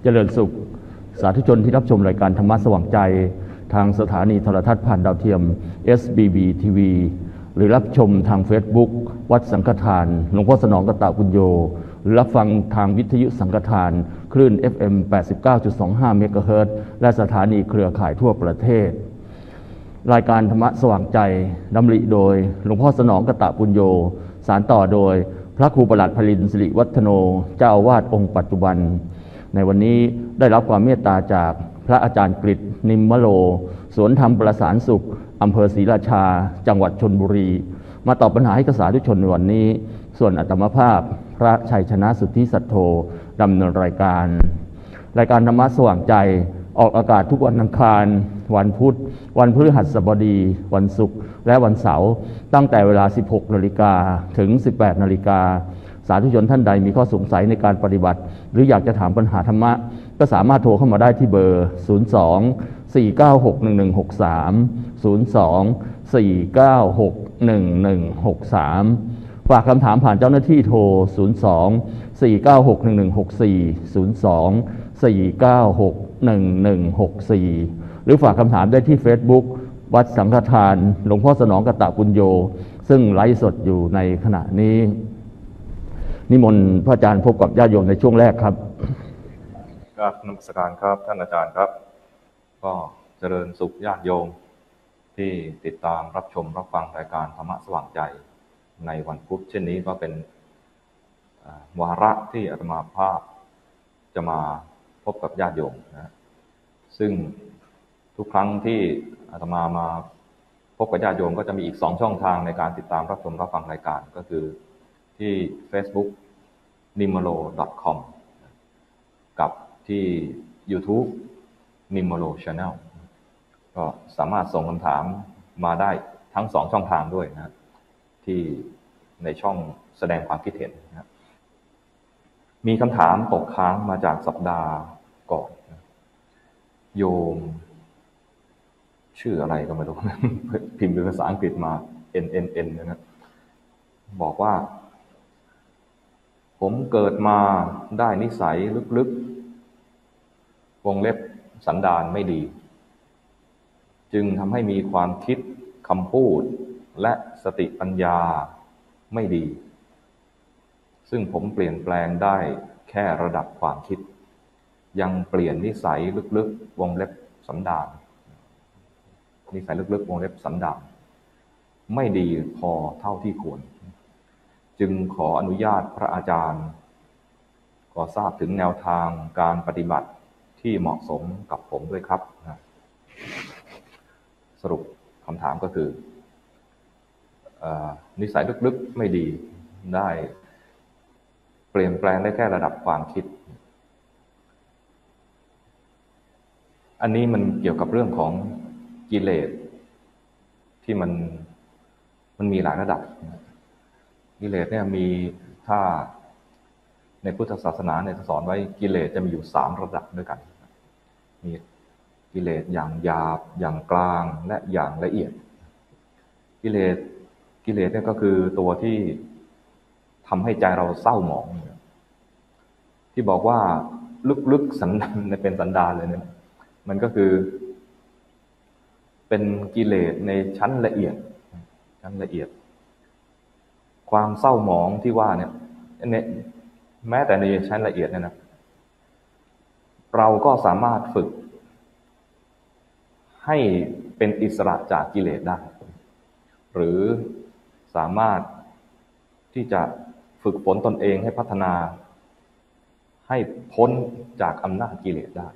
เจริญสุขสาธุชนที่รับชมรายการธรรมะสว่างใจทางสถานีโทรทัศน์ผ่านดาวเทียม SBB TV หรือรับชมทาง Facebook วัดสังฆทานหลวงพ่อสนองกตปุญโญหรือรับฟังทางวิทยุสังฆทานคลื่น FM 89.25 เมกะเฮิรตซ์และสถานีเครือข่ายทั่วประเทศรายการธรรมะสว่างใจดำริโดยหลวงพ่อสนองกตปุญโญสานต่อโดยพระครูประหลัดพลินสิริวัฒโนเจ้าอาวาสองค์ปัจจุบันในวันนี้ได้รับความเมตตาจากพระอาจารย์กฤษนิมมโลสวนธรรมประสานสุขอำเภอศรีราชาจังหวัดชลบุรีมาตอบปัญหาให้กษาธุชนในวันนี้ส่วนอาตมาภาพพระชัยชนะสุทธิสัทโธดำเนินรายการธรรมะสว่างใจออกอากาศทุกวันอังคารวันพุธวันพฤหัสบดีวันศุกร์และวันเสาร์ตั้งแต่เวลา 16 นาฬิกาถึง 18 นาฬิกาสาธุชนท่านใดมีข้อสงสัยในการปฏิบัติหรืออยากจะถามปัญหาธรรมะก็สามารถโทรเข้ามาได้ที่เบอร์ 02-496-1163 ฝากคำถามผ่านเจ้าหน้าที่โทร 02-496-1164 หรือฝากคำถามได้ที่ Facebook วัดสังฆทานหลวงพ่อสนองกตปุญโญซึ่งไลฟ์สดอยู่ในขณะนี้นิมนต์พระอาจารย์พบกับญาติโยมในช่วงแรกครับครับนมัสการครับท่านอาจารย์ครับก็เจริญสุขญาติโยมที่ติดตามรับชมรับฟังรายการธรรมะสว่างใจในวันพุธเช่นนี้ก็เป็นวาระที่อาตมาภาพจะมาพบกับญาติโยมนะซึ่งทุกครั้งที่อาตมาพบกับญาติโยมก็จะมีอีก2ช่องทางในการติดตามรับชมรับฟังรายการก็คือที่ Facebook nimolo.com กับที่ YouTube nimolo channel ก็สามารถส่งคำถามมาได้ทั้ง2ช่องทางด้วยนะที่ในช่องแสดงความคิดเห็นนะมีคำถามตกค้างมาจากสัปดาห์ก่อนนะโยมชื่ออะไรก็ไม่รู้ พิมพ์เป็นภาษาอังกฤษมา NNN นะครับบอกว่าผมเกิดมาได้นิสัยลึกๆวงเล็บสันดานไม่ดีจึงทำให้มีความคิดคำพูดและสติปัญญาไม่ดีซึ่งผมเปลี่ยนแปลงได้แค่ระดับความคิดยังเปลี่ยนนิสัยลึกๆวงเล็บสันดานนิสัยลึกๆวงเล็บสันดานไม่ดีพอเท่าที่ควรจึงขออนุญาตพระอาจารย์ขอทราบถึงแนวทางการปฏิบัติที่เหมาะสมกับผมด้วยครับสรุปคำถามก็คือนิสัยลึกๆไม่ดีได้เปลี่ยนแปลงได้แค่ระดับความคิดอันนี้มันเกี่ยวกับเรื่องของกิเลสที่มันมีหลายระดับกิเลสเนี่ยมีถ้าในพุทธศาสนาเนี่ยสอนไว้กิเลสจะมีอยู่3ระดับด้วยกันมีกิเลสอย่างหยาบอย่างกลางและอย่างละเอียดกิเลสเนี่ยก็คือตัวที่ทำให้ใจเราเศร้าหมองที่บอกว่าลึกๆสันดานเป็นสันดานเลยเนี่ยมันก็คือเป็นกิเลสในชั้นละเอียดความเศร้าหมองที่ว่าเนี่ยแม้แต่ในชั้นละเอียดเนี่ยนะเราก็สามารถฝึกให้เป็นอิสระจากกิเลสได้หรือสามารถที่จะฝึกฝนตนเองให้พัฒนาให้พ้นจากอำนาจกิเลสได้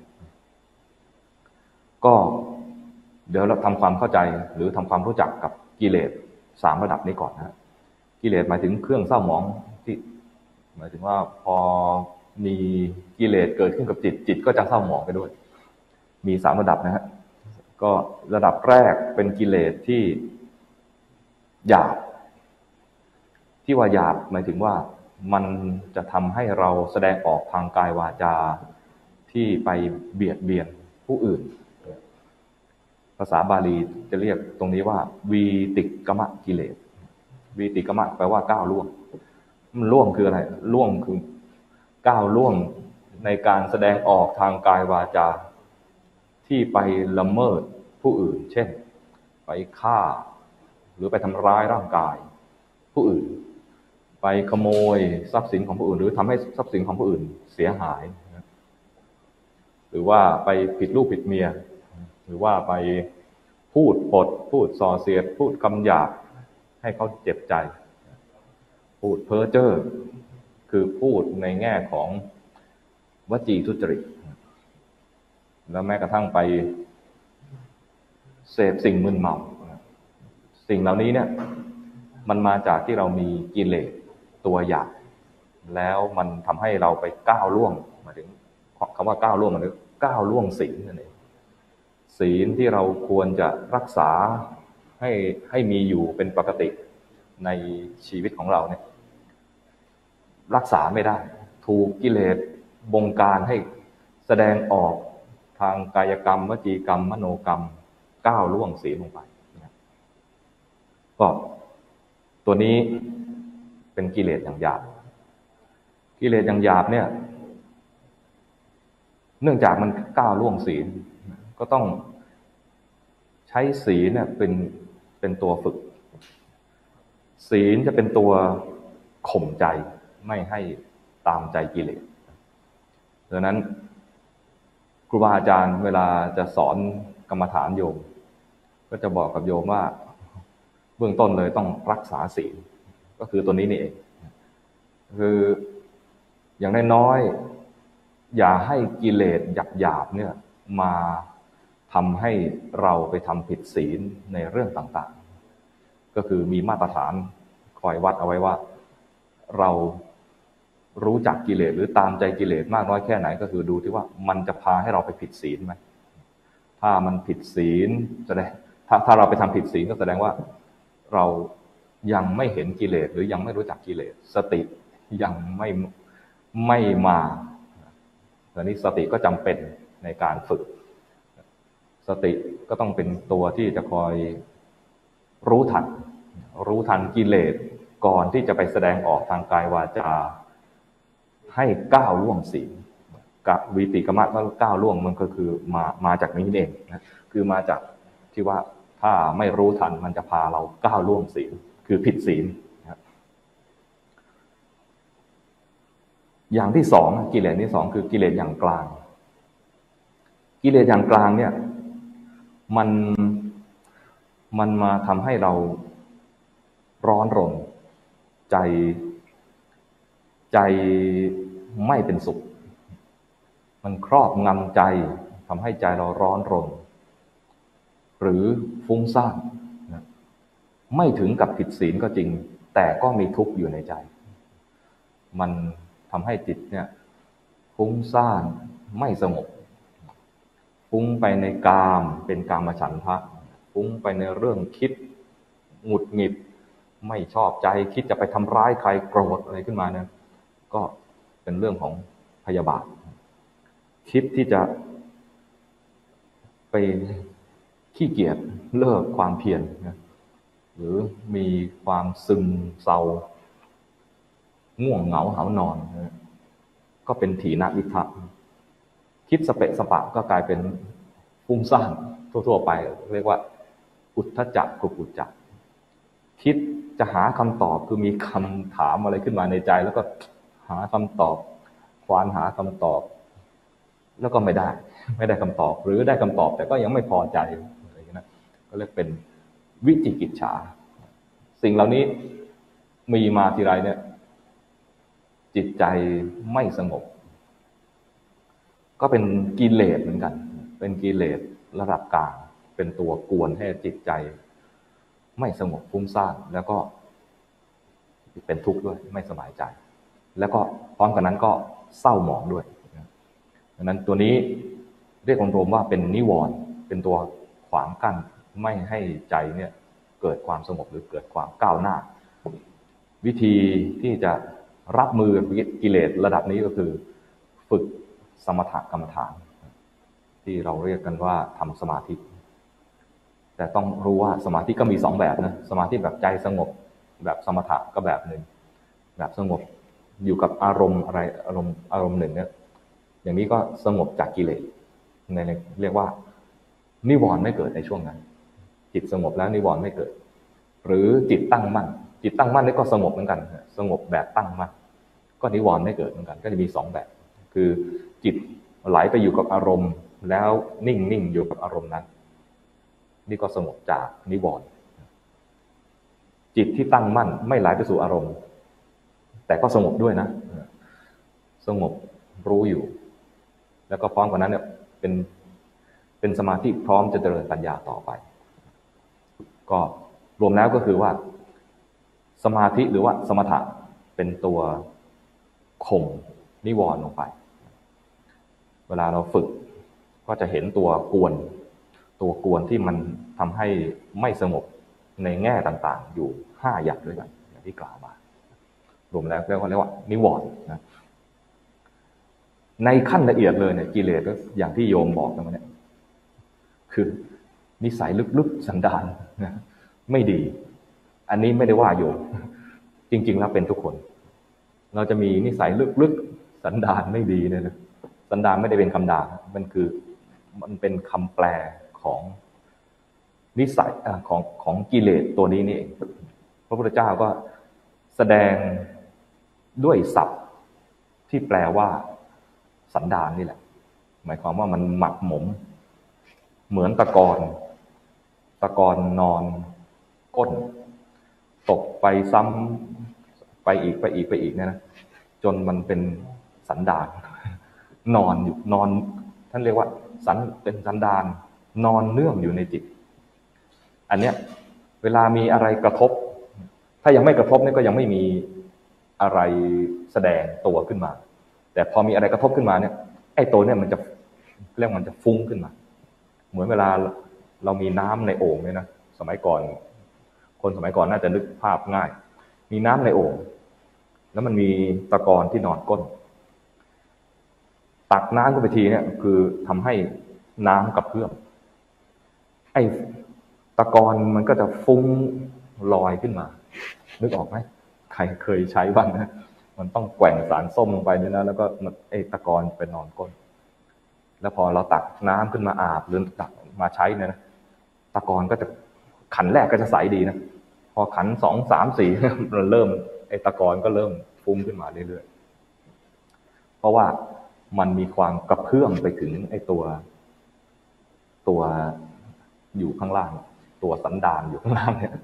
ก็เดี๋ยวเราทำความเข้าใจหรือทำความรู้จักกับกิเลส3ระดับนี้ก่อนนะกิเลสหมายถึงเครื่องเศร้าหมองที่หมายถึงว่าพอมีกิเลสเกิดขึ้นกับจิตก็จะเศร้าหมองไปด้วยมี3ระดับนะฮะก็ระดับแรกเป็นกิเลสที่หยาบที่ว่าหยาบหมายถึงว่ามันจะทำให้เราแสดงออกทางกายวาจาที่ไปเบียดเบียนผู้อื่นภาษาบาลีจะเรียกตรงนี้ว่าวีติกมกิเลสวีติกมแปลว่าก้าวล่วงมันล่วงคืออะไรล่วงคือก้าวล่วงในการแสดงออกทางกายวาจาที่ไปละเมิดผู้อื่นเช่นไปฆ่าหรือไปทำร้ายร่างกายผู้อื่นไปขโมยทรัพย์สินของผู้อื่นหรือทำให้ทรัพย์สินของผู้อื่นเสียหายหรือว่าไปผิดลูกผิดเมียหรือว่าไปพูดปดพูดส่อเสียดพูดคำหยาบให้เขาเจ็บใจพูดเพ้อเจ้อคือพูดในแง่ของวจีทุจริตแล้วแม้กระทั่งไปเสพสิ่งมึนเมาสิ่งเหล่านี้เนี่ยมันมาจากที่เรามีกิเลสตัวหยาบแล้วมันทำให้เราไปก้าวล่วงมาถึงคำว่าก้าวล่วงมันคือก้าวล่วงศีลนั่นเองศีลที่เราควรจะรักษาให้มีอยู่เป็นปกติในชีวิตของเราเนี่ยรักษาไม่ได้ถูกกิเลสบงการให้แสดงออกทางกายกรรมวจีกรรมมโนกรรมก้าวล่วงศีลลงไปก็ตัวนี้เป็นกิเลสอย่างหยาบกิเลสอย่างหยาบเนี่ยเนื่องจากมันก้าวล่วงศีลก็ต้องใช้ศีลเนี่ยเป็นตัวฝึกศีลจะเป็นตัวข่มใจไม่ให้ตามใจกิเลสดังนั้นครูบาอาจารย์เวลาจะสอนกรรมฐานโยมก็จะบอกกับโยมว่าเบื้องต้นเลยต้องรักษาศีลก็คือตัวนี้นี่เองคืออย่างน้อยๆอย่าให้กิเลสหยาบๆเนี่ยมาทำให้เราไปทำผิดศีลในเรื่องต่างๆก็คือมีมาตรฐานคอยวัดเอาไว้ว่าเรารู้จักกิเลสหรือตามใจกิเลสมากน้อยแค่ไหนก็คือดูที่ว่ามันจะพาให้เราไปผิดศีลไหมถ้ามันผิดศีลแสดงถ้าเราไปทำผิดศีลก็แสดงว่าเรายังไม่เห็นกิเลสหรือยังไม่รู้จักกิเลสสติยังไม่มาตอนนี้สติก็จำเป็นในการฝึกสติก็ต้องเป็นตัวที่จะคอยรู้ทันกิเลสก่อนที่จะไปแสดงออกทางกายวาจาให้ก้าวล่วงศีลกับวิติกมะก็ก้าวล่วงมันก็คือมาจากนี้เองนะคือมาจากที่ว่าถ้าไม่รู้ทันมันจะพาเราก้าวล่วงศีลคือผิดศีลนะครับอย่างที่สองกิเลสที่สองคือกิเลสอย่างกลางกิเลสอย่างกลางเนี่ยมันมาทำให้เราร้อนรนใจไม่เป็นสุขมันครอบงำใจทำให้ใจเราร้อนรนหรือฟุ้งซ่านไม่ถึงกับผิดศีลก็จริงแต่ก็มีทุกข์อยู่ในใจมันทำให้จิตเนี่ยฟุ้งซ่านไม่สงบฟุ้งไปในกามเป็นกามฉันทะฟุ้งไปในเรื่องคิดหงุดหงิดไม่ชอบใจคิดจะไปทำร้ายใครโกรธอะไรขึ้นมาเนี่ยก็เป็นเรื่องของพยาบาทคิดที่จะไปขี้เกียจเลิกความเพียรนะหรือมีความซึมเศร้าง่วงเหงาหาวนอนนะก็เป็นถีนวิทะคิดสเปะสปะก็กลายเป็นฟุ้งซ่านทั่วๆไปเรียกว่าอุทธัจจะกุกุจจะคิดจะหาคำตอบคือมีคำถามอะไรขึ้นมาในใจแล้วก็หาคำตอบควานหาคำตอบแล้วก็ไม่ได้คำตอบหรือได้คำตอบแต่ก็ยังไม่พอใจอะไรอย่างนี้นะก็เรียกเป็นวิจิกิจฉาสิ่งเหล่านี้มีมาทีไรเนี่ยจิตใจไม่สงบก็เป็นกิเลสเหมือนกันเป็นกิเลสระดับกลางเป็นตัวกวนให้จิตใจไม่สงบฟุ้งซ่านแล้วก็เป็นทุกข์ด้วยไม่สบายใจแล้วก็พร้อมกันนั้นก็เศร้าหมองด้วยดังนั้นตัวนี้เรียกรวมๆว่าเป็นนิวรณ์เป็นตัวขวางกั้นไม่ให้ใจเนี่ยเกิดความสงบหรือเกิดความก้าวหน้าวิธีที่จะรับมือกิเลสระดับนี้ก็คือฝึกสมถกรรมฐานที่เราเรียกกันว่าทำสมาธิแต่ต้องรู้ว่าสมาธิก็มีสองแบบนะสมาธิแบบใจสงบแบบสมถะก็แบบหนึ่งแบบสงบอยู่กับอารมณ์อะไรอารมณ์หนึ่งเนี่ยอย่างนี้ก็สงบจากกิเลสในเรียกว่านิวรณ์ไม่เกิดในช่วงนั้นจิตสงบแล้วนิวรณ์ไม่เกิดหรือจิตตั้งมั่นจิตตั้งมั่นนี่ก็สงบเหมือนกันสงบแบบตั้งมั่นก็นิวรณ์ไม่เกิดเหมือนกันก็จะมี2แบบคือจิตไหลไปอยู่กับอารมณ์แล้วนิ่งอยู่กับอารมณ์นั้นนี่ก็สงบจากนิวรณ์จิตที่ตั้งมั่นไม่ไหลไปสู่อารมณ์แต่ก็สงบด้วยนะสงบรู้อยู่แล้วก็พร้อมกว่านั้นเนี่ยเป็นสมาธิพร้อมจะเจริญปัญญาต่อไปก็รวมแล้วก็คือว่าสมาธิหรือว่าสมถะเป็นตัวข่มนิวรณ์ลงไปเวลาเราฝึกก็จะเห็นตัวกวนที่มันทำให้ไม่สงบในแง่ต่างๆอยู่5อย่างด้วยกันอย่างที่กล่าวมารวมแล้วเรียกว่านิวรณ์นะในขั้นละเอียดเลยเนี่ยกิเลสก็อย่างที่โยมบอกนะมันเนี่ยคือนิสัยลึกๆสันดานนะไม่ดีอันนี้ไม่ได้ว่าโยมจริงๆแล้วเป็นทุกคนเราจะมีนิสัยลึกๆสันดานไม่ดีเนี่ยนะสันดานไม่ได้เป็นคำด่ามันเป็นคำแปลของนิสัยของกิเลสตัวนี้นี่เองพระพุทธเจ้าก็แสดงด้วยศัพท์ที่แปลว่าสันดานนี่แหละหมายความว่ามันหมักหมมเหมือนตะกอนนอนก้นตกไปซ้ำไปอีกเนี่ยนะจนมันเป็นสันดานนอนท่านเรียกว่าเป็นสันดานนอนเนื่องอยู่ในจิตอันเนี้ยเวลามีอะไรกระทบถ้ายังไม่กระทบเนี่ยก็ยังไม่มีอะไรแสดงตัวขึ้นมาแต่พอมีอะไรกระทบขึ้นมาเนี่ยไอ้ตัวเนี่ยมันจะเรียกมันจะฟุ้งขึ้นมาเหมือนเวลาเรามีน้ำในโอ่งเนี่ยนะสมัยก่อนคนสมัยก่อนน่าจะนึกภาพง่ายมีน้ำในโอ่งแล้วมันมีตะกอนที่นอนก้นตักน้ำขึ้นไปทีเนี่ยคือทำให้น้ำกระเพื่อมไอ้ตะกอนมันก็จะฟุ้งลอยขึ้นมานึกออกไหมใครเคยใช้บ้างนะมันต้องแกว่งสารส้มลงไปเนี่ยนะแล้วก็ไอ้ตะกอนไปนอนก้นแล้วพอเราตักน้ำขึ้นมาอาบหรือตักมาใช้เนี่ยนะตะกอนก็จะขันแรกก็จะใสดีนะพอขัน2 3 4มันเริ่มไอ้ตะกอนก็เริ่มฟุ้งขึ้นมาเรื่อยๆเพราะว่ามันมีความกระเพื่อมไปถึงไอ้ตัวอยู่ข้างล่างตัวสันดานอยู่ข้างล่างเนี่ย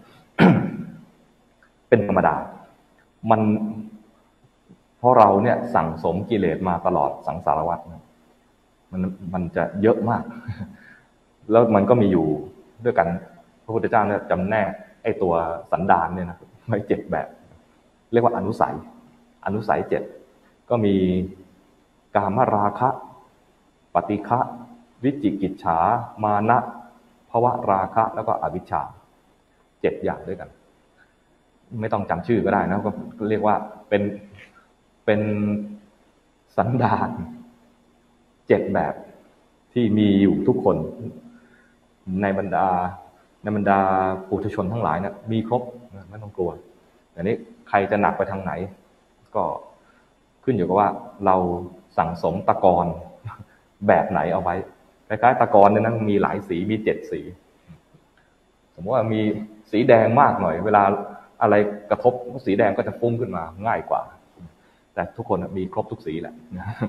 เป็นธรรมดามันเพราะเราเนี่ยสั่งสมกิเลสมาตลอดสังสารวัฏมันจะเยอะมากแล้วมันก็มีอยู่ด้วยกันพระพุทธเจ้าเนี่ยจำแนกไอ้ตัวสันดานเนี่ยนะไว้7แบบเรียกว่าอนุสัย7ก็มีกามราคะปฏิฆะวิจิกิจฉามานะภวราคะแล้วก็อวิชชา7อย่างด้วยกันไม่ต้องจำชื่อก็ได้นะก็เรียกว่าเป็นสันดาน7แบบที่มีอยู่ทุกคนในบรรดาปุถุชนทั้งหลายเนี่ยมีครบไม่ต้องกลัวแต่นี้ใครจะหนักไปทางไหนก็ขึ้นอยู่กับว่าเราสั่งสมตะกอนแบบไหนเอาไว้คล้ายๆตะกอนเนี่ยนะมีหลายสีมี7สีสมมติว่ามีสีแดงมากหน่อยเวลาอะไรกระทบสีแดงก็จะฟุ้งขึ้นมาง่ายกว่าแต่ทุกคนมีครบทุกสีแหละ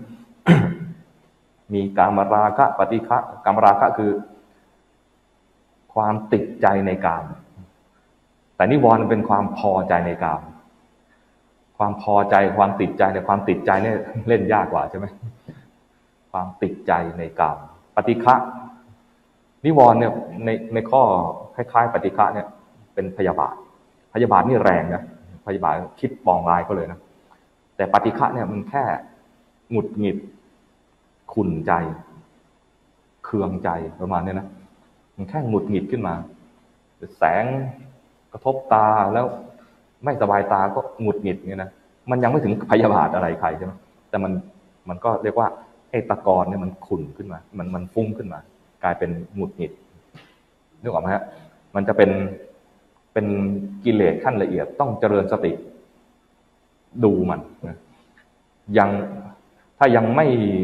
มีกามราคะปฏิฆะกามราคะคือความติดใจในกามแต่นิวรณ์เป็นความพอใจในกามความพอใจความติดใจในความติดใจเนี่ยเล่นยากกว่าใช่ไหมความติดใจในกามปฏิฆะนิวรณ์เนี่ยในข้อคล้ายๆปฏิฆะเนี่ยเป็นพยาบาทนี่แรงนะพยาบาทคิดปองร้ายเขาเลยนะแต่ปฏิฆะเนี่ยมันแค่หงุดหงิดขุ่นใจเคืองใจประมาณนี้นะมันแค่หงุดหงิดขึ้นมาแสงกระทบตาแล้วไม่สบายตาก็หงุดหงิดเนี่ยนะมันยังไม่ถึงพยาบาทอะไรใครใช่ไหมแต่มันก็เรียกว่าไอ้ตะกอนเนี่ยมันขุ่นขึ้นมามันฟุ้งขึ้นมากลายเป็นหงุดหงิดนึกออกไหมฮะมันจะเป็นกิเลสขั้นละเอียดต้องเจริญสติดูมันยังถ้ายังไม่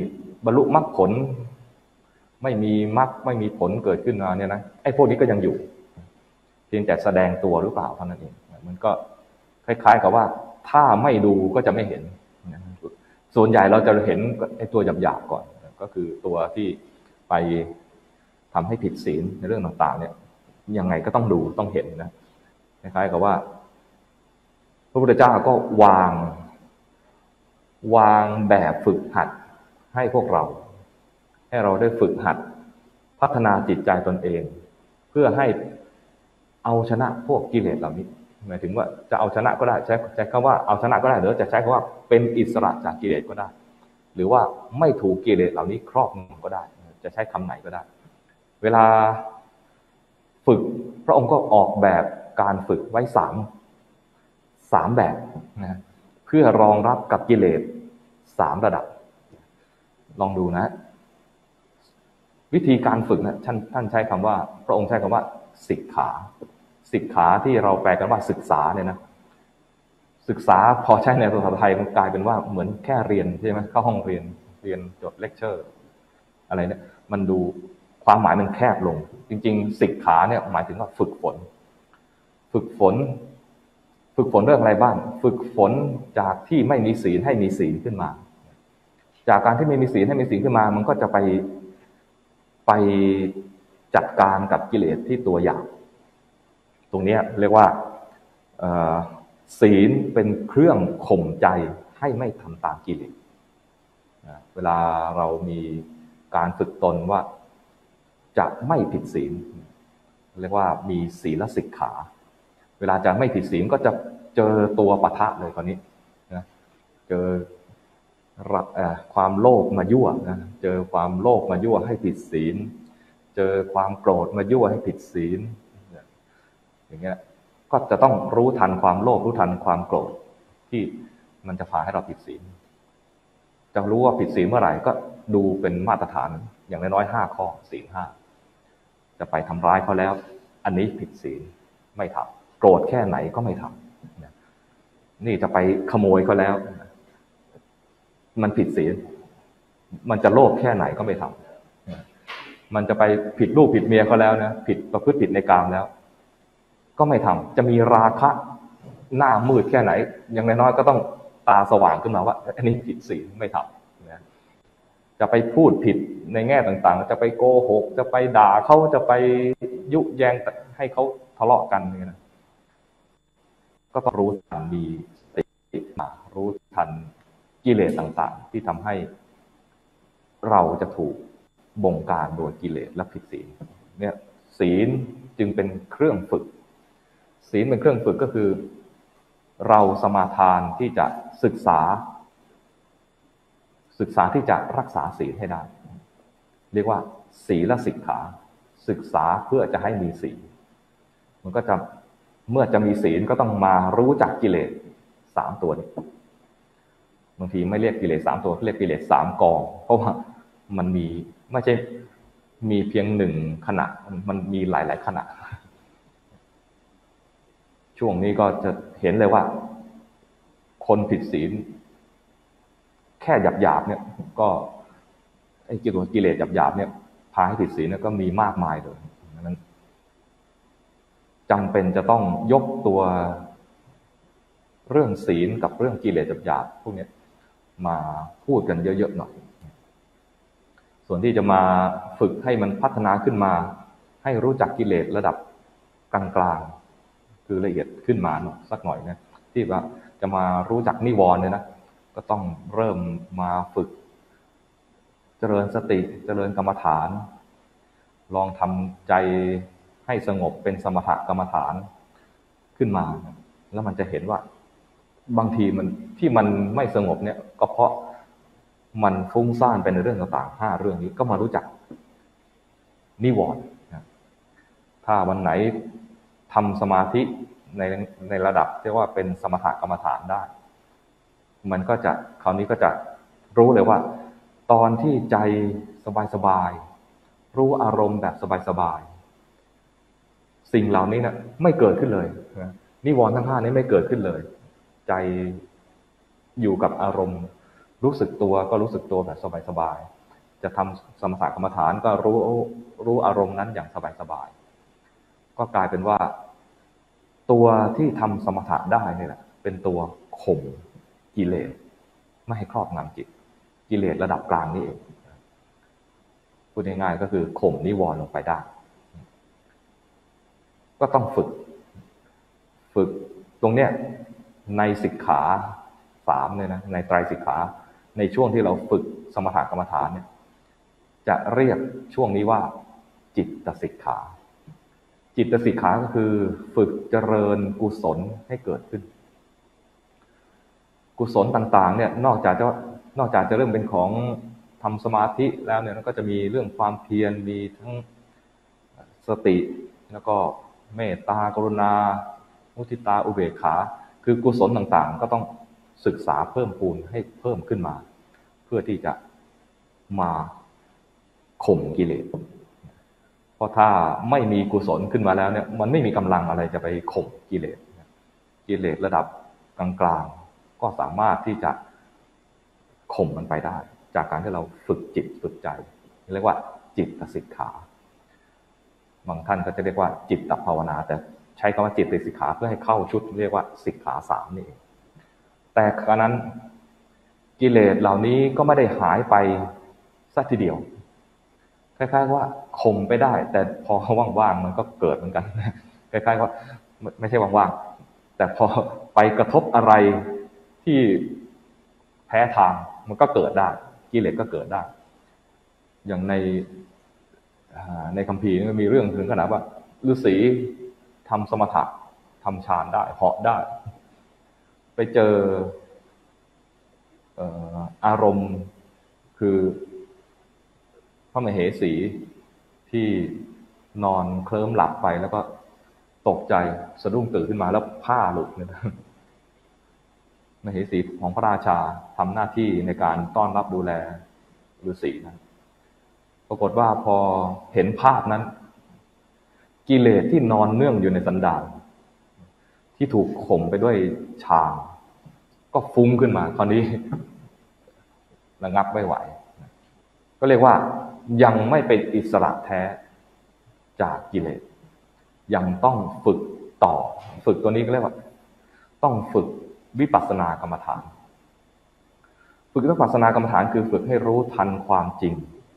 บรรลุมรรคผลไม่มีมรรคไม่มีผลเกิดขึ้นมาเนี่ยนะไอ้พวกนี้ก็ยังอยู่เพียงแต่แสดงตัวหรือเปล่าเท่านั้นเองมันก็คล้ายๆกับว่าถ้าไม่ดูก็จะไม่เห็นส่วนใหญ่เราจะเห็นไอ้ตัวหยาบๆก่อนก็คือตัวที่ไปทำให้ผิดศีลในเรื่องต่างๆเนี่ยยังไงก็ต้องดูต้องเห็นนะคล้ายๆกับว่าพระพุทธเจ้าก็วางแบบฝึกหัดให้พวกเราให้เราได้ฝึกหัดพัฒนาจิตใจตนเองเพื่อให้เอาชนะพวกกิเลสเหล่านี้หมายถึงว่าจะเอาชนะก็ได้ใช้คำว่าเอาชนะก็ได้หรือจะใช้คำว่าเป็นอิสระจากกิเลสก็ได้หรือว่าไม่ถูกกิเลสเหล่านี้ครอบงำก็ได้จะใช้คำไหนก็ได้เวลาฝึกพระองค์ก็ออกแบบการฝึกไว้สามแบบนะเพื่อรองรับกับกิเลส3 ระดับลองดูนะวิธีการฝึกนะท่านใช้คำว่าพระองค์ใช้คำว่าสิกขาที่เราแปลกันว่าศึกษาเนี่ยนะศึกษาพอใช้ในภาษาไทยมันกลายเป็นว่าเหมือนแค่เรียนใช่ไหมเข้าห้องเรียนจดเลคเชอร์อะไรเนี่ยมันดูความหมายมันแคบลงจริงๆสิกขาเนี่ยหมายถึงว่าฝึกฝนเรื่องอะไรบ้างฝึกฝนจากที่ไม่มีศีลให้มีศีลขึ้นมาจากการที่ไม่มีศีลให้มีศีลขึ้นมามันก็จะไปจัดการกับกิเลสที่ตัวหยาบตรงนี้เรียกว่าศีลเป็นเครื่องข่มใจให้ไม่ทำตามกิเลสเวลาเรามีการฝึกตนว่าจะไม่ผิดศีลเรียกว่ามีศีลสิกขาเวลาจะไม่ผิดศีลก็จะเจอตัวปะทะเลยคราวนี้นะเจอความโลภมายั่วนะเจอความโลภมายั่วให้ผิดศีลเจอความโกรธมายั่วให้ผิดศีลอย่างเงี้ยก็จะต้องรู้ทันความโลภรู้ทันความโกรธที่มันจะพาให้เราผิดศีลจะรู้ว่าผิดศีลเมื่อไหร่ก็ดูเป็นมาตรฐานอย่างน้อยๆ5 ข้อศีล 5จะไปทำร้ายเขาแล้วอันนี้ผิดศีลไม่ทำโกรธแค่ไหนก็ไม่ทำนี่จะไปขโมยเขาแล้วมันผิดศีลมันจะโลภแค่ไหนก็ไม่ทำมันจะไปผิดลูกผิดเมียเขาแล้วนะประพฤติผิดในกามแล้วก็ไม่ทำจะมีราคะหน้ามืดแค่ไหนอย่างน้อยๆก็ต้องตาสว่างขึ้นมาว่าอันนี้ผิดศีลไม่ทำนะจะไปพูดผิดในแง่ต่างๆจะไปโกหกจะไปด่าเขาจะไปยุแยงให้เขาทะเลาะกันเนี่ยนะก็ต้องรู้ทันมีสติมารู้ทันกิเลสต่างๆที่ทำให้เราจะถูกบงการโดยกิเลสและผิดศีลเนี่ยศีลจึงเป็นเครื่องฝึกศีลเป็นเครื่องฝึกก็คือเราสมาทานที่จะศึกษาที่จะรักษาศีลให้ได้เรียกว่าศีลสิกขาศึกษาเพื่อจะให้มีศีลมันก็จะเมื่อจะมีศีลก็ต้องมารู้จักกิเลส3 ตัวนี้บางทีไม่เรียกกิเลส3 ตัวเรียกกิเลส3 กองเพราะว่ามันมีไม่ใช่มีเพียง1 ขณะมันมีหลายๆขณะช่วงนี้ก็จะเห็นเลยว่าคนผิดศีลแค่หยาบๆเนี่ยก็ไอ้กิเลสหยาบๆเนี่ยพาให้ผิดศีลเนี่ยก็มีมากมายเลยนั้นจำเป็นจะต้องยกตัวเรื่องศีลกับเรื่องกิเลสหยาบๆพวกนี้มาพูดกันเยอะๆหน่อยส่วนที่จะมาฝึกให้มันพัฒนาขึ้นมาให้รู้จักกิเลสระดับกลางๆคือละเอียดขึ้นมาสักหน่อยนะที่ว่าจะมารู้จักนิวรณ์เนี่ยนะก็ต้องเริ่มมาฝึกเจริญสติเจริญกรรมฐานลองทำใจให้สงบเป็นสมถกรรมฐานขึ้นมาแล้วมันจะเห็นว่าบางทีมันไม่สงบเนี่ยก็เพราะมันฟุ้งซ่านไปในเรื่องต่างๆ5 เรื่องนี้ก็มารู้จักนิวรณ์ถ้าวันไหนทำสมาธิในระดับที่ว่าเป็นสมถกรรมฐานได้มันก็จะคราวนี้ก็จะรู้เลยว่าตอนที่ใจสบายๆรู้อารมณ์แบบสบายๆสิ่งเหล่านี้นะไม่เกิดขึ้นเลยนิวรณ์ทั้ง5นี้ไม่เกิดขึ้นเลยใจอยู่กับอารมณ์รู้สึกตัวก็รู้สึกตัวแบบสบายๆจะทำสมถกรรมฐานก็รู้อารมณ์นั้นอย่างสบายๆก็กลายเป็นว่าตัวที่ทำสมถะได้นี่แหละเป็นตัวข่มกิเลสไม่ให้ครอบงำจิตกิเลสระดับกลางนี่เองพูดง่ายๆก็คือข่มนิวรณ์ลงไปได้ก็ต้องฝึกตรงเนี้ยในสิกขา3เนี่ยนะในไตรสิกขาในช่วงที่เราฝึกสมถกรรมฐานเนี่ยจะเรียกช่วงนี้ว่าจิตสิกขาจิตสิกขาก็คือฝึกเจริญกุศลให้เกิดขึ้นกุศลต่างๆเนี่ยนอกจากจะเริ่มเป็นของทำสมาธิแล้วเนี่ยก็จะมีเรื่องความเพียรมีทั้งสติแล้วก็เมตตากรุณามุทิตาอุเบกขาคือกุศลต่างๆก็ต้องศึกษาเพิ่มพูนให้เพิ่มขึ้นมาเพื่อที่จะมาข่มกิเลสเพราะถ้าไม่มีกุศลขึ้นมาแล้วเนี่ยมันไม่มีกำลังอะไรจะไปข่มกิเลสระดับกลางๆก็สามารถที่จะข่มมันไปได้จากการที่เราฝึกจิตฝึกใจเรียกว่าจิตสิกขาบางท่านก็จะเรียกว่าจิตตภาวนาแต่ใช้คำว่าจิตสิกขาเพื่อให้เข้าชุดเรียกว่าสิกขา3นี่เองแต่ครั้งนั้นกิเลสเหล่านี้ก็ไม่ได้หายไปสักทีเดียวคล้ายๆว่าข่มไปได้แต่พอว่างๆมันก็เกิดเหมือนกันคล้ายๆว่าไม่ใช่ว่างๆแต่พอไปกระทบอะไรที่แพ้ทางมันก็เกิดได้กิเลสก็เกิดได้อย่างในคัมภีร์มันมีเรื่องถึงขนาดว่าฤาษีทำสมถะทำฌานได้เหาะได้ไปเจออารมณ์คือพระมเหสีที่นอนเคลิ้มหลับไปแล้วก็ตกใจสะดุ้งตื่นขึ้นมาแล้วผ้าหลุดเนี่ยมเหสีของพระราชาทำหน้าที่ในการต้อนรับดูแลฤาษีนั้นปรากฏว่าพอเห็นภาพนั้นกิเลสที่นอนเนื่องอยู่ในสันดานที่ถูกข่มไปด้วยฌานก็ฟุ้งขึ้นมาคราวนี้ระงับไม่ไหวก็เรียกว่ายังไม่เป็นอิสระแท้จากกิเลสยังต้องฝึกต่อฝึกตัวนี้ก็เรียกว่าต้องฝึกวิปัสสนากรรมฐานฝึกวิปัสสนากรรมฐานคือฝึกให้รู้ทันความจริง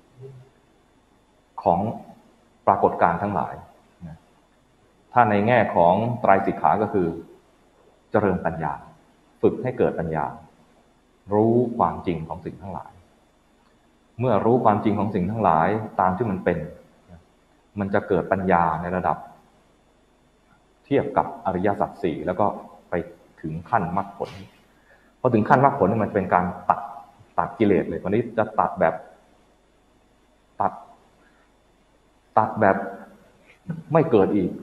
ของปรากฏการณ์ทั้งหลายถ้าในแง่ของไตรสิกขาก็คือเจริญปัญญาฝึกให้เกิดปัญญารู้ความจริงของสิ่งทั้งหลายเมื่อรู้ความจริงของสิ่งทั้งหลายตามที่มันเป็นมันจะเกิดปัญญาในระดับเทียบกับอริยสัจ4แล้วก็ไปถึงขั้นมรรคผลพอถึงขั้นมรรคผลนี่มันเป็นการตัดกิเลสเลยวันนี้จะตัดแบบไม่เกิดอีก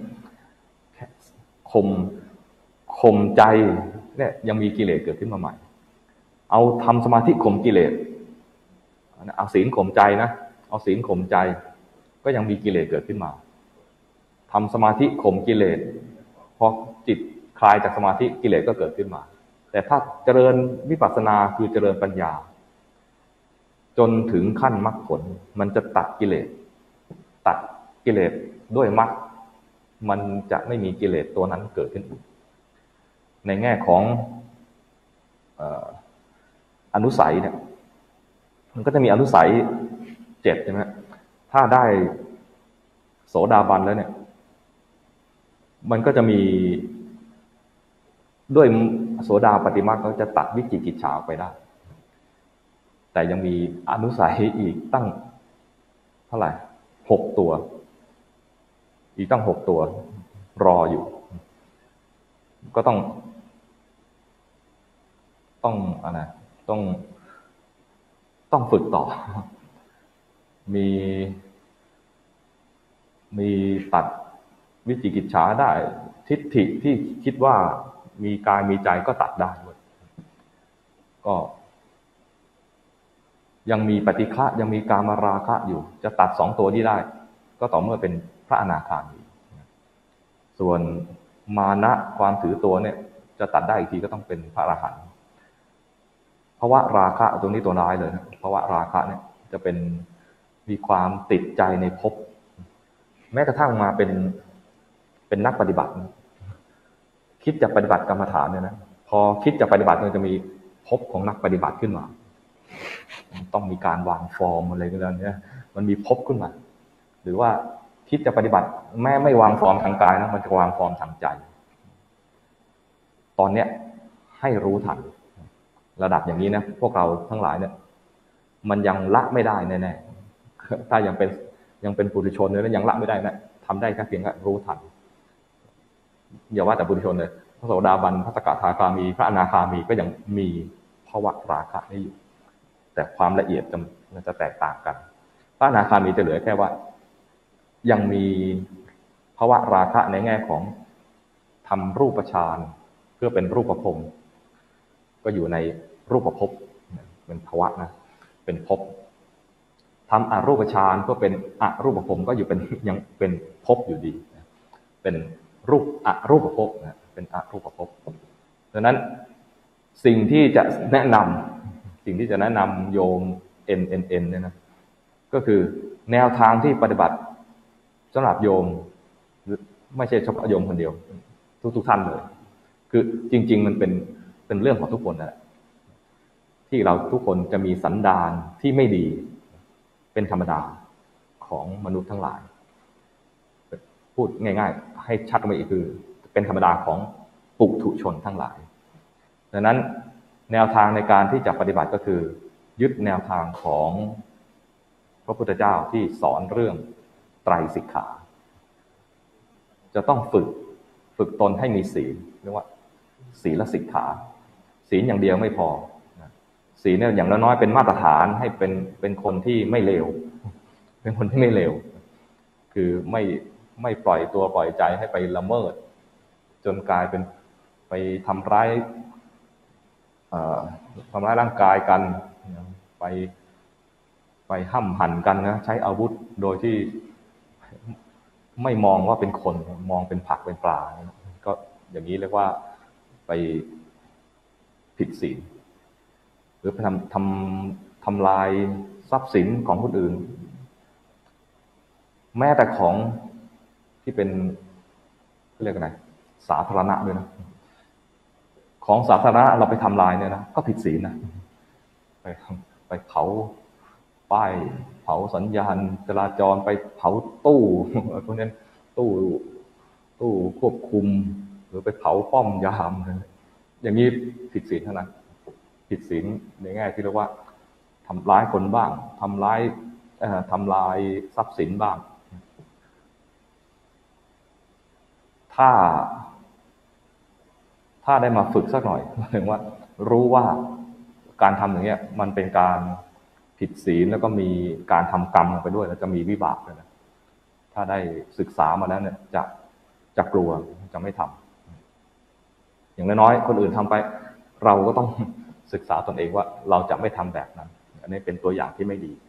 ข่มใจเนี่ยยังมีกิเลสเกิดขึ้นมาใหม่เอาทำสมาธิข่มกิเลสเอาศีลข่มใจนะเอาศีลข่มใจก็ยังมีกิเลสเกิดขึ้นมาทำสมาธิข่มกิเลสพอจิตคลายจากสมาธิกิเลสก็เกิดขึ้นมาแต่ถ้าเจริญวิปัสสนาคือเจริญปัญญาจนถึงขั้นมรรคผลมันจะตัดกิเลสด้วยมรรคมันจะไม่มีกิเลสตัวนั้นเกิดขึ้นอีกในแง่ของอนุสัยเนี่ยมันก็จะมีอนุสัย7ใช่ไหมถ้าได้โสดาบันแล้วเนี่ยมันก็จะมีด้วยโสดาปฏิมรรคก็จะตัดวิจิกิจฉาออกไปได้แต่ยังมีอนุสัยอีกตั้งเท่าไหร่6ตัวอีกตั้ง6ตัวรออยู่ก็ต้องอะไรต้องฝึกต่อมีตัดวิจิกิจฉาได้ทิฏฐิที่คิดว่ามีกายมีใจก็ตัดได้ด้วยก็ยังมีปฏิฆะยังมีกามราคะอยู่จะตัด2ตัวนี้ได้ก็ต่อเมื่อเป็นพระอนาคามีส่วนมานะความถือตัวเนี่ยจะตัดได้อีกทีก็ต้องเป็นพระอรหันต์เพราะว่าราคะตัวนี้ตัวร้ายเลยนะเพราะว่าราคะเนี่ยจะเป็นมีความติดใจในภพแม้กระทั่งมาเป็นนักปฏิบัติคิดจะปฏิบัติกรรมฐานเนี่ยนะพอคิดจะปฏิบัติมันจะมีภพของนักปฏิบัติขึ้นมาต้องมีการวางฟอร์มอะไรกันแล้วเนี่ยมันมีภพขึ้นมาหรือว่าคิดจะปฏิบัติแม้ไม่วางฟอร์มทางกายนะมันจะวางฟอร์มทางใจตอนเนี้ยให้รู้ทันระดับอย่างนี้นะพวกเราทั้งหลายเนี่ยมันยังละไม่ได้แน่ๆถ้ายังเป็นปุถุชนเลยนะยังละไม่ได้นะทำได้แค่เพียงแค่รู้ทันอย่าว่าแต่ปุถุชนเลยพระโสดาบันพระสกทาคามีพระอนาคามีก็ยังมีภวะราคะนี้อยู่แต่ความละเอียดจะแตกต่างกันพระอนาคามีจะเหลือแค่ว่ายังมีภวะราคะในแง่ของทำรูปฌานเพื่อเป็นรูปภพก็อยู่ในรูปภพเป็นภวะนะเป็นภพทำอรูปฌานก็เป็นอรูปภพก็อยู่เป็นยังเป็นภพอยู่ดีเป็นรูปอรูปภพนะเป็นอรูปภพดังนั้นสิ่งที่จะแนะนำโยม NNN เนี่ยนะก็คือแนวทางที่ปฏิบัติสำหรับโยมไม่ใช่เฉพาะโยมคนเดียวทุกท่านเลยคือจริงๆมันเป็นเรื่องของทุกคนนะที่เราทุกคนจะมีสันดานที่ไม่ดีเป็นธรรมดาของมนุษย์ทั้งหลายพูดง่ายๆให้ชัดไปอีกคือเป็นธรรมดาของปุถุชนทั้งหลายดังนั้นแนวทางในการที่จะปฏิบัติก็คือยึดแนวทางของพระพุทธเจ้าที่สอนเรื่องไตรสิกขาจะต้องฝึกตนให้มีศีลเรียกว่าศีลสิกขาศีลอย่างเดียวไม่พอศีลเนี่ยอย่างน้อยๆเป็นมาตรฐานให้เป็นคนที่ไม่เลวเป็นคนที่ไม่เลวคือไม่ปล่อยตัวปล่อยใจให้ไปละเมิดจนกลายเป็นไปทำร้ายร่างกายกันไปห้ำหั่นกันนะใช้อาวุธโดยที่ไม่มองว่าเป็นคนมองเป็นผักเป็นปลาก็อย่างนี้เรียกว่าไปผิดศีลหรือไปทำลายทรัพย์สินของคนอื่นแม้แต่ของที่เป็นเรียกอะไรสาธารณะด้วยนะของสาธารณะเราไปทำลายเนี่ยนะก็ผิดศีลนะไปเผาป้ายเผาสัญญาณจราจรไปเผาตู้พวกนั้นตู้ควบคุมหรือไปเผาป้อมยามอย่างนี้ผิดศีลเท่านั้นผิดศีลในแง่ที่เรียกว่าทำร้ายคนบ้างทำลายทรัพย์สินบ้างถ้าได้มาฝึกสักหน่อยหมายถึงว่ารู้ว่าการทำอย่างเงี้ยมันเป็นการผิดศีลแล้วก็มีการทำกรรมลงไปด้วยแล้วจะมีวิบากด้วยนะถ้าได้ศึกษามาแล้วเนี่ยจะกลัวจะไม่ทำอย่างน้อยๆคนอื่นทำไปเราก็ต้องศึกษาตนเองว่าเราจะไม่ทำแบบนั้นอันนี้เป็นตัวอย่างที่ไม่ดี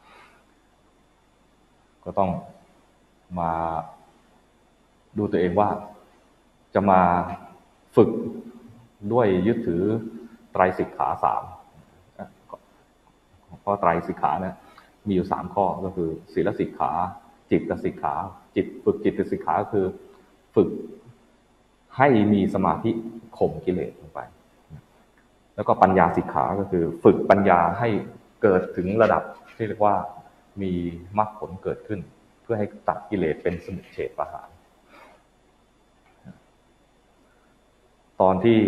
ก็ต้องมาดูตัวเองว่าจะมาฝึกด้วยยึดถือไตรสิกขา3เพราะไตรสิกขานะมีอยู่3ข้อก็คือศีลสิกขาจิตสิกขาฝึกจิตสิกขาก็คือฝึกให้มีสมาธิข่มกิเลสลงไปแล้วก็ปัญญาสิกขาก็คือฝึกปัญญาให้เกิดถึงระดับที่เรียกว่ามีมรรคผลเกิดขึ้นเพื่อให้ตัดกิเลสเป็นสมุจเฉทประหารตอนที่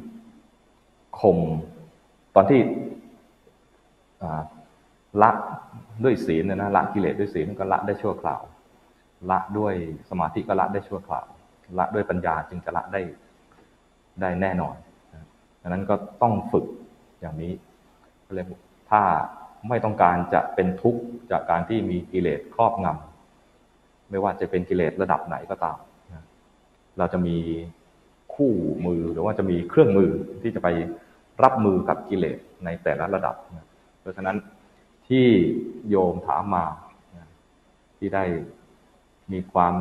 ละด้วยศีลนะละกิเลสด้วยศีลก็ละได้ชั่วคราวละด้วยสมาธิก็ละได้ชั่วคราวละด้วยปัญญาจึงจะละได้แน่นอนดังนั้นก็ต้องฝึกอย่างนี้เลยถ้าไม่ต้องการจะเป็นทุกข์จากการที่มีกิเลสครอบงำไม่ว่าจะเป็นกิเลสระดับไหนก็ตามเราจะมีคู่มือหรือว่าจะมีเครื่องมือที่จะไปรับมือกับกิเลสในแต่ละระดับเพราะฉะนั้นที่โยมถามมาที่ได้มีความ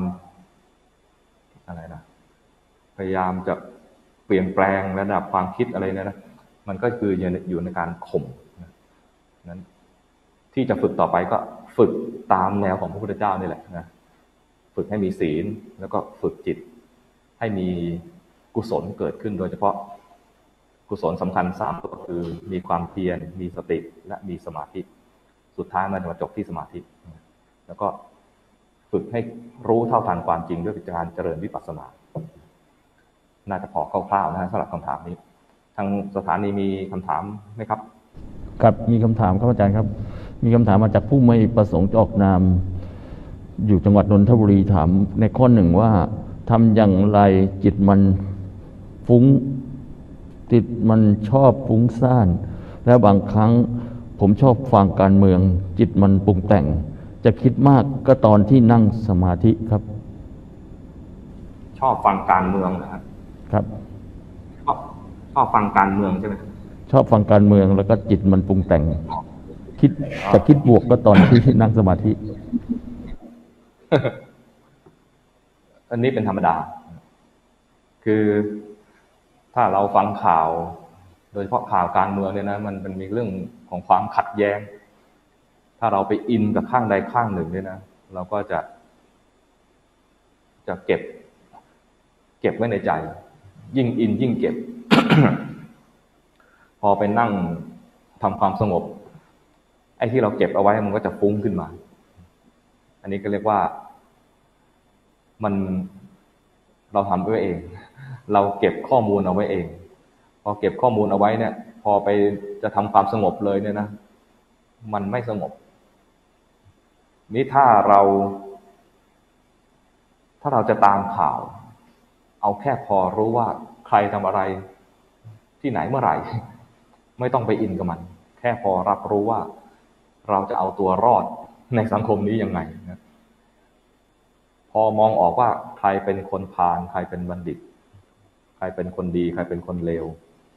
พยายามจะเปลี่ยนแปลงระดับความคิดอะไรนะมันก็คืออยู่ในการข่มนั้นที่จะฝึกต่อไปก็ฝึกตามแนวของพระพุทธเจ้านี่แหละนะฝึกให้มีศีลแล้วก็ฝึกจิตให้มีกุศลเกิดขึ้นโดยเฉพาะกุศลสำคัญ3ตัวคือมีความเพียรมีสติและมีสมาธิสุดท้ายมันจะมาจบที่สมาธิแล้วก็ฝึกให้รู้เท่าทันความจริงด้วยการเจริญวิปัสสนาน่าจะพอคร่าวๆนะสำหรับคำถามนี้ทางสถานีมีคำถามไหมครับครับมีคำถามครับอาจารย์ครับมีคำถามมาจากผู้ไม่ประสงค์จะออกนามอยู่จังหวัดนนทบุรีถามในข้อหนึ่งว่าทำอย่างไรจิตมันฟุ้งจิตมันชอบฟุ้งซ่านแล้วบางครั้งผมชอบฟังการเมืองจิตมันปรุงแต่งจะคิดมากก็ตอนที่นั่งสมาธิครับชอบฟังการเมืองนะครับครับชอบฟังการเมืองใช่ไหมชอบฟังการเมืองแล้วก็จิตมันปรุงแต่งจะคิดบวกก็ตอนที่นั่งสมาธิอันนี้เป็นธรรมดาคือถ้าเราฟังข่าวโดยเฉพาะข่าวการเมืองเนี่ยนะมันมีเรื่องของความขัดแย้งถ้าเราไปอินกับข้างใดข้างหนึ่งเนี่ยนะเราก็จะเก็บไว้ในใจยิ่งอินยิ่งเก็บ พอไปนั่งทำความสงบไอ้ที่เราเก็บเอาไว้มันก็จะฟุ้งขึ้นมาอันนี้ก็เรียกว่าเราทำไว้เองเราเก็บข้อมูลเอาไว้เองพอเก็บข้อมูลเอาไว้เนี่ยพอไปจะทำความสงบเลยเนี่ยนะมันไม่สงบนี่ถ้าเราจะตามข่าวเอาแค่พอรู้ว่าใครทำอะไรที่ไหนเมื่อไหร่ไม่ต้องไปอินกับมันแค่พอรับรู้ว่าเราจะเอาตัวรอดในสังคมนี้ยังไงนะพอมองออกว่าใครเป็นคนพาลใครเป็นบัณฑิตใครเป็นคนดีใครเป็นคนเลว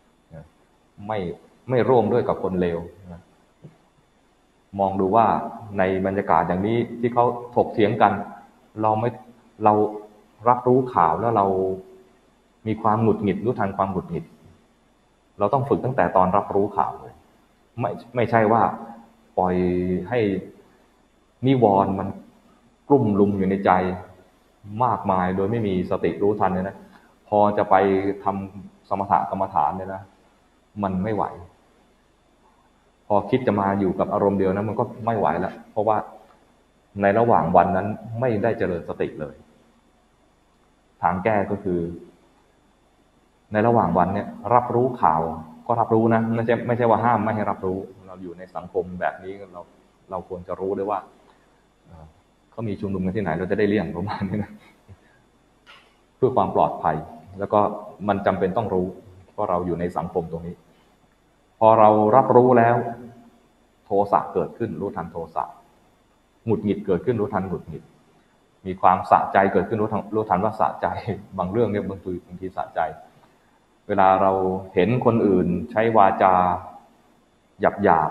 ไม่ร่วมด้วยกับคนเลวนะมองดูว่าในบรรยากาศอย่างนี้ที่เขาถกเถียงกันเรารับรู้ข่าวแล้วเรามีความหงุดหงิดรู้ทันความหงุดหงิดเราต้องฝึกตั้งแต่ตอนรับรู้ข่าวเลยไม่ใช่ว่าปล่อยให้นิวรณ์มันกลุ่มลุมอยู่ในใจมากมายโดยไม่มีสติรู้ทันเนี่ยนะพอจะไปทำสมถะกรรมฐานเนี่ยนะมันไม่ไหวพอคิดจะมาอยู่กับอารมณ์เดียวนะมันก็ไม่ไหวแล้วเพราะว่าในระหว่างวันนั้นไม่ได้เจริญสติเลยทางแก้ก็คือในระหว่างวันเนี่ยรับรู้ข่าวก็รับรู้นะไม่ใช่ว่าห้ามไม่ให้รับรู้เราอยู่ในสังคมแบบนี้เราควรจะรู้ด้วยว่าเขามีชุมนุมกันที่ไหนเราจะได้เลี่ยงประมาณนี้นะเพื่อความปลอดภัยแล้วก็มันจำเป็นต้องรู้เพราะเราอยู่ในสังคมตรงนี้พอเรารับรู้แล้วโทสะเกิดขึ้นรู้ทันโทสะหงุดหงิดเกิดขึ้นรู้ทันหงุดหงิดมีความสะใจเกิดขึ้นรู้ทันว่าสะใจบางเรื่องเนี่ยบางทีสะใจเวลาเราเห็นคนอื่นใช้วาจาหยาบ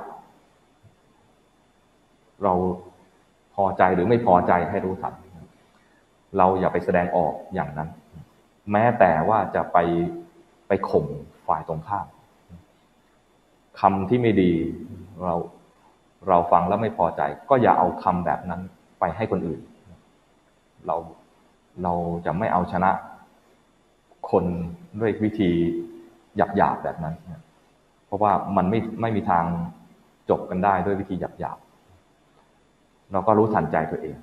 เราพอใจหรือไม่พอใจให้รู้ทันเราอย่าไปแสดงออกอย่างนั้นแม้แต่ว่าจะไปข่มฝ่ายตรงข้ามคำที่ไม่ดีเราฟังแล้วไม่พอใจก็อย่าเอาคำแบบนั้นไปให้คนอื่นเราจะไม่เอาชนะคนด้วยวิธีหยาบแบบนั้นเพราะว่ามันไม่มีทางจบกันได้ด้วยวิธีหยาบเราก็รู้ทันใจตัวเอง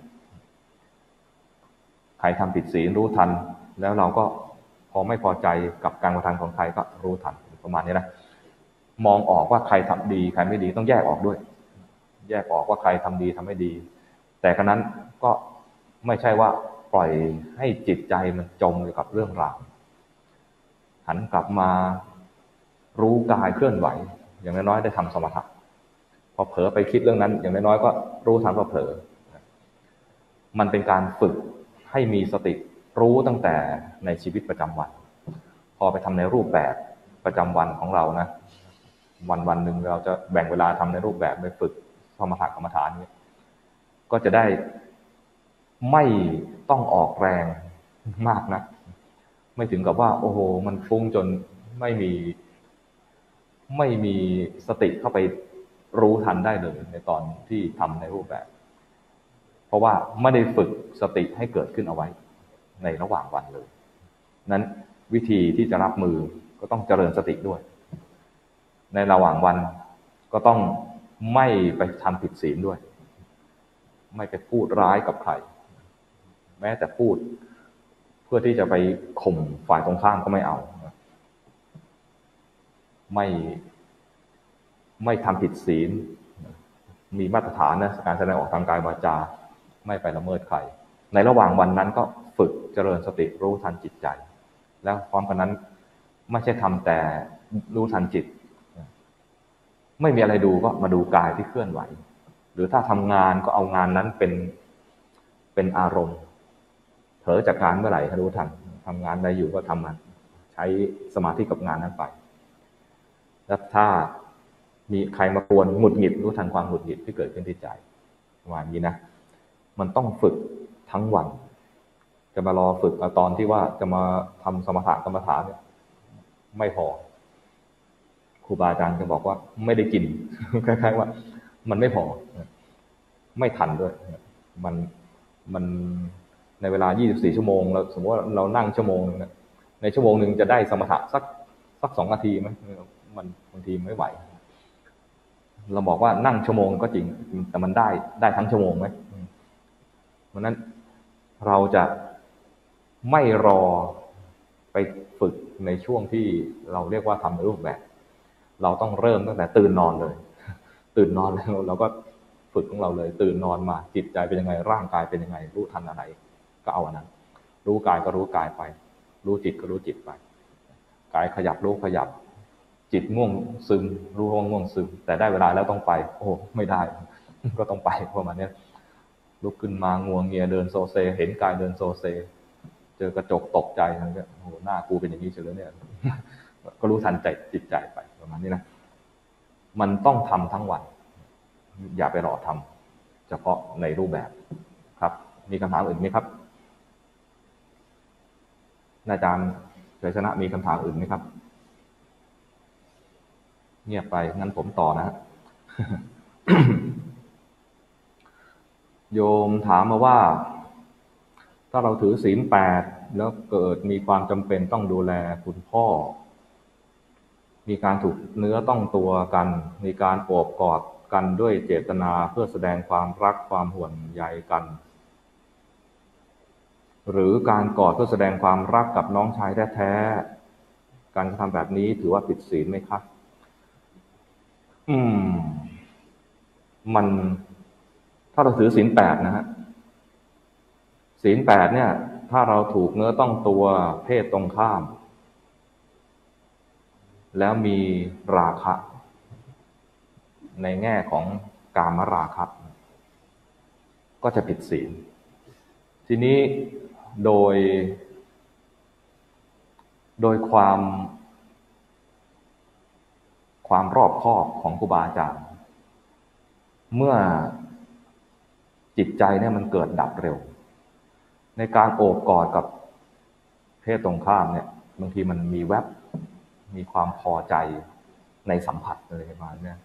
ใครทำผิดศีลรู้ทันแล้วเราก็พอไม่พอใจกับการกระทำของใครก็รู้ทันประมาณนี้นะมองออกว่าใครทำดีใครไม่ดีต้องแยกออกด้วยแยกออกว่าใครทำดีทำไม่ดีแต่ครั้นั้นก็ไม่ใช่ว่าปล่อยให้จิตใจมันจมอยู่กับเรื่องราวหันกลับมารู้กายเคลื่อนไหวอย่างน้อยๆได้ทำสมถะพอเผลอไปคิดเรื่องนั้นอย่างน้อยๆก็รู้ทันว่าเผลอมันเป็นการฝึกให้มีสติรู้ตั้งแต่ในชีวิตประจำวันพอไปทำในรูปแบบประจำวันของเรานะวันหนึ่งเราจะแบ่งเวลาทำในรูปแบบไปฝึกสมถะกรรมฐานนี้ก็จะได้ไม่ต้องออกแรงมากนะไม่ถึงกับว่าโอ้โหมันฟุ้งจนไม่มีสติเข้าไปรู้ทันได้เลยในตอนที่ทำในรูปแบบเพราะว่าไม่ได้ฝึกสติให้เกิดขึ้นเอาไว้ในระหว่างวันเลยนั้นวิธีที่จะรับมือก็ต้องเจริญสติด้วยในระหว่างวันก็ต้องไม่ไปทำผิดศีลด้วยไม่ไปพูดร้ายกับใครแม้แต่พูดเพื่อที่จะไปข่มฝ่ายตรงข้ามก็ไม่เอาไม่ทำผิดศีลมีมาตรฐานนะการแสดงออกทางกายวาจาไม่ไปละเมิดใครในระหว่างวันนั้นก็ฝึกเจริญสติรู้ทันจิตใจแล้วพร้อมกันนั้นไม่ใช่ทำแต่รู้ทันจิตไม่มีอะไรดูก็มาดูกายที่เคลื่อนไหวหรือถ้าทำงานก็เอางานนั้นเป็นอารมณ์เผลอจากงานเมื่อไหร่ให้รู้ทันทำงานใดอยู่ก็ทำมันใช้สมาธิกับงานนั้นไปแล้วถ้ามีใครมากวนหงุดหงิดรู้ทันความหงุดหงิดที่เกิดขึ้นที่ใจประมาณนี้นะมันต้องฝึกทั้งวันจะมารอฝึกเอาตอนที่ว่าจะมาทำสมถะกรรมฐานเนี่ยไม่พอครูบาอาจารย์จะบอกว่าไม่ได้กินคล้ายๆว่ามันไม่พอไม่ทันด้วยมันในเวลา24ชั่วโมงเราสมมติว่าเรานั่งชั่วโมงนึงในชั่วโมงนึงจะได้สมถะสัก2 นาทีมั้ยมันบางทีไม่ไหวเราบอกว่านั่งชั่วโมงก็จริงแต่มันได้ทั้งชั่วโมงมั้ยเพราะนั้นเราจะไม่รอไปฝึกในช่วงที่เราเรียกว่าทำในรูปแบบเราต้องเริ่มตั้งแต่ตื่นนอนเลยตื่นนอนแล้วเราก็ฝึกของเราเลยตื่นนอนมาจิตใจเป็นยังไงร่างกายเป็นยังไงรู้ทันอะไรก็เอาอันนั้นรู้กายก็รู้กายไปรู้จิตก็รู้จิตไปกายขยับรู้ขยับจิตง่วงซึมรู้ง่วงซึมแต่ได้เวลาแล้วต้องไปโอ้ไม่ได้ก็ต้องไปประมาณนี้ลุกขึ้นมางัวเงียเดินโซเซเห็นกายเดินโซเซเจอกระจกตกใจมันก็โอ้หน้ากูเป็นอย่างนี้เฉยเลยเนี่ยก็รู้ทันใจจิตใจไปประมาณนี้นะมันต้องทำทั้งวันอย่าไปรอทำเฉพาะในรูปแบบครับมีคำถามอื่นไหมครับอาจารย์ชัยชนะมีคำถามอื่นไหมครับเงียบไปงั้นผมต่อนะ โยมถามมาว่าถ้าเราถือศีล8แล้วเกิดมีความจำเป็นต้องดูแลคุณพ่อมีการถูกเนื้อต้องตัวกันมีการโอบกอดกันด้วยเจตนาเพื่อแสดงความรักความห่วงใยกันหรือการกอดเพื่อแสดงความรักกับน้องชายแท้ๆการกระทำแบบนี้ถือว่าผิดศีลไหมครับมันถ้าเราถือศีล8นะฮะศีล8เนี่ยถ้าเราถูกเนื้อต้องตัวเพศตรงข้ามแล้วมีราคะในแง่ของกามราคะก็จะผิดศีลทีนี้โดยความรอบคอบของครูบาอาจารย์เมื่อจิตใจเนี่ยมันเกิดดับเร็วในการโอบกอดกับเพศตรงข้ามเนี่ยบางทีมันมีแวบมีความพอใจในสัมผัสอะไรประมาณนี้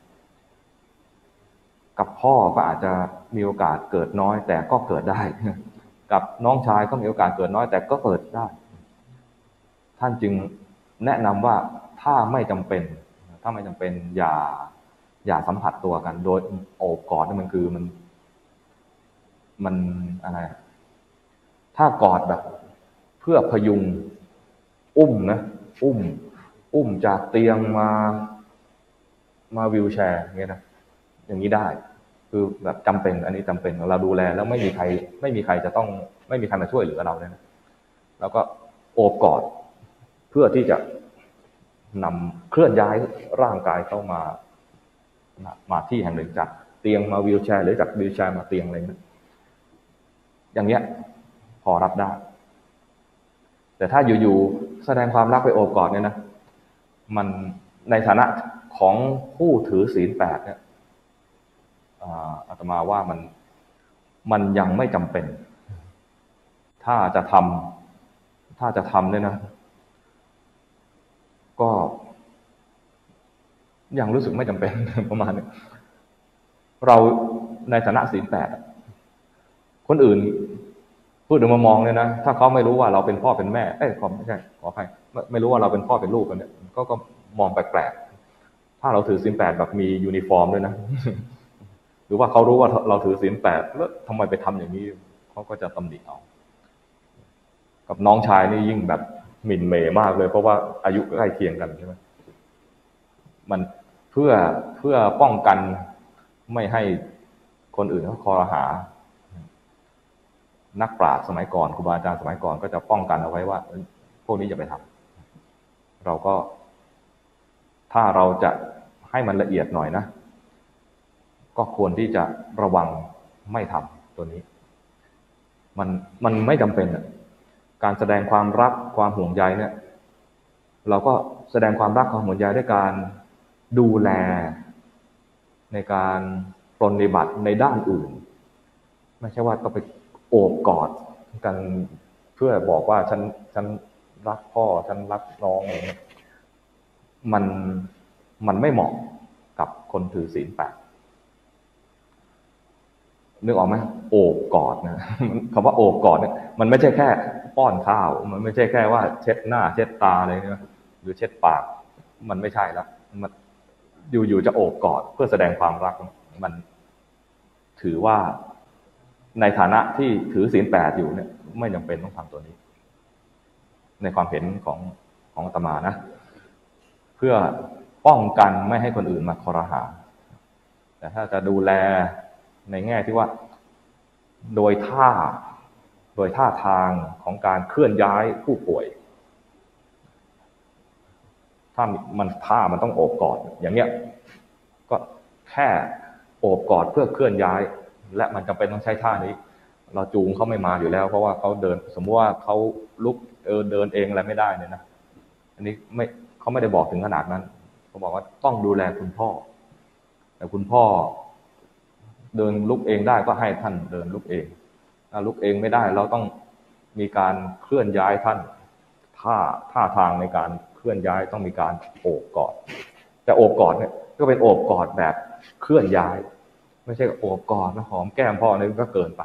กับพ่อก็อาจจะมีโอกาสเกิดน้อยแต่ก็เกิดได้กับน้องชายก็มีโอกาสเกิดน้อยแต่ก็เกิดได้ท่านจึงแนะนำว่าถ้าไม่จำเป็นอย่าสัมผัสตัวกันโดยโอบกอดนี่มันคือมันอะไรถ้ากอดแบบเพื่อพยุงอุ้มจากเตียงมาวีลแชร์อย่างเงี้ยนะอย่างนี้ได้คือแบบจำเป็นอันนี้จำเป็นเราดูแลแล้วไม่มีใครจะต้องไม่มีใครมาช่วยเหลือเราเลยนะแล้วก็โอบกอดเพื่อที่จะนำเคลื่อนย้ายร่างกายเข้ามาที่แห่งหนึ่งจากเตียงมาวีลแชร์หรือจากวีลแชร์มาเตียงอะไรนะอย่างเงี้ยพอรับได้แต่ถ้าอยู่ๆแสดงความรักไปโอบกอดเนี่ยนะมันในฐานะของผู้ถือศีล8เนี่ยอาตมาว่ามันยังไม่จำเป็นถ้าจะทำเนี่ยนะก็ยังรู้สึกไม่จำเป็นประมาณนี้เราในฐานะศีล 8คนอื่นพูดถึงมามองเนี่ยนะถ้าเขาไม่รู้ว่าเราเป็นพ่อเป็นแม่ไม่ใช่ขออภัยไม่รู้ว่าเราเป็นพ่อเป็นลูกกันเนี่ยก็มองแปลกๆถ้าเราถือศีล 8แบบมียูนิฟอร์มด้วยนะ หรือว่าเขารู้ว่าเราถือศีล 8แล้วทำไมไปทำอย่างนี้เขาก็จะตำหนิเอากับน้องชายนี่ยิ่งแบบหมิ่นเหม่มากเลยเพราะว่าอายุใกล้เคียงกันใช่ไหมมันเพื่อป้องกันไม่ให้คนอื่นเขาคอรหานักปราชญ์สมัยก่อนครูบาอาจารย์สมัยก่อนก็จะป้องกันเอาไว้ว่าพวกนี้อย่าไปทำเราก็ถ้าเราจะให้มันละเอียดหน่อยนะก็ควรที่จะระวังไม่ทำตัวนี้มันไม่จำเป็นการแสดงความรักความห่วงใยเนี่ยเราก็แสดงความรักความห่วงใยด้วยการดูแลในการปรนนิบัติในด้านอื่นไม่ใช่ว่าต้องไปโอบกอดกันเพื่อบอกว่าฉันรักพ่อฉันรักน้องอะไรเงี้ยมันไม่เหมาะกับคนถือศีล 8นึกออกไหมโอบกอดนะคำว่าโอบกอดเนี่ยมันไม่ใช่แค่ป้อนข้าวมันไม่ใช่แค่ว่าเช็ดหน้าเช็ดตาอะไรเนี่ยหรือเช็ดปากมันไม่ใช่แล้วมันอยู่จะโอบกอดเพื่อแสดงความรักมันถือว่าในฐานะที่ถือศีล 8อยู่เนี่ยไม่จำเป็นต้องทำตัวนี้ในความเห็นของอาตมานะเพื่อป้องกันไม่ให้คนอื่นมาคอรหาแต่ถ้าจะดูแลในแง่ที่ว่าโดยท่าทางของการเคลื่อนย้ายผู้ป่วยถ้ามันต้องโอบกอดอย่างเนี้ยก็แค่โอบกอดเพื่อเคลื่อนย้ายและมันจำเป็นต้องใช้ท่านี้เราจูงเขาไม่มาอยู่แล้วเพราะว่าเขาเดินสมมติว่าเขาลุกเดินเองอะไรไม่ได้เนี่ยนะอันนี้เขาไม่ได้บอกถึงขนาดนั้นเขาบอกว่าต้องดูแลคุณพ่อแต่คุณพ่อเดินลุกเองได้ก็ให้ท่านเดินลุกเองถ้าลุกเองไม่ได้เราต้องมีการเคลื่อนย้ายท่านท่าทางในการเคลื่อนย้ายต้องมีการโอบกอดแต่โอบกอดเนี่ยก็เป็นโอบกอดแบบเคลื่อนย้ายไม่ใช่โอบกอดนะหอมแก้มพ่อนี่ก็เกินไป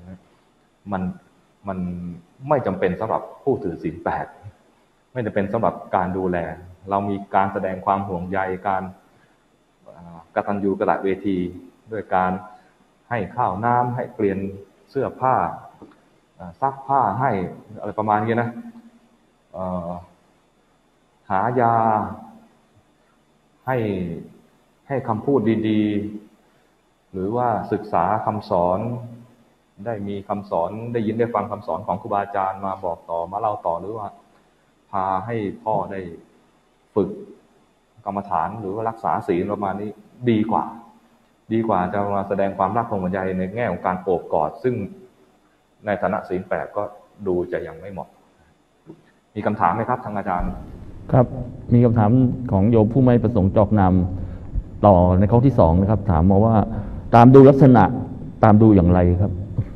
มันไม่จำเป็นสำหรับผู้ถือศีล 8ไม่จำเป็นสำหรับการดูแลเรามีการแสดงความห่วงใยการกตัญญูกตเวทีด้วยการให้ข้าวน้ำให้เปลี่ยนเสื้อผ้าซักผ้าให้อะไรประมาณนี้นะหายาให้คำพูดดีๆหรือว่าศึกษาคำสอนได้มีคำสอนได้ยินได้ฟังคำสอนของครูบาอาจารย์มาบอกต่อมาเล่าต่อหรือว่าพาให้พ่อได้ฝึกกรรมฐานหรือว่ารักษาศีลประมาณนี้ดีกว่าจะมาแสดงความรักความห่วงใยในแง่ของการโอบกอดซึ่งในฐานะศีล 8ก็ดูจะยังไม่เหมาะมีคำถามไหมครับทางอาจารย์ครับมีคำถามของโยมผู้ไม่ประสงค์จอกนามต่อในข้อที่2นะครับถามมาว่าตามดูลักษณะตามดูอย่างไรครับ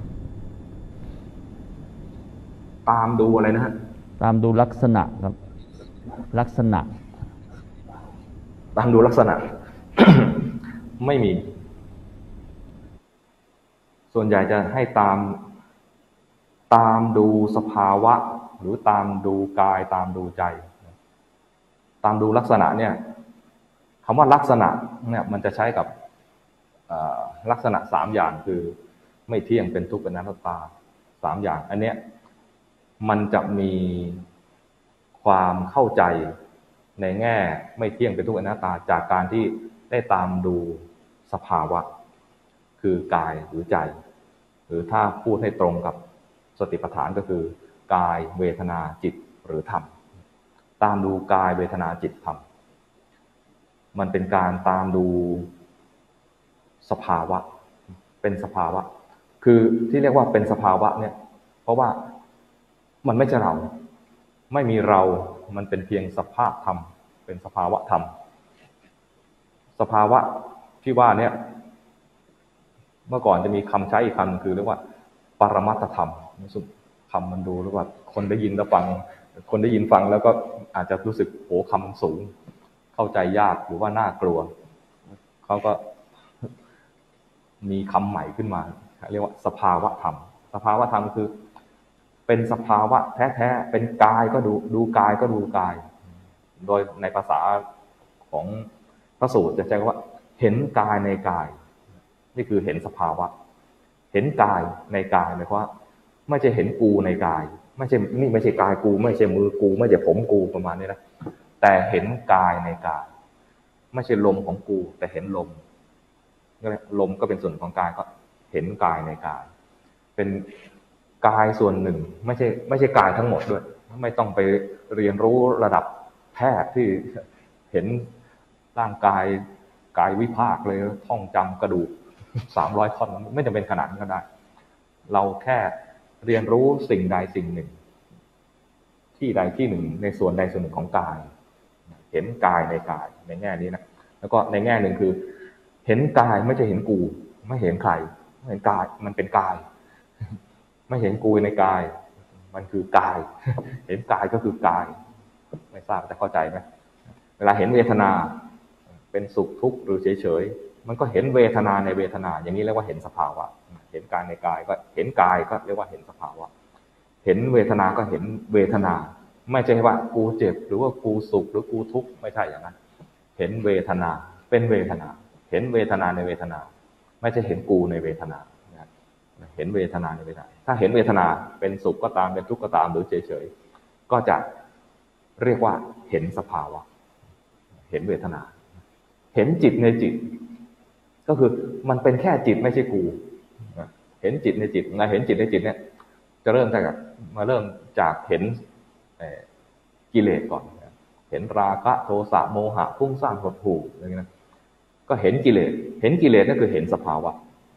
ตามดูอะไรนะฮะตามดูลักษณะครับลักษณะตามดูลักษณะ ไม่มีส่วนใหญ่จะให้ตามดูสภาวะหรือตามดูกายตามดูใจตามดูลักษณะเนี่ยคำว่าลักษณะเนี่ยมันจะใช้กับลักษณะ3อย่างคือไม่เที่ยงเป็นทุกข์เป็นอนัตตา3อย่างอันเนี้ยมันจะมีความเข้าใจในแง่ไม่เที่ยงเป็นทุกข์เป็นอนัตตาจากการที่ได้ตามดูสภาวะคือกายหรือใจหรือถ้าพูดให้ตรงกับสติปัฏฐานก็คือกายเวทนาจิตหรือธรรมตามดูกายเวทนาจิตธรรมมันเป็นการตามดูสภาวะเป็นสภาวะคือที่เรียกว่าเป็นสภาวะเนี่ยเพราะว่ามันไม่ใช่เราไม่มีเรามันเป็นเพียงสภาพธรรมเป็นสภาวะธรรมสภาวะที่ว่าเนี่ยเมื่อก่อนจะมีคำใช้อีกคำคือเรียกว่าปรมัตถธรรมคำมันดูหรือว่าคนได้ยินแล้วฟังคนได้ยินฟังแล้วก็อาจจะรู้สึกโหคำมันสูงเข้าใจยากหรือว่าน่ากลัวเขาก็มีคำใหม่ขึ้นมาเรียกว่าสภาวะธรรมสภาวะธรรมคือเป็นสภาวะแท้ๆเป็นกายก็ดูกายก็ดูกายโดยในภาษาของพระสูตรจะใช้คำว่าเห็นกายในกายนี่คือเห็นสภาวะเห็นกายในกายหมายความว่าไม่ใช่เห็นกูในกายไม่ใช่นี่ไม่ใช่กายกูไม่ใช่มือกูไม่ใช่ผมกูประมาณนี้นะแต่เห็นกายในกายไม่ใช่ลมของกูแต่เห็นลมลมก็เป็นส่วนของกายก็เห็นกายในกายเป็นกายส่วนหนึ่งไม่ใช่กายทั้งหมดด้วยไม่ต้องไปเรียนรู้ระดับแพทย์ที่เห็นร่างกายวิภาคเลยท่องจำกระดูก300 ท่อนไม่จำเป็นขนาดนั้นก็ได้เราแค่เรียนรู้สิ่งใดสิ่งหนึ่งที่ใดที่หนึ่งในส่วนใดส่วนหนึ่งของกายเห็นกายในกายในแง่นี้นะแล้วก็ในแง่หนึ่งคือเห็นกายไม่ใช่เห็นกูไม่เห็นใครไม่เห็นกายมันเป็นกายไม่เห็นกูในกายมันคือกายเห็นกายก็คือกายไม่ทราบจะเข้าใจไหมเวลาเห็นเวทนาเป็นสุขทุกข์หรือเฉยๆมันก็เห็นเวทนาในเวทนาอย่างนี้เรียกว่าเห็นสภาวะเห็นกายในกายก็เห็นกายก็เรียกว่าเห็นสภาวะเห็นเวทนาก็เห็นเวทนาไม่ใช่ว่ากูเจ็บหรือว่ากูสุขหรือกูทุกข์ไม่ใช่อย่างนั้นเห็นเวทนาเป็นเวทนาเห็นเวทนาในเวทนาไม่ใช่เห็นกูในเวทนาเห็นเวทนาในเวทนาถ้าเห็นเวทนาเป็นสุขก็ตามเป็นทุกข์ก็ตามหรือเฉยๆก็จะเรียกว่าเห็นสภาวะเห็นเวทนาเห็นจิตในจิตก็คือมันเป็นแค่จิตไม่ใช่กูเห็นจิตในจิตไงเห็นจิตในจิตเนี่ยจะเริ่มจากเห็นกิเลสก่อนเห็นราคะโทสะโมหะฟุ้งซ่านหดหู่อะไรอย่างนี้นะก็เห็นกิเลสนั่นคือเห็นสภาวะ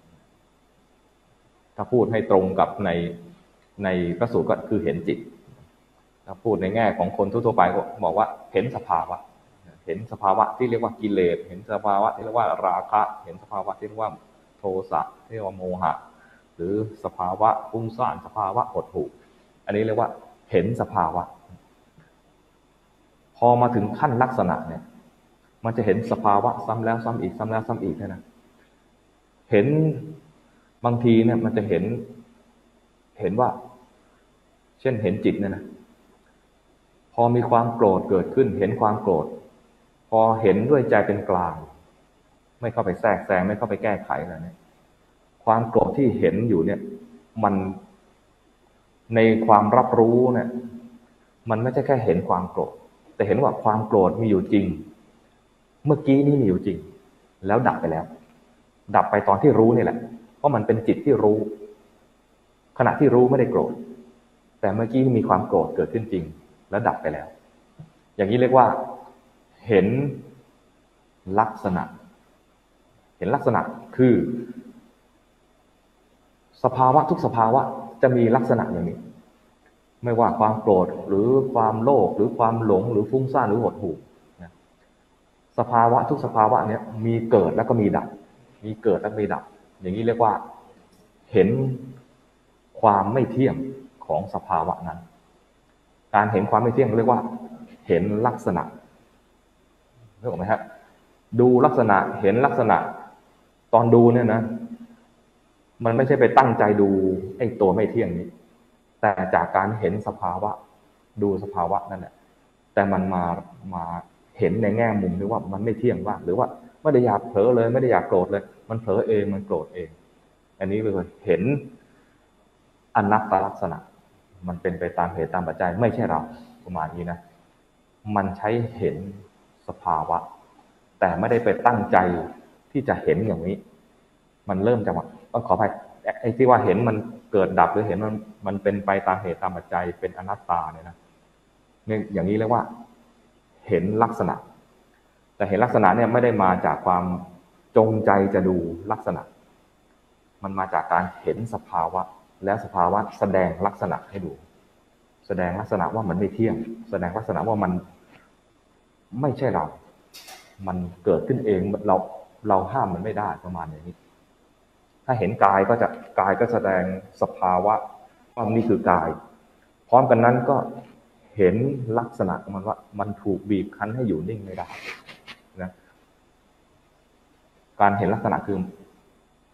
ถ้าพูดให้ตรงกับในพระสูตรก็คือเห็นจิตถ้าพูดในแง่ของคนทั่วไปก็บอกว่าเห็นสภาวะเห็นสภาวะที่เรียกว่ากิเลสเห็นสภาวะที่เรียกว่าราคะเห็นสภาวะที่เรียกว่าโทสะที่เรียกว่าโมหะหรือสภาวะฟุ้งซ่านสภาวะหดหู่อันนี้เรียกว่าเห็นสภาวะพอมาถึงขั้นลักษณะเนี่ยมันจะเห็นสภาวะซ้ำแล้วซ้ำอีกซ้ำแล้วซ้ำอีกนะเห็นบางทีเนี่ยมันจะเห็นว่าเช่นเห็นจิตเนี่ยนะพอมีความโกรธเกิดขึ้นเห็นความโกรธพอเห็นด้วยใจเป็นกลางไม่เข้าไปแทรกแซงไม่เข้าไปแก้ไขอะไรเนี่ยความโกรธที่เห็นอยู่เนี่ยมันในความรับรู้เนี่ยมันไม่ใช่แค่เห็นความโกรธแต่เห็นว่าความโกรธมีอยู่จริงเมื่อกี้นี้มีอยู่จริงแล้วดับไปแล้วดับไปตอนที่รู้นี่แหละเพราะมันเป็นจิตที่รู้ขณะที่รู้ไม่ได้โกรธแต่เมื่อกี้มีความโกรธเกิดขึ้นจริงแล้วดับไปแล้วอย่างนี้เรียกว่าเห็นลักษณะคือสภาวะทุกสภาวะจะมีลักษณะอย่างนี้ไม่ว่าความโกรธหรือความโลภหรือความหลงหรือฟุ้งซ่านหรือหดหู่สภาวะทุกสภาวะเนี้ยมีเกิดแล้วก็มีดับมีเกิดแล้วมีดับอย่างนี้เรียกว่าเห็นความไม่เที่ยงของสภาวะนั้นการเห็นความไม่เที่ยงเรียกว่าเห็นลักษณะรู้ไหมครับดูลักษณะเห็นลักษณะตอนดูเนี่ยนะมันไม่ใช่ไปตั้งใจดูไอ้ตัวไม่เที่ยงนี้แต่จากการเห็นสภาวะดูสภาวะนั่นแหละแต่มันมาเห็นในแง่มุมที่ว่ามันไม่เที่ยงบ้างหรือว่าไม่ได้อยากเผลอเลยไม่ได้อยากโกรธเลยมันเผลอเองมันโกรธเองอันนี้เลยเห็นอนัตตลักษณะมันเป็นไปตามเหตุตามปัจจัยไม่ใช่เราประมาณนี้นะมันใช้เห็นสภาวะแต่ไม่ได้ไปตั้งใจที่จะเห็นอย่างนี้มันเริ่มจากว่าขออภัยไอ้ที่ว่าเห็นมันเกิดดับหรือเห็นมันเป็นไปตามเหตุตามปัจจัยเป็นอนัตตาเนี่ยนะเนี่ยอย่างนี้เรียกว่าเห็นลักษณะแต่เห็นลักษณะเนี่ยไม่ได้มาจากความจงใจจะดูลักษณะมันมาจากการเห็นสภาวะแล้วสภาวะแสดงลักษณะให้ดูแสดงลักษณะว่ามันไม่เที่ยงแสดงลักษณะว่ามันไม่ใช่เรามันเกิดขึ้นเองเราห้ามมันไม่ได้ประมาณอย่างนี้ถ้าเห็นกายก็แสดงสภาวะว่านี่คือกายพร้อมกันนั้นก็เห็นลักษณะของมันว่ามันถูกบีบคั้นให้อยู่นิ่งไม่ได้นะการเห็นลักษณะคือ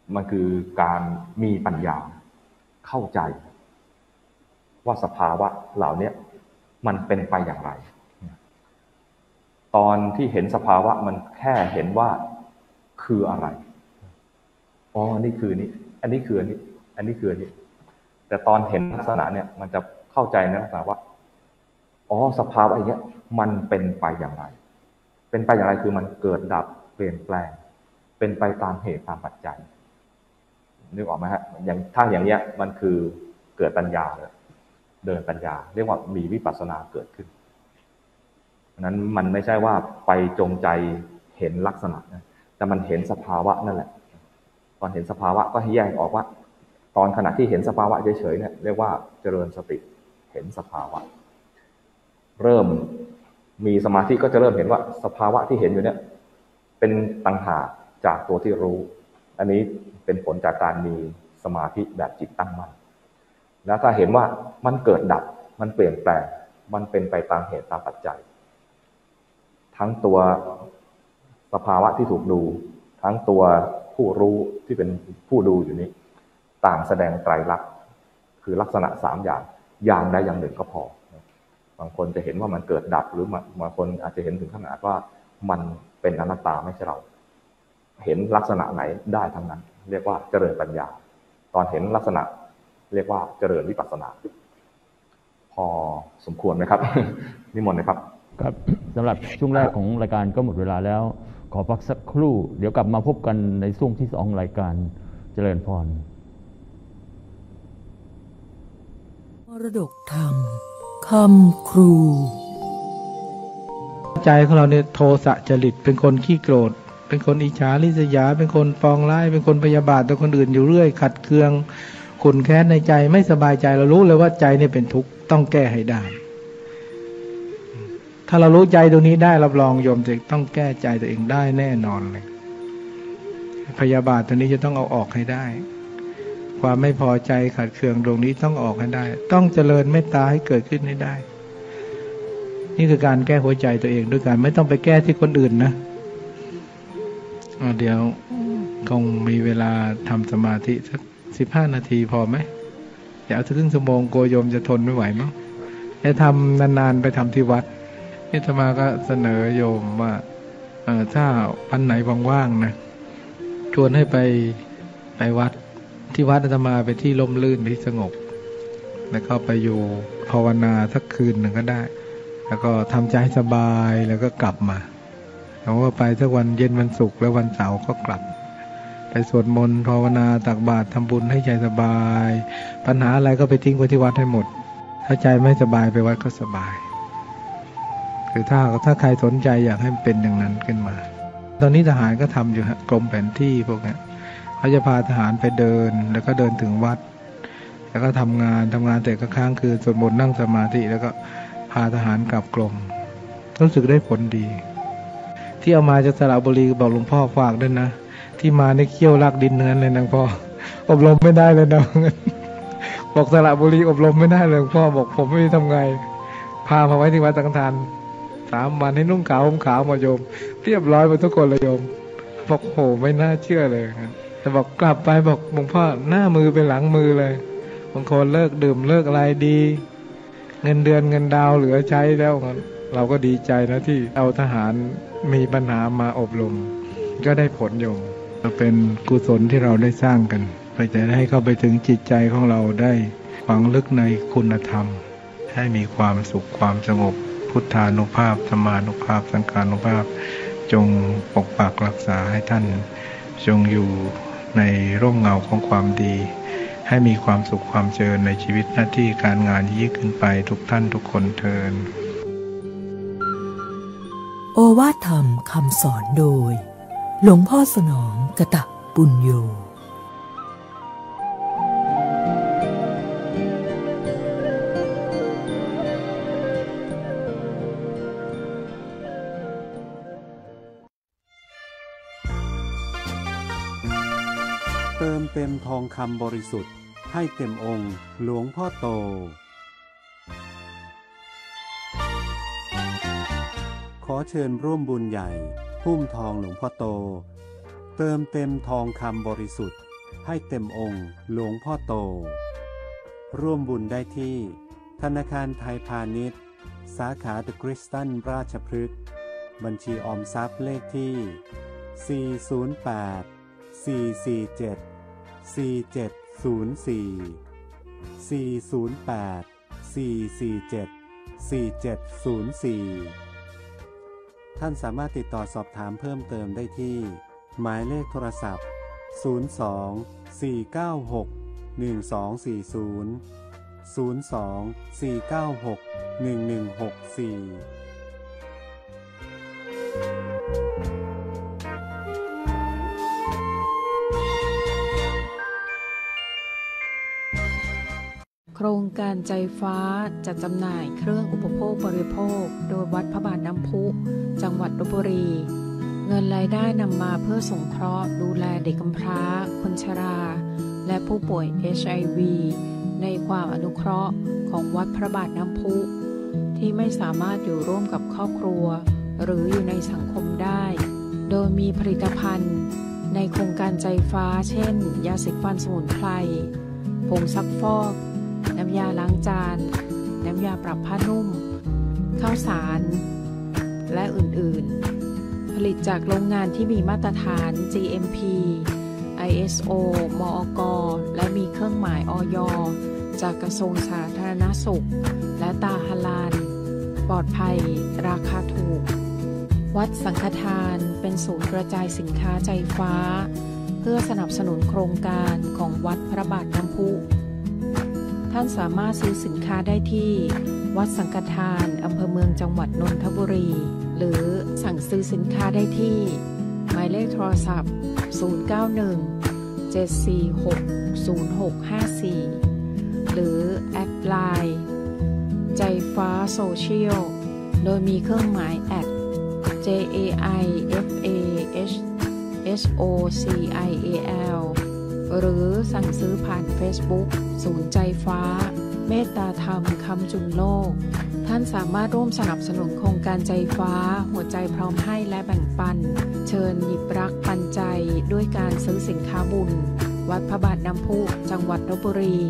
มันคือการมีปัญญาเข้าใจว่าสภาวะเหล่านี้มันเป็นไปอย่างไรตอนที่เห็นสภาวะมันแค่เห็นว่าคืออะไรอ๋ออันนี้คือนี้อันนี้คืออันนี้อันนี้คืออันนี้แต่ตอนเห็นลักษณะเนี่ยมันจะเข้าใจในลักษณะว่าอ๋อสภาวะอย่างเงี้ยมันเป็นไปอย่างไรเป็นไปอย่างไรคือมันเกิดดับเปลี่ยนแปลงเป็นไปตามเหตุตามปัจจัยนึกออกไหมฮะอย่างถ้าอย่างเนี้ยมันคือเกิดปัญญาเลยเดินปัญญาเรียกว่ามีวิปัสสนาเกิดขึ้นนั้นมันไม่ใช่ว่าไปจงใจเห็นลักษณะนะแต่มันเห็นสภาวะนั่นแหละตอนเห็นสภาวะก็ให้แยกออกว่าตอนขณะที่เห็นสภาวะเฉยๆเนี่ยเรียกว่าเจริญสติเห็นสภาวะเริ่มมีสมาธิก็จะเริ่มเห็นว่าสภาวะที่เห็นอยู่เนี่ยเป็นต่างหากจากตัวที่รู้อันนี้เป็นผลจากการมีสมาธิแบบจิตตั้งมั่นแล้วถ้าเห็นว่ามันเกิดดับมันเปลี่ยนแปลงมันเป็นไปตามเหตุตามปัจจัยทั้งตัวสภาวะที่ถูกดูทั้งตัวผู้รู้ที่เป็นผู้ดูอยู่นี้ต่างแสดงไตรลักษณ์คือลักษณะ3อย่างใดอย่างหนึ่งก็พอบางคนจะเห็นว่ามันเกิดดับหรือบางคนอาจจะเห็นถึงขนาดว่ามันเป็นอนัตตาไม่ใช่เราเห็นลักษณะไหนได้ทั้งนั้นเรียกว่าเจริญปัญญาตอนเห็นลักษณะเรียกว่าเจริญวิปัสสนาพอสมควรไหมครับ นิมนต์นะครับครับสำหรับช่วงแรกของรายการก็หมดเวลาแล้วขอพักสักครู่เดี๋ยวกลับมาพบกันในช่วงที่2รายการเจริญพรมรดกธรรมคำครูใจของเราเนี่ยโทสะจริตเป็นคนขี้โกรธเป็นคนอิจฉาริษยาเป็นคนปองร้ายเป็นคนพยาบาทต่อคนอื่นอยู่เรื่อยขัดเคืองขุ่นแค้นในใจไม่สบายใจเรารู้เลยว่าใจเนี่ยเป็นทุกข์ต้องแก้ให้ได้ถ้าเรารู้ใจตรงนี้ได้รับรองโยมจะต้องแก้ใจตัวเองได้แน่นอนเลยพยาบาทตัวนี้จะต้องเอาออกให้ได้ความไม่พอใจขัดเคืองตรงนี้ต้องออกให้ได้ต้องเจริญเมตตาให้เกิดขึ้นให้ได้นี่คือการแก้หัวใจตัวเองด้วยกันไม่ต้องไปแก้ที่คนอื่นนะเดี๋ยวคงมีเวลาทำสมาธิสัก15 นาทีพอไหมเดี๋ยวครึ่งชั่วโมงโกโยมจะทนไม่ไหวมั้งจะทำนานๆไปทำที่วัดนี่อาตมาก็เสนอโยมว่าถ้าวันไหนว่างๆนะชวนให้ไปวัดที่วัดอาตมาไปที่ร่มรื่นที่สงบแล้วก็ไปอยู่ภาวนาสักคืนหนึ่งก็ได้แล้วก็ทำใจสบายแล้วก็กลับมาเราก็ไปสักวันเย็นวันศุกร์แล้ววันเสาร์ก็กลับไปสวดมนต์ภาวนาตักบาตรทำบุญให้ใจสบายปัญหาอะไรก็ไปทิ้งไว้ที่วัดให้หมดถ้าใจไม่สบายไปวัดก็สบายคือถ้าใครสนใจอยากให้เป็นอย่างนั้นขึ้นมาตอนนี้ทหารก็ทำอยู่ฮะกรมแผนที่พวกนี้เขาจะพาทหารไปเดินแล้วก็เดินถึงวัดแล้วก็ทำงานเสร็จก็ค้างคืนสวดมนต์นั่งสมาธิแล้วก็พาทหารกลับกรมรู้สึกได้ผลดีที่เอามาจากสระบุรีบอกหลวงพ่อฝากด้วยนะที่มาในเขี้ยวลากดินเนื้อเลยนะพ่ออบรมไม่ได้เลยนะบอกสระบุรีอบรมไม่ได้เลยหลวงพ่อบอกผมไม่รู้ทำไงพามาไว้ที่วัดสังฆทาน3 วันให้นุ่งขาวห่มขาวมาโยมเรียบร้อยหมดทุกคนเลยโยมบอกโหไม่น่าเชื่อเลยแต่บอกกลับไปบอกหลวงพ่อหน้ามือเป็นหลังมือเลยบางคนเลิกดื่มเลิกอะไรดีเงินเดือนเงินดาวเหลือใช้แล้วเราก็ดีใจนะที่เอาทหารมีปัญหามาอบรมก็ได้ผลโยมเป็นกุศลที่เราได้สร้างกันเพื่อจะได้เข้าไปถึงจิตใจของเราได้ฝังลึกในคุณธรรมให้มีความสุขความสงบพุทธานุภาพธรรมานุภาพสังฆานุภาพจงปกปักรักษาให้ท่านจงอยู่ในร่มเงาของความดีให้มีความสุขความเจริญในชีวิตหน้าที่การงานยิ่งขึ้นไปทุกท่านทุกคนเทอญโอวาทธรรมคำสอนโดยหลวงพ่อสนองกตปุญโญเติมเต็มทองคำบริสุทธิ์ให้เต็มองค์หลวงพ่อโตขอเชิญร่วมบุญใหญ่หุ้มทองหลวงพ่อโตเติมเต็มทองคำบริสุทธิ์ให้เต็มองค์หลวงพ่อโตร่วมบุญได้ที่ธนาคารไทยพาณิชย์สาขาเดอะคริสตันราชพฤกษ์บัญชีออมทรัพย์เลขที่408-447-4704 ท่านสามารถติดต่อสอบถามเพิ่มเติมได้ที่หมายเลขโทรศัพท์02-496-1164 โครงการใจฟ้าจัดจำหน่ายเครื่องอุปโภคบริโภคโดยวัดพระบาทน้ำพุจังหวัดลพบุรีเงินรายได้นำมาเพื่อสงเคราะห์ดูแลเด็กกำพร้าคนชราและผู้ป่วย HIV ในความอนุเคราะห์ของวัดพระบาทน้ำพุที่ไม่สามารถอยู่ร่วมกับครอบครัวหรืออยู่ในสังคมได้โดยมีผลิตภัณฑ์ในโครงการใจฟ้าเช่นยาสีฟันสมุนไพรผงซักฟอกน้ำยาล้างจานน้ำยาปรับผ้านุ่มข้าวสารและอื่นๆผลิตจากโรงงานที่มีมาตรฐาน GMP ISO มอก.และมีเครื่องหมายอย.จากกระทรวงสาธารณสุขและตาฮาลาลปลอดภัยราคาถูกวัดสังฆทานเป็นศูนย์กระจายสินค้าใจฟ้าเพื่อสนับสนุนโครงการของวัดพระบาทน้ำพุท่านสามารถซื้อสินค้าได้ที่วัดสังฆทานอำเภอเมืองจังหวัดนนทบุรีหรือสั่งซื้อสินค้าได้ที่หมายเลขโทรศัพท์091-746-0654หรือแอดไลน์ใจฟ้าโซเชียลโดยมีเครื่องหมายแอด JAIFASOCIAL หรือสั่งซื้อผ่าน Facebook ศูนย์ใจฟ้าเมตตาธรรมคำจุนโลกท่านสามารถร่วมสนับสนุนโครงการใจฟ้าหัวใจพร้อมให้และแบ่งปันเชิญหยิบรักปันใจด้วยการซื้อสินค้าบุญวัดพระบาทน้ำพุจังหวัดลพบุรี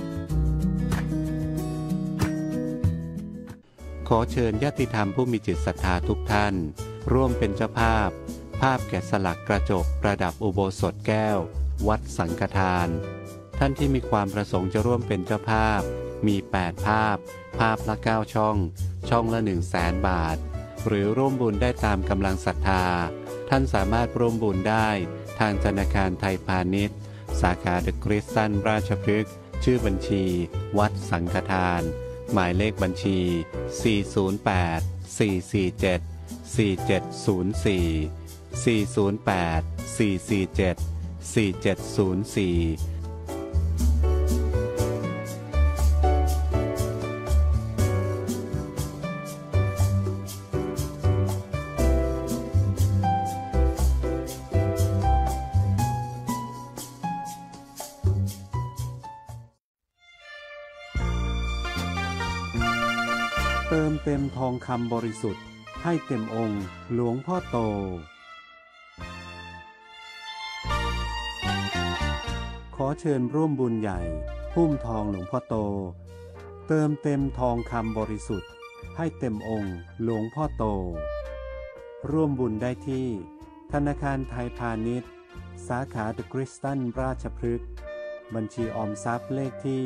ขอเชิญญาติธรรมผู้มีจิตศรัทธาทุกท่านร่วมเป็นเจ้าภาพแกะสลักกระจกประดับอุโบสถแก้ววัดสังฆทานท่านที่มีความประสงค์จะร่วมเป็นเจ้าภาพมี8ภาพละ9ช่องละ100,000 บาทหรือร่วมบุญได้ตามกำลังศรัทธาท่านสามารถร่วมบุญได้ทางธนาคารไทยพาณิชย์สาขาเดอะคริสตันราชพฤกษ์ชื่อบัญชีวัดสังฆทานหมายเลขบัญชี408-447-4704 เติมเต็มทองคำบริสุทธิ์ให้เต็มองค์หลวงพ่อโตขอเชิญร่วมบุญใหญ่หุ้มทองหลวงพ่อโตเติมเต็มทองคำบริสุทธิ์ให้เต็มองค์หลวงพ่อโตร่วมบุญได้ที่ธนาคารไทยพาณิชย์สาขาเดอะคริสตันราชพฤกษ์บัญชีออมทรัพย์เลขที่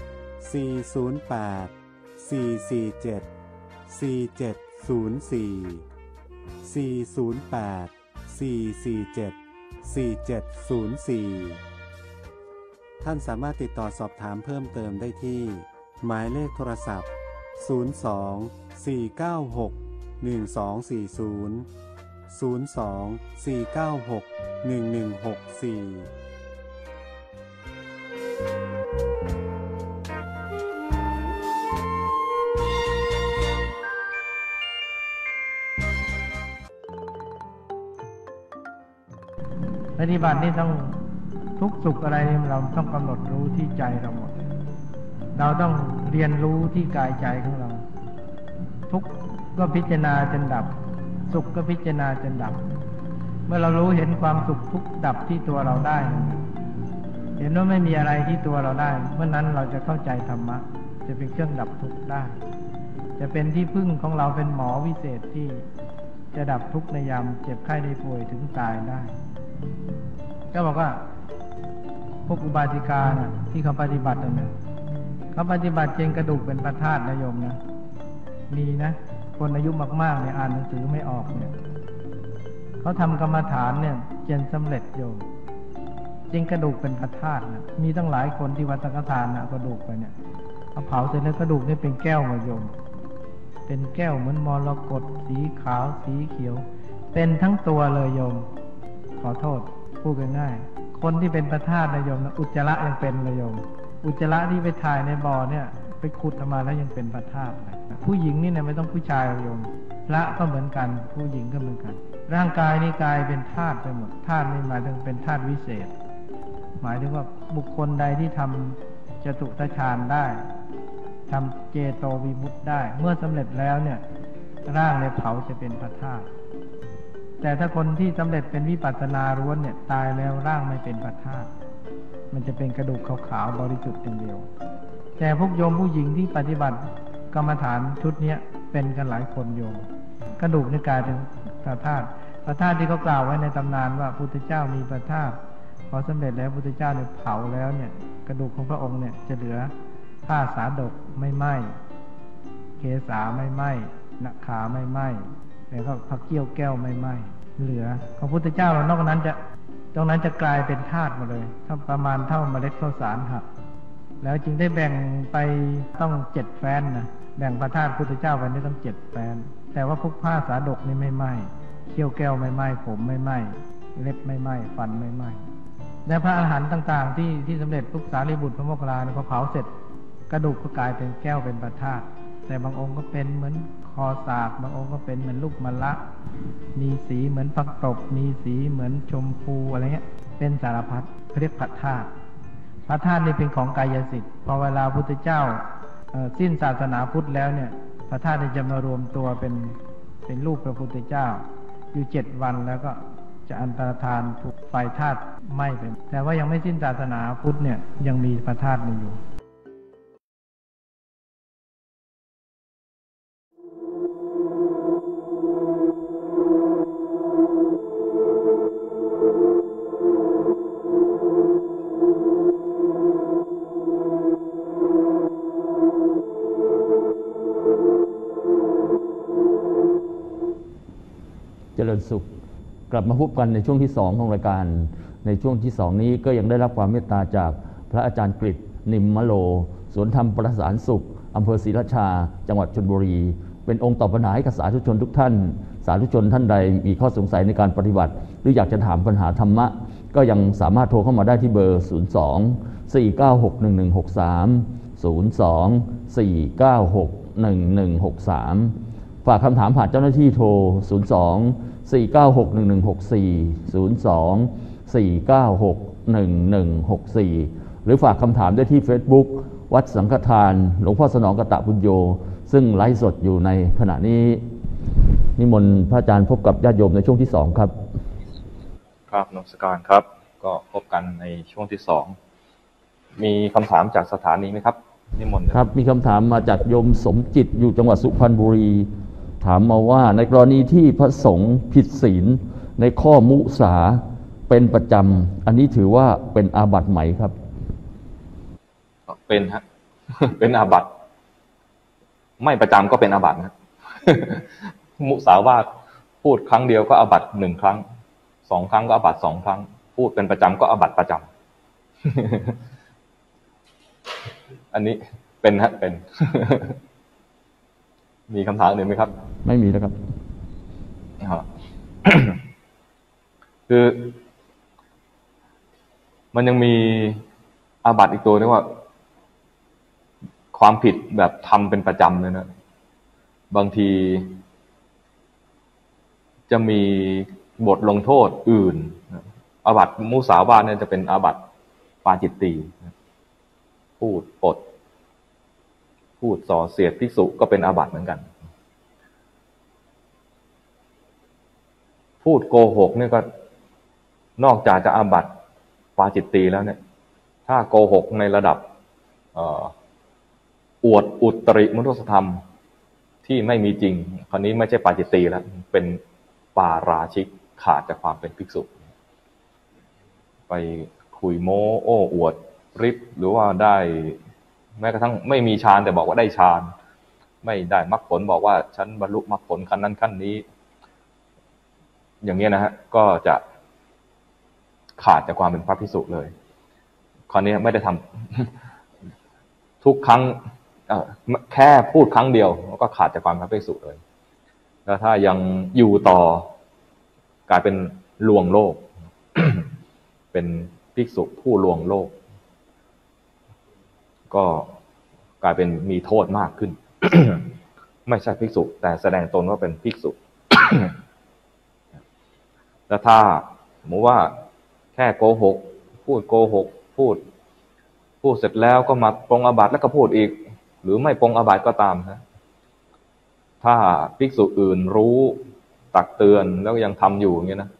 408-447-4704 ท่านสามารถติดต่อสอบถามเพิ่มเติมได้ที่หมายเลขโทรศัพท์02-496-1164 ปฏิบัตินี่ต้องทุกสุขอะไรเราต้องกำหนดรู้ที่ใจเราหมดเราต้องเรียนรู้ที่กายใจของเราทุกข์ก็พิจารณาจนดับสุขก็พิจารณาจนดับเมื่อเรารู้เห็นความสุขทุกข์ดับที่ตัวเราได้เห็นว่าไม่มีอะไรที่ตัวเราได้เมื่อนั้นเราจะเข้าใจธรรมะจะเป็นเครื่องดับทุกข์ได้จะเป็นที่พึ่งของเราเป็นหมอวิเศษที่จะดับทุกข์ในยามเจ็บไข้ได้ป่วยถึงตายได้ก็บอกว่าพวกอุบาสิกาน่ะที่เขาปฏิบัตินะเขาปฏิบัติเจงกระดูกเป็นพระธาตุนะโยมนะมีนะคนอายุมากๆเนี่ยอ่านหนังสือไม่ออกเนี่ยเขาทำกรรมฐานเนี่ยเจนสำเร็จโยมจริงกระดูกเป็นพระธาตุนะมีตั้งหลายคนที่วัดสังฆทานนะกระดูกไปเนี่ยเขาเผาเสร็จแล้วกระดูกนี่เป็นแก้วมาโยมเป็นแก้วเหมือนมรกตสีขาวสีเขียวเป็นทั้งตัวเลยโยมขอโทษพูดง่ายๆคนที่เป็นพระธาตุนะโยมนะอุจจาระยังเป็นเลยโยมอุจจาระที่ไปถ่ายในบ่อเนี่ยไปขุดออกมาแล้วยังเป็นพระธาตุเลยผู้หญิงนี่เนี่ยไม่ต้องผู้ชายโยมพระก็เหมือนกันผู้หญิงก็เหมือนกันร่างกายนี่กลายเป็นธาตุไปหมดธาตุนี่หมายถึงเป็นธาตุวิเศษหมายถึงว่าบุคคลใดที่ทำจตุตฌานได้ทำเจโตวิมุตติได้เมื่อสำเร็จแล้วเนี่ยร่างในเผาจะเป็นพระธาตุแต่ถ้าคนที่สำเร็จเป็นวิปัสสนาล้วนเนี่ยตายแล้วร่างไม่เป็นพระธาตุมันจะเป็นกระดูกขาวๆบริสุทธิ์อย่างเดียวแต่พวกโยมผู้หญิงที่ปฏิบัติกรรมฐานชุดนี้เป็นกันหลายคนโยมกระดูกนี่กลายเป็นพระธาตุพระธาตุที่เขากล่าวไว้ในตำนานว่าพุทธเจ้ามีพระธาตุพอสำเร็จแล้วพุทธเจ้าเนี่ยเผาแล้วเนี่ยกระดูกของพระองค์เนี่ยจะเหลือผ้าสาดกไม่ไหม้เกศาไม่ไหม้นาขาไม่ไหม้แล้วก็พระเกี้ยวแก้วไม่ไหม้เหลือของพุทธเจ้าเรานอกนั้นจะตรงนั้นจะกลายเป็นธาตุหมดเลยถ้าประมาณเท่าเมล็ดข้าวสารหักแล้วจึงได้แบ่งไปต้อง7 แฟ้นนะแบ่งพระธาตุพุทธเจ้าไปนี่ต้อง7 แฟ้นแต่ว่าพวกผ้าสาดกนี่ไม่ไหม้เขี้ยวแก้วไม่ไหม้ผมไม่ไหม้เล็บไม่ไหม้ฟันไม่ไหม้และพระอรหันต์ต่างๆที่สำเร็จทุกสารีบุตรพระโมคคัลลานะพอเผาเสร็จกระดูกก็กลายเป็นแก้วเป็นพระธาตุแต่บางองค์ก็เป็นเหมือนคอสากบางองค์ก็เป็นเหมือนลูกมะละมีสีเหมือนผักตบมีสีเหมือนชมพูอะไรเงี้ยเป็นสารพัดเรียกพระธาตุพระธาตุนี่เป็นของกายสิทธิ์พอเวลาพุทธเจ้าสิ้นศาสนาพุทธแล้วเนี่ยพระธาตุจะมารวมตัวเป็นรูปพระพุทธเจ้าอยู่7 วันแล้วก็จะอันตรธานถูกไฟธาตุไหม้ไปแต่ว่ายังไม่สิ้นศาสนาพุทธเนี่ยยังมีพระธาตุนี้อยู่เจริญสุขกลับมาพบกันในช่วงที่2ของรายการในช่วงที่2นี้ก็ยังได้รับความเมตตาจากพระอาจารย์กฤษนิมมโลสวนธรรมประสานสุขอำเภอศรีราชาจังหวัดชลบุรีเป็นองค์ตอบปัญหาให้กับสาธุชนทุกท่านสาธุชนท่านใดมีข้อสงสัยในการปฏิบัติหรืออยากจะถามปัญหาธรรมะก็ยังสามารถโทรเข้ามาได้ที่เบอร์ 02-496-1163 ฝากคำถามผ่านเจ้าหน้าที่โทร 02-496-1164 หรือฝากคำถามได้ที่ Facebook วัดสังฆทานหลวงพ่อสนองกตปุญโญซึ่งไลฟ์สดอยู่ในขณะนี้นิมนต์พระอาจารย์พบกับญาติโยมในช่วงที่2ครับครับนมัสการครับก็พบกันในช่วงที่2มีคำถามจากสถานีไหมครับนิมนต์ครับมีคำถามมาจากโยมสมจิตอยู่จังหวัดสุพรรณบุรีถามมาว่าในกรณีที่พระสงฆ์ผิดศีลในข้อมุสาเป็นประจำอันนี้ถือว่าเป็นอาบัติไหมครับเป็นฮะ เป็นอาบัติไม่ประจำก็เป็นอาบัตินะ มุสาวาทพูดครั้งเดียวก็อาบัติ1 ครั้ง2 ครั้งก็อาบัติ2 ครั้งพูดเป็นประจำก็อาบัติประจำ อันนี้เป็นฮะเป็น มีคำถามอื่นไหมครับไม่มีแล้วครับคือมันยังมีอาบัติอีกตัวนึงว่าความผิดแบบทำเป็นประจำเลยนะบางทีจะมีบทลงโทษอื่นอาบัติมุสาวาทเนี่ยจะเป็นอาบัติปาจิตตีพูดปดพูดส่อเสียดภิกษุก็เป็นอาบัติเหมือนกันพูดโกหกเนี่ยก็นอกจากจะอาบัติปาจิตตีแล้วเนี่ยถ้าโกหกในระดับอวดอุตริมนุสธรรมที่ไม่มีจริงคราวนี้ไม่ใช่ปาจิตตีแล้วเป็นปาราชิกขาดจากความเป็นภิกษุไปคุยโม้โอ้อวดริบหรือว่าได้แม้กระทั่งไม่มีฌานแต่บอกว่าได้ฌานไม่ได้มรรคผลบอกว่าฉันบรรลุมรรคผลขั้นนั้นขั้นนี้อย่างนี้นะฮะก็จะขาดจากความเป็นพระภิกษุเลยคราวนี้ไม่ได้ทำทุกครั้งแค่พูดครั้งเดียวก็ขาดจากความเป็นพระภิกษุเลยแล้วถ้ายังอยู่ต่อกลายเป็นลวงโลก เป็นภิกษุผู้ลวงโลกก็กลายเป็นมีโทษมากขึ้น ไม่ใช่ภิกษุแต่แสดงตนว่าเป็นภิกษุ แล้วถ้าสมมติว่าแค่โกหกพูดโกหกพูดเสร็จแล้วก็มาปรงอาบัติแล้วก็พูดอีกหรือไม่ปรงอาบัติก็ตามนะถ้าภิกษุอื่นรู้ตักเตือนแล้วยังทำอยู่อย่างเงี้ยนะ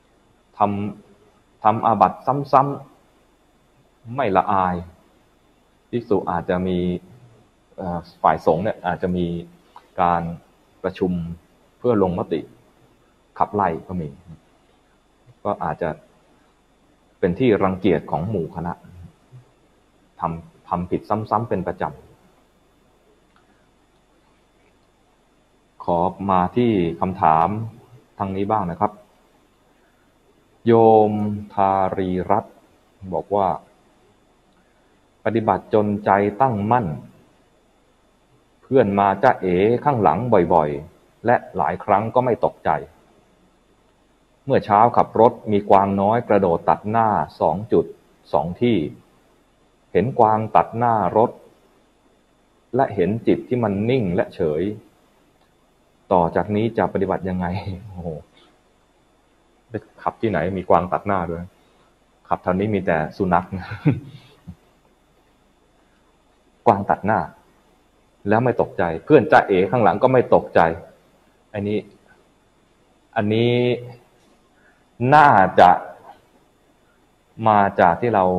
ทำอาบัติซ้ำๆไม่ละอายภิกษุอาจจะมีฝ่ายสงฆ์เนี่ยอาจจะมีการประชุมเพื่อลงมติขับไล่ก็มีก็อาจจะเป็นที่รังเกียจของหมู่คณะทำผิดซ้ำๆเป็นประจำขอมาที่คำถามทางนี้บ้างนะครับโยมธารีรัตน์บอกว่าปฏิบัติจนใจตั้งมั่นเพื่อนมาจ้าเอ๋ข้างหลังบ่อยๆและหลายครั้งก็ไม่ตกใจเมื่อเช้าขับรถมีกวางน้อยกระโดดตัดหน้า2 จุด 2 ที่เห็นกวางตัดหน้ารถและเห็นจิตที่มันนิ่งและเฉยต่อจากนี้จะปฏิบัติยังไงโอ้โหขับที่ไหนมีกวางตัดหน้าด้วยขับแถวนี้มีแต่สุนัข กวางตัดหน้าแล้วไม่ตกใจเพื่อนจ้าเอ๋ข้างหลังก็ไม่ตกใจอันนี้น่าจะมาจากที่เรา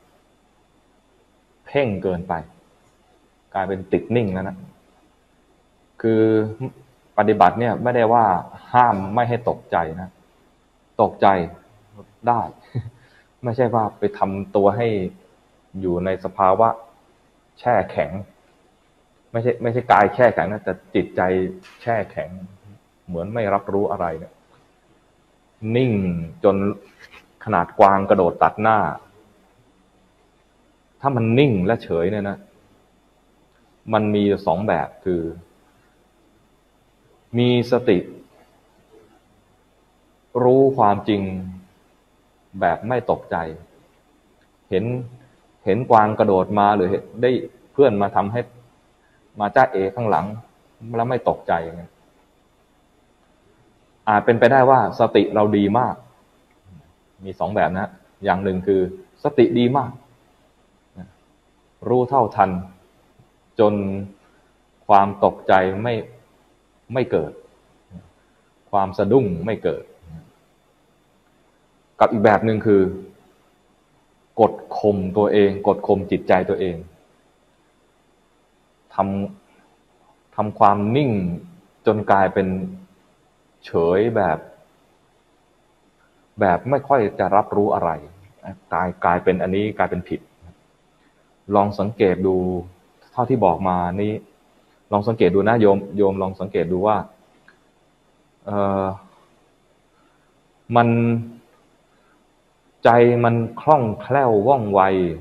เพ่งเกินไปกลายเป็นติดนิ่งแล้วนะคือปฏิบัติเนี่ยไม่ได้ว่าห้ามไม่ให้ตกใจนะตกใจได้ ไม่ใช่ว่าไปทำตัวให้อยู่ในสภาวะแช่แข็งไม่ใช่กายแช่แข็งนะแต่จิตใจแช่แข็งเหมือนไม่รับรู้อะไรเนี่ยนิ่งจนขนาดกวางกระโดดตัดหน้าถ้ามันนิ่งและเฉยเนี่ยนะมันมี2 แบบคือมีสติรู้ความจริงแบบไม่ตกใจเห็นกวางกระโดดมาหรือได้เพื่อนมาทำให้มาจ้าเอข้างหลังแล้วไม่ตกใจอย่างเงี้ยอาจเป็นไปได้ว่าสติเราดีมากมี2 แบบนะอย่างหนึ่งคือสติดีมากรู้เท่าทันจนความตกใจไม่เกิดความสะดุ้งไม่เกิดกับอีกแบบหนึ่งคือกดข่มตัวเองกดข่มจิตใจตัวเองทำความนิ่งจนกลายเป็นเฉยแบบไม่ค่อยจะรับรู้อะไรกลายเป็นอันนี้กลายเป็นผิดลองสังเกตดูเท่าที่บอกมานี้ลองสังเกตดูนะโยมลองสังเกตดูว่ามันใจมันคล่องแคล่วว่องไว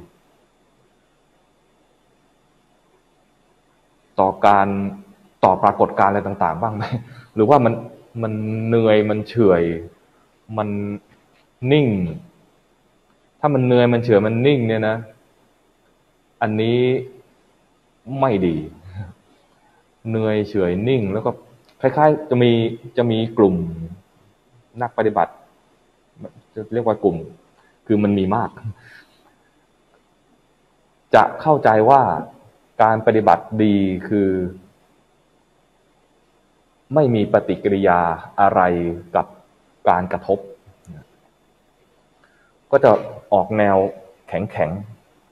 ต่อปรากฏการณ์อะไรต่างๆบ้างไหมหรือว่ามันเหนื่อยมันเฉื่อยมันนิ่งถ้ามันเหนื่อยมันเฉื่อยมันนิ่งเนี่ยนะอันนี้ไม่ดีเหนื่อยเฉื่อยนิ่งแล้วก็คล้ายๆจะมีกลุ่มนักปฏิบัติจะเรียกว่ากลุ่มคือมันมีมากจะเข้าใจว่าการปฏิบัติดีคือไม่มีปฏิกิริยาอะไรกับการกระทบก็จะออกแนวแข็ง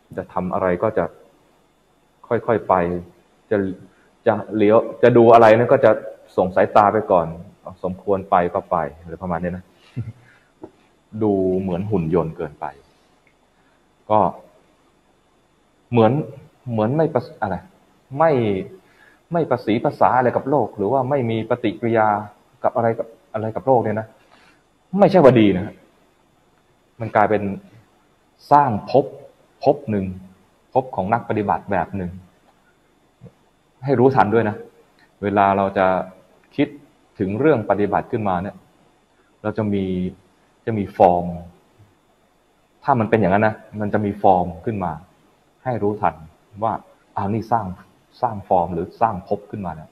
จะทำอะไรก็จะค่อยๆไปจะเลี้ยวจะดูอะไรนั่นก็จะส่งสายตาไปก่อนสมควรไปก็ไปหรือประมาณนี้นะ ดูเหมือนหุ่นยนต์เกินไปก็เหมือนไม่อะไรไม่ประสีภาษาอะไรกับโลกหรือว่าไม่มีปฏิกิริยากับอะไรกับโลกเนี่ยนะไม่ใช่ว่าดีนะมันกลายเป็นสร้างภพหนึ่งภพของนักปฏิบัติแบบหนึ่งให้รู้ทันด้วยนะเวลาเราจะคิดถึงเรื่องปฏิบัติขึ้นมาเนี่ยเราจะมีฟอร์มถ้ามันเป็นอย่างนั้นนะมันจะมีฟอร์มขึ้นมาให้รู้ทันว่านี่สร้างฟอร์มหรือสร้างภพขึ้นมาเนี่ย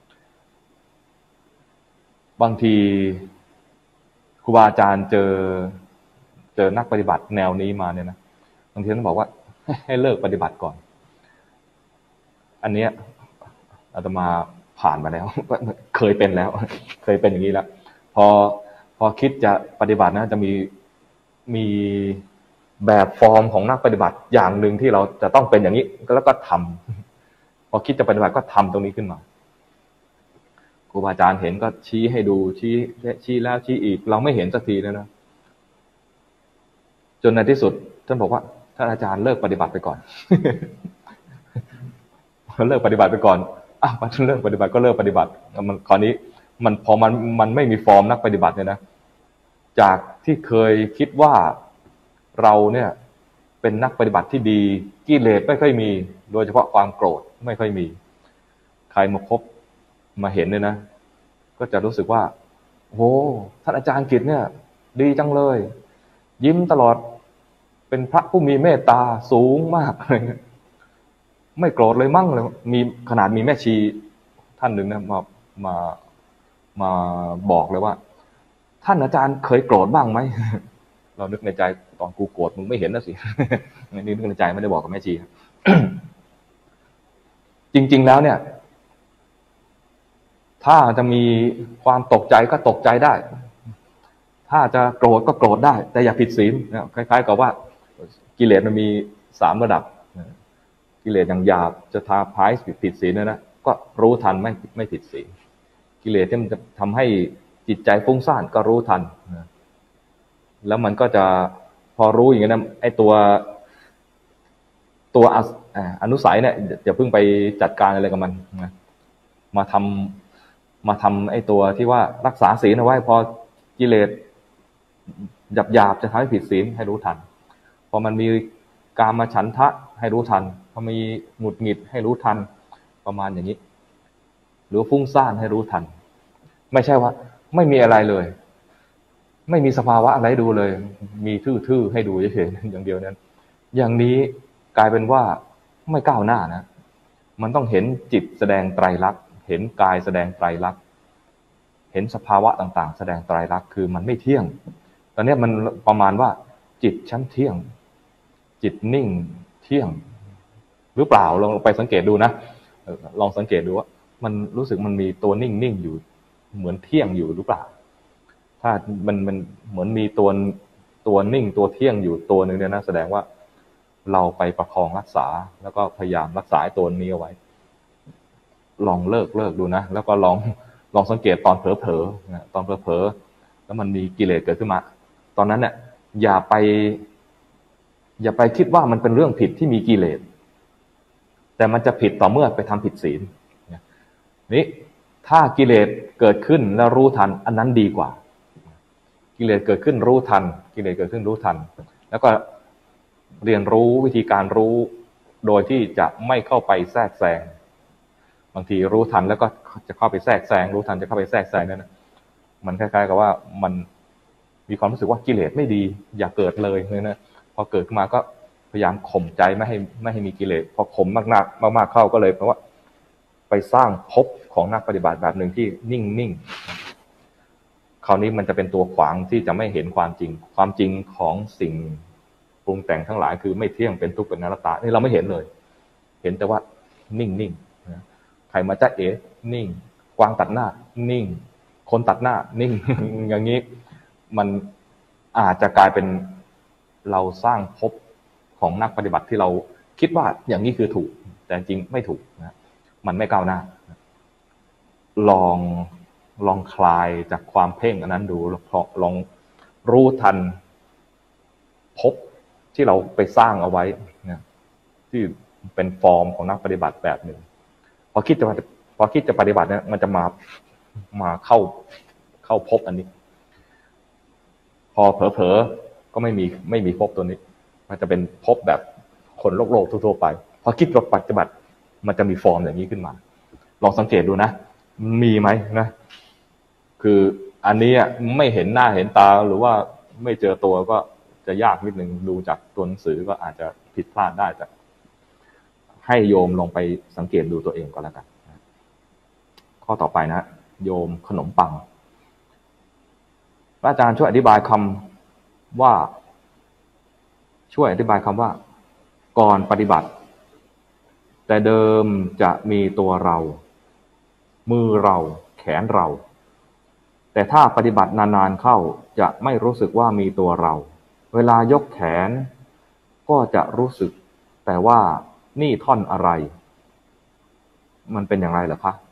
บางทีครูบาอาจารย์เจอนักปฏิบัติแนวนี้มาเนี่ยนะบางทีต้องบอกว่าให้เลิกปฏิบัติก่อนอันเนี้ยอาตมาผ่านมาแล้วเคยเป็นแล้วเคยเป็นอย่างนี้แล้วพอคิดจะปฏิบัตินะจะมีแบบฟอร์มของนักปฏิบัติอย่างหนึ่งที่เราจะต้องเป็นอย่างนี้แล้วก็ทำพอคิดจะปฏิบัติก็ทำตรงนี้ขึ้นมาครูบาอาจารย์เห็นก็ชี้ให้ดูชี้แล้วชี้อีกเราไม่เห็นสักทีนะจนในที่สุดท่านบอกว่าท่านอาจารย์เลิกปฏิบัติไปก่อน เลิกปฏิบัติไปก่อนเลิกปฏิบัติก็เลิกปฏิบัติมันคราวนี้พอมันไม่มีฟอร์มนักปฏิบัติเนี่ยนะจากที่เคยคิดว่าเราเนี่ยเป็นนักปฏิบัติที่ดีกิเลสไม่ค่อยมีโดยเฉพาะความโกรธไม่ค่อยมีใครมาพบมาเห็นเนี่ยนะก็จะรู้สึกว่าโอ้ท่านอาจารย์กิตเนี่ยดีจังเลยยิ้มตลอดเป็นพระผู้มีเมตตาสูงมากอะไรเงี้ยไม่โกรธเลยมั่งเลยมีขนาดมีแม่ชีท่านหนึ่งนะมาบอกเลยว่าท่านอาจารย์เคยโกรธบ้างไหม เรานึกในใจตอนกูโกรธมึงไม่เห็นนะสิ นี่นึกในใจไม่ได้บอกกับแม่ชี จริงๆแล้วเนี่ยถ้าจะมีความตกใจก็ตกใจได้ถ้าจะโกรธก็โกรธได้แต่อย่าผิดศีลนะคล้ายๆกับว่ากิเลสมันมี3ระดับกิเลสอย่างหยาบจะทาพายผิดศีลนะก็รู้ทันไม่ผิดศีลกิเลสที่มันจะทำให้จิตใจฟุ้งซ่านก็รู้ทันนะแล้วมันก็จะพอรู้อย่างนี้นะไอ้ตัวอนุสัยเนี่ยอย่าเพิ่งไปจัดการอะไรกับมันนะมาทำไอ้ตัวที่ว่ารักษาศีลเอาไว้พอกิเลสหยาบจะทำให้ผิดศีลให้รู้ทันพอมันมีกามฉันทะให้รู้ทันพอมีหงุดหงิดให้รู้ทันประมาณอย่างนี้หรือฟุ้งซ่านให้รู้ทันไม่ใช่ว่าไม่มีอะไรเลยไม่มีสภาวะอะไรดูเลยมีทื่อๆให้ดูเฉยๆอย่างเดียวนั้นอย่างนี้กลายเป็นว่าไม่ก้าวหน้านะมันต้องเห็นจิตแสดงไตรลักษณ์เห็นกายแสดงไตรลักษณ์เห็นสภาวะต่างๆแสดงไตรลักษณ์คือมันไม่เที่ยงตอนนี้มันประมาณว่าจิตชั้นเที่ยงจิตนิ่งเที่ยงหรือเปล่าลองไปสังเกตดูนะลองสังเกตดูว่ามันรู้สึกมันมีตัวนิ่งอยู่เหมือนเที่ยงอยู่หรือเปล่าถ้ามันเหมือนมีตัวนิ่งตัวเที่ยงอยู่ตัวนึงเนี่ยนะแสดงว่าเราไปประคองรักษาแล้วก็พยายามรักษาตัวนี้เอาไว้ลองเลิกดูนะแล้วก็ลองสังเกตตอนเผลอๆนะตอนเผลอๆแล้วมันมีกิเลสเกิดขึ้นมาตอนนั้นเนี่ยอย่าไปคิดว่ามันเป็นเรื่องผิดที่มีกิเลสแต่มันจะผิดต่อเมื่อไปทำผิดศีลนี่ถ้ากิเลสเกิดขึ้นแล้วรู้ทันอันนั้นดีกว่ากิเลสเกิดขึ้นรู้ทันกิเลสเกิดขึ้นรู้ทันแล้วก็เรียนรู้วิธีการรู้โดยที่จะไม่เข้าไปแทรกแซงบางทีรู้ทันแล้วก็จะเข้าไปแทรกแซงรู้ทันจะเข้าไปแทรกแซงนั่นนะมันคล้ายๆกับว่ามันมีความรู้สึกว่ากิเลสไม่ดีอย่าเกิดเลยนะพอเกิดขึ้นมาก็พยายามข่มใจไม่ให้มีกิเลสพอข่มมากเข้าก็เลยเพราะว่าไปสร้างภพของนักปฏิบัติแบบหนึ่งที่นิ่งคราวนี้มันจะเป็นตัวขวางที่จะไม่เห็นความจริงของสิ่งปรุงแต่งทั้งหลายคือไม่เที่ยงเป็นทุกข์เป็นอนัตตานี่เราไม่เห็นเลยเห็นแต่ว่านิ่งใครมาจ้าเอ๋นิ่งกวางตัดหน้านิ่งคนตัดหน้านิ่ง อย่างนี้มันอาจจะกลายเป็นเราสร้างภพของนักปฏิบัติที่เราคิดว่าอย่างนี้คือถูกแต่จริงไม่ถูกนะมันไม่ก้าวหน้าลองคลายจากความเพ่งอันนั้นดูลองรู้ทันพบที่เราไปสร้างเอาไว้นะที่เป็นฟอร์มของนักปฏิบัติแบบหนึ่งพอคิดจะปฏิบัติเนี่ยมันจะมาเข้าพบอันนี้พอเผลอๆก็ไม่มีพบตัวนี้มันจะเป็นพบแบบคนโลกทั่วไปพอคิดจะปฏิบัติมันจะมีฟอร์มอย่างนี้ขึ้นมาลองสังเกตดูนะมีไหมนะคืออันนี้ไม่เห็นหน้าเห็นตาหรือว่าไม่เจอตัวก็จะยากนิดนึงดูจากตัวหนังสือก็อาจจะผิดพลาดได้แต่ให้โยมลองไปสังเกตดูตัวเองก็แล้วกันข้อต่อไปนะโยมขนมปังอาจารย์ช่วยอธิบายคำว่าก่อนปฏิบัติแต่เดิมจะมีตัวเรามือเราแขนเราแต่ถ้าปฏิบัตินานๆเข้าจะไม่รู้สึกว่ามีตัวเราเวลายกแขนก็จะรู้สึกแต่ว่านี่ท่อนอะไรมันเป็นอย่างไรเหรอคะ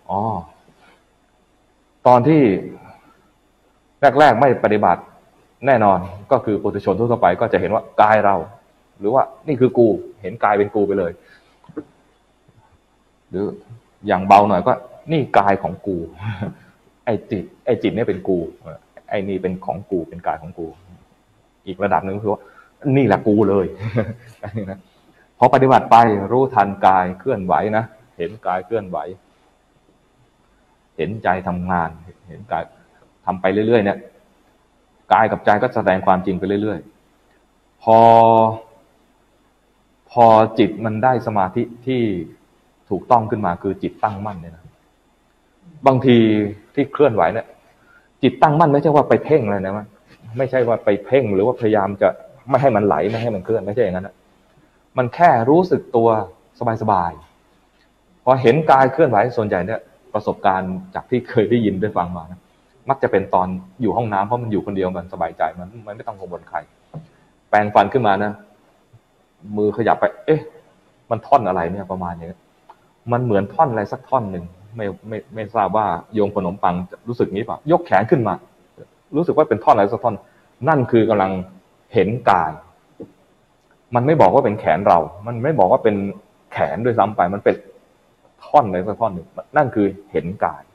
ตอนที่แรกๆไม่ปฏิบัติแน่นอนก็คือปุถุชนทั่วไปก็จะเห็นว่ากายเราหรือว่านี่คือกูเห็นกายเป็นกูไปเลยหรืออย่างเบาหน่อยก็นี่กายของกูไอ้จิตเนี่ยเป็นกูไอ้นี่เป็นของกูเป็นกายของกูอีกระดับหนึ่งคือว่านี่แหละกูเลยนะพอปฏิบัติไปรู้ทันกายเคลื่อนไหวนะเห็นกายเคลื่อนไหวเห็นใจทำงานเห็นกายทำไปเรื่อยๆเนี่ยกายกับใจก็แสดงความจริงไปเรื่อยๆพอจิตมันได้สมาธิที่ถูกต้องขึ้นมาคือจิตตั้งมั่นเนี่ยนะบางทีที่เคลื่อนไหวเนี่ยจิตตั้งมั่นไม่ใช่ว่าไปเพ่งเลยนะมันไม่ใช่ว่าไปเพ่งหรือว่าพยายามจะไม่ให้มันไหลไม่ให้มันเคลื่อนไม่ใช่อย่างนั้นนะมันแค่รู้สึกตัวสบายๆพอเห็นกายเคลื่อนไหวส่วนใหญ่เนี่ยประสบการณ์จากที่เคยได้ยินได้ฟังมานะมักจะเป็นตอนอยู่ห้องน้ำเพราะมันอยู่คนเดียวมันสบายใจมันไม่ต้องกังวลใครแปรงฟันขึ้นมานะมือขยับไปมันท่อนอะไรเนี่ยประมาณนี้มันเหมือนท่อนอะไรสักท่อนหนึ่งไม่ทราบว่าโยมขนมปังรู้สึกนี้ป่ะยกแขนขึ้นมารู้สึกว่าเป็นท่อนอะไรสักท่อนนั่นคือกำลังเห็นกายมันไม่บอกว่าเป็นแขนเรามันไม่บอกว่าเป็นแขนด้วยซ้ำไปมันเป็นท่อนอะไรสักท่อนหนึ่งนั่นคือเห็นกาย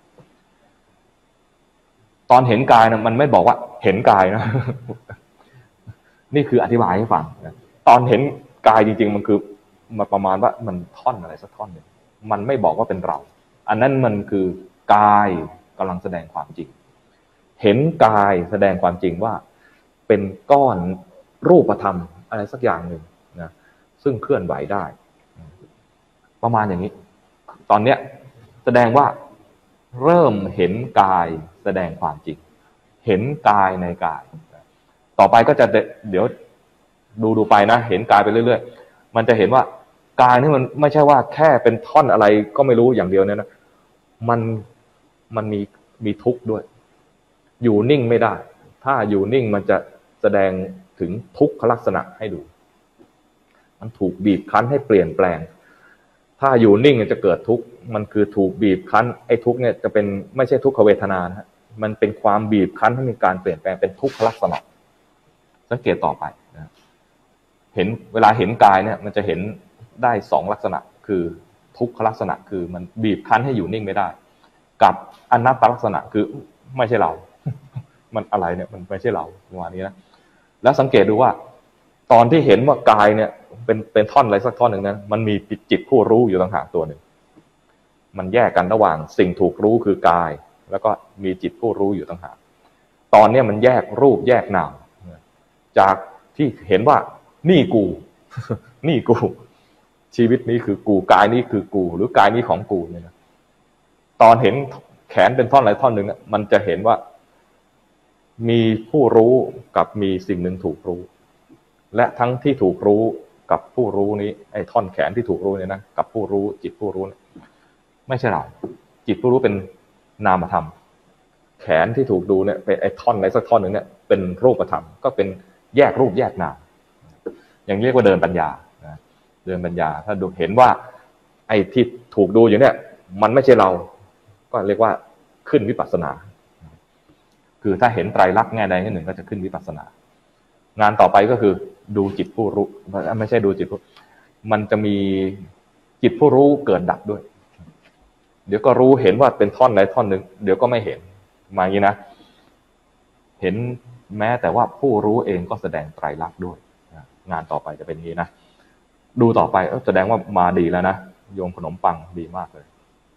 ตอนเห็นกายนะมันไม่บอกว่าเห็นกายนะนี่คืออธิบายให้ฟังนะตอนเห็นกายจริงๆมันคือมาประมาณว่ามันท่อนอะไรสักท่อนหนึ่งมันไม่บอกว่าเป็นเราอันนั้นมันคือกายกำลังแสดงความจริงเห็นกายแสดงความจริงว่าเป็นก้อนรูปธรรมอะไรสักอย่างหนึ่งนะซึ่งเคลื่อนไหวได้ประมาณอย่างนี้ตอนเนี้ยแสดงว่าเริ่มเห็นกายแสดงความจริงเห็นกายในกายต่อไปก็จะเดี๋ยวดูไปนะเห็นกายไปเรื่อยๆมันจะเห็นว่ากายนี่มันไม่ใช่ว่าแค่เป็นท่อนอะไรก็ไม่รู้อย่างเดียวเนี่ยนะมันมีทุกข์ด้วยอยู่นิ่งไม่ได้ถ้าอยู่นิ่งมันจะแสดงถึงทุกขลักษณะให้ดูมันถูกบีบคั้นให้เปลี่ยนแปลงถ้าอยู่นิ่งจะเกิดทุกข์มันคือถูกบีบคั้นไอ้ทุกข์เนี่ยจะเป็นไม่ใช่ทุกขเวทนานะฮะมันเป็นความบีบคั้นให้มีการเปลี่ยนแปลงเป็นทุกขลักษณะสังเกตต่อไปนะเห็นเวลาเห็นกายเนี่ยมันจะเห็นได้สองลักษณะคือทุกขลักษณะคือมันบีบคั้นให้อยู่นิ่งไม่ได้กับอนัตตลักษณะคือไม่ใช่เรามันอะไรเนี่ยมันไม่ใช่เราประมาณนี้นะแล้วสังเกตดูว่าตอนที่เห็นว่ากายเนี่ยเป็นท่อนอะไรสักท่อนหนึ่งนั้นมันมีจิตผู้รู้อยู่ต่างหากตัวหนึ่งมันแยกกันระหว่างสิ่งถูกรู้คือกายแล้วก็มีจิตผู้รู้อยู่ต่างหากตอนนี้มันแยกรูปแยกนามจากที่เห็นว่านี่กูนี่กูชีวิตนี้คือกูกายนี้คือกูหรือกายนี้ของกูเนี่ยนะตอนเห็นแขนเป็นท่อนอะไรท่อนหนึ่งมันจะเห็นว่ามีผู้รู้กับมีสิ่งหนึ่งถูกรู้และทั้งที่ถูกรู้กับผู้รู้นี้ไอ้ท่อนแขนที่ถูกรู้เนี่ยนะกับผู้รู้จิตผู้รู้ไม่ใช่เราจิตผู้รู้เป็นนามธรรมแขนที่ถูกดูเนี่ยเป็นไอ้ท่อนอะไรสักท่อนหนึ่งเนี่ยเป็นรูปธรรมก็เป็นแยกรูปแยกนามอย่างเรียกว่าเดินปัญญาเดินปัญญาถ้าดูเห็นว่าไอ้ที่ถูกดูอยู่เนี่ยมันไม่ใช่เราก็เรียกว่าขึ้นวิปัสสนาคือถ้าเห็นไตรลักษณ์แง่ใดแง่หนึ่งก็จะขึ้นวิปัสสนางานต่อไปก็คือดูจิตผู้รู้ไม่ใช่ดูจิตผู้มันจะมีจิตผู้รู้เกิดดับด้วยเดี๋ยวก็รู้เห็นว่าเป็นท่อนใดท่อนหนึ่งเดี๋ยวก็ไม่เห็นมาอย่างนี้นะเห็นแม้แต่ว่าผู้รู้เองก็แสดงไตรลักษณ์ด้วยงานต่อไปจะเป็นอย่างนี้นะดูต่อไปแสดงว่ามาดีแล้วนะโยมขนมปังดีมากเลย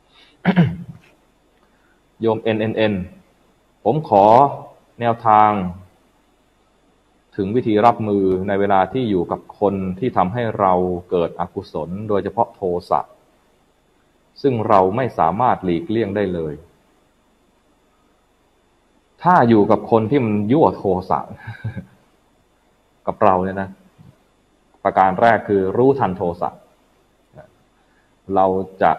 โยม NNN ผมขอแนวทางถึงวิธีรับมือในเวลาที่อยู่กับคนที่ทำให้เราเกิดอกุศลโดยเฉพาะโทสะซึ่งเราไม่สามารถหลีกเลี่ยงได้เลยถ้าอยู่กับคนที่มันยั่วโทสะ กับเราเนี่ยนะประการแรกคือรู้ทันโทสะเราจะ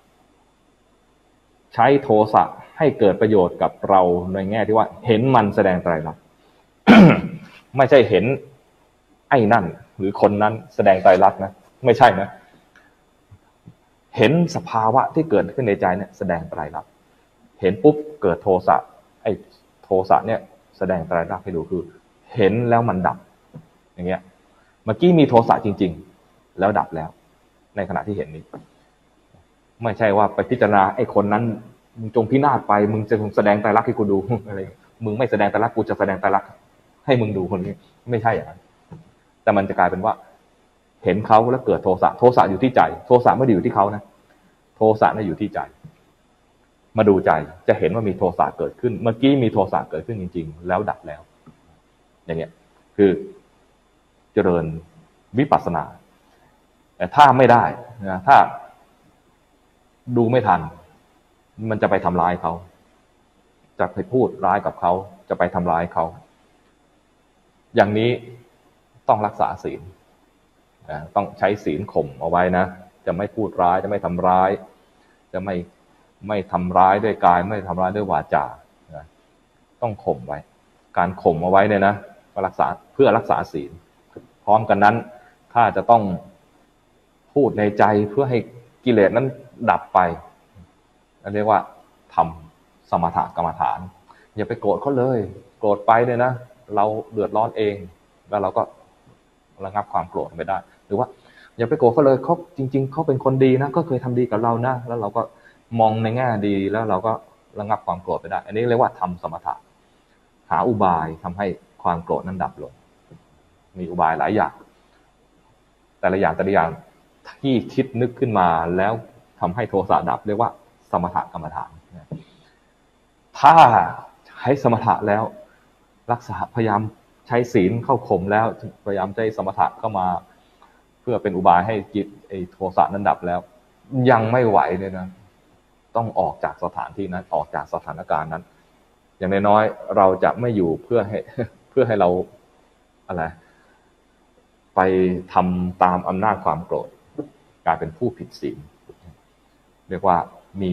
ใช้โทสะให้เกิดประโยชน์กับเราในแง่ที่ว่าเห็นมันแสดงไตรลักษณ์ ไม่ใช่เห็นไอ้นั่นหรือคนนั้นแสดงไตรลักษณ์นะไม่ใช่นะเห็นสภาวะที่เกิดขึ้นในใจเนี่ยแสดงไตรลักษณ์เห็นปุ๊บเกิดโทสะไอ้โทสะเนี่ยแสดงไตรลักษณ์ให้ดูคือเห็นแล้วมันดับอย่างเงี้ยเมื่อกี้มีโทสะจริงๆแล้วดับแล้วในขณะที่เห็นนี้ไม่ใช่ว่าไปพิจารณาไอ้คนนั้นมึงจงพินาศไปมึงจะแสดงไตรลักษณ์ให้กูดูอะไรมึงไม่แสดงไตรลักษณ์กูจะแสดงไตรลักษณ์ให้มึงดูคนนี้ไม่ใช่อย่างนั้นแต่มันจะกลายเป็นว่าเห็นเขาแล้วเกิดโทสะโทสะอยู่ที่ใจโทสะไม่ได้อยู่ที่เขานะโทสะน่ะอยู่ที่ใจมาดูใจจะเห็นว่ามีโทสะเกิดขึ้นเมื่อกี้มีโทสะเกิดขึ้นจริงๆแล้วดับแล้วอย่างเงี้ยคือเจริญวิปัสสนาแต่ถ้าไม่ได้นะถ้าดูไม่ทันมันจะไปทำร้ายเขาจะไปพูดร้ายกับเขาจะไปทำร้ายเขาอย่างนี้ต้องรักษาศีลต้องใช้ศีลข่มเอาไว้นะจะไม่พูดร้ายจะไม่ทำร้ายจะไม่ทำร้ายด้วยกายไม่ทำร้ายด้วยวาจาต้องข่มไว้การข่มเอาไว้เนี่ยนะรักษาเพื่อรักษาศีลพร้อมกันนั้นถ้าจะต้องพูดในใจเพื่อให้กิเลสนั้นดับไปเรียกว่าทำสมถกรรมฐานอย่าไปโกรธเขาเลยโกรธไปเนี่ยนะเราเดือดร้อนเองแล้วเราก็ระงับความโกรธไปได้หรือว่าอย่าไปโกรธเขาเลยเขาจริงๆเขาเป็นคนดีนะก็เคยทำดีกับเรานะแล้วเราก็มองในแง่ดีแล้วเราก็ระงับความโกรธไปได้อันนี้เรียกว่าทำสมถะหาอุบายทำให้ความโกรธนั้นดับลงมีอุบายหลายอย่างแต่ละอย่างที่คิดนึกขึ้นมาแล้วทำให้โทสะดับเรียกว่าสมถกรรมฐานถ้าใช้สมถะแล้วรักษาพยายามใช้ศีลเข้าข่มแล้วพยายามใช้สมถะเข้ามาเพื่อเป็นอุบายให้จิตไอ้โทสะนั้นดับแล้วยังไม่ไหวเลยนะต้องออกจากสถานที่นั้นออกจากสถานการณ์นั้นอย่างน้อยๆเราจะไม่อยู่เพื่อให้เราอะไรไปทำตามอำนาจความโกรธกลายเป็นผู้ผิดศีลเรียกว่ามี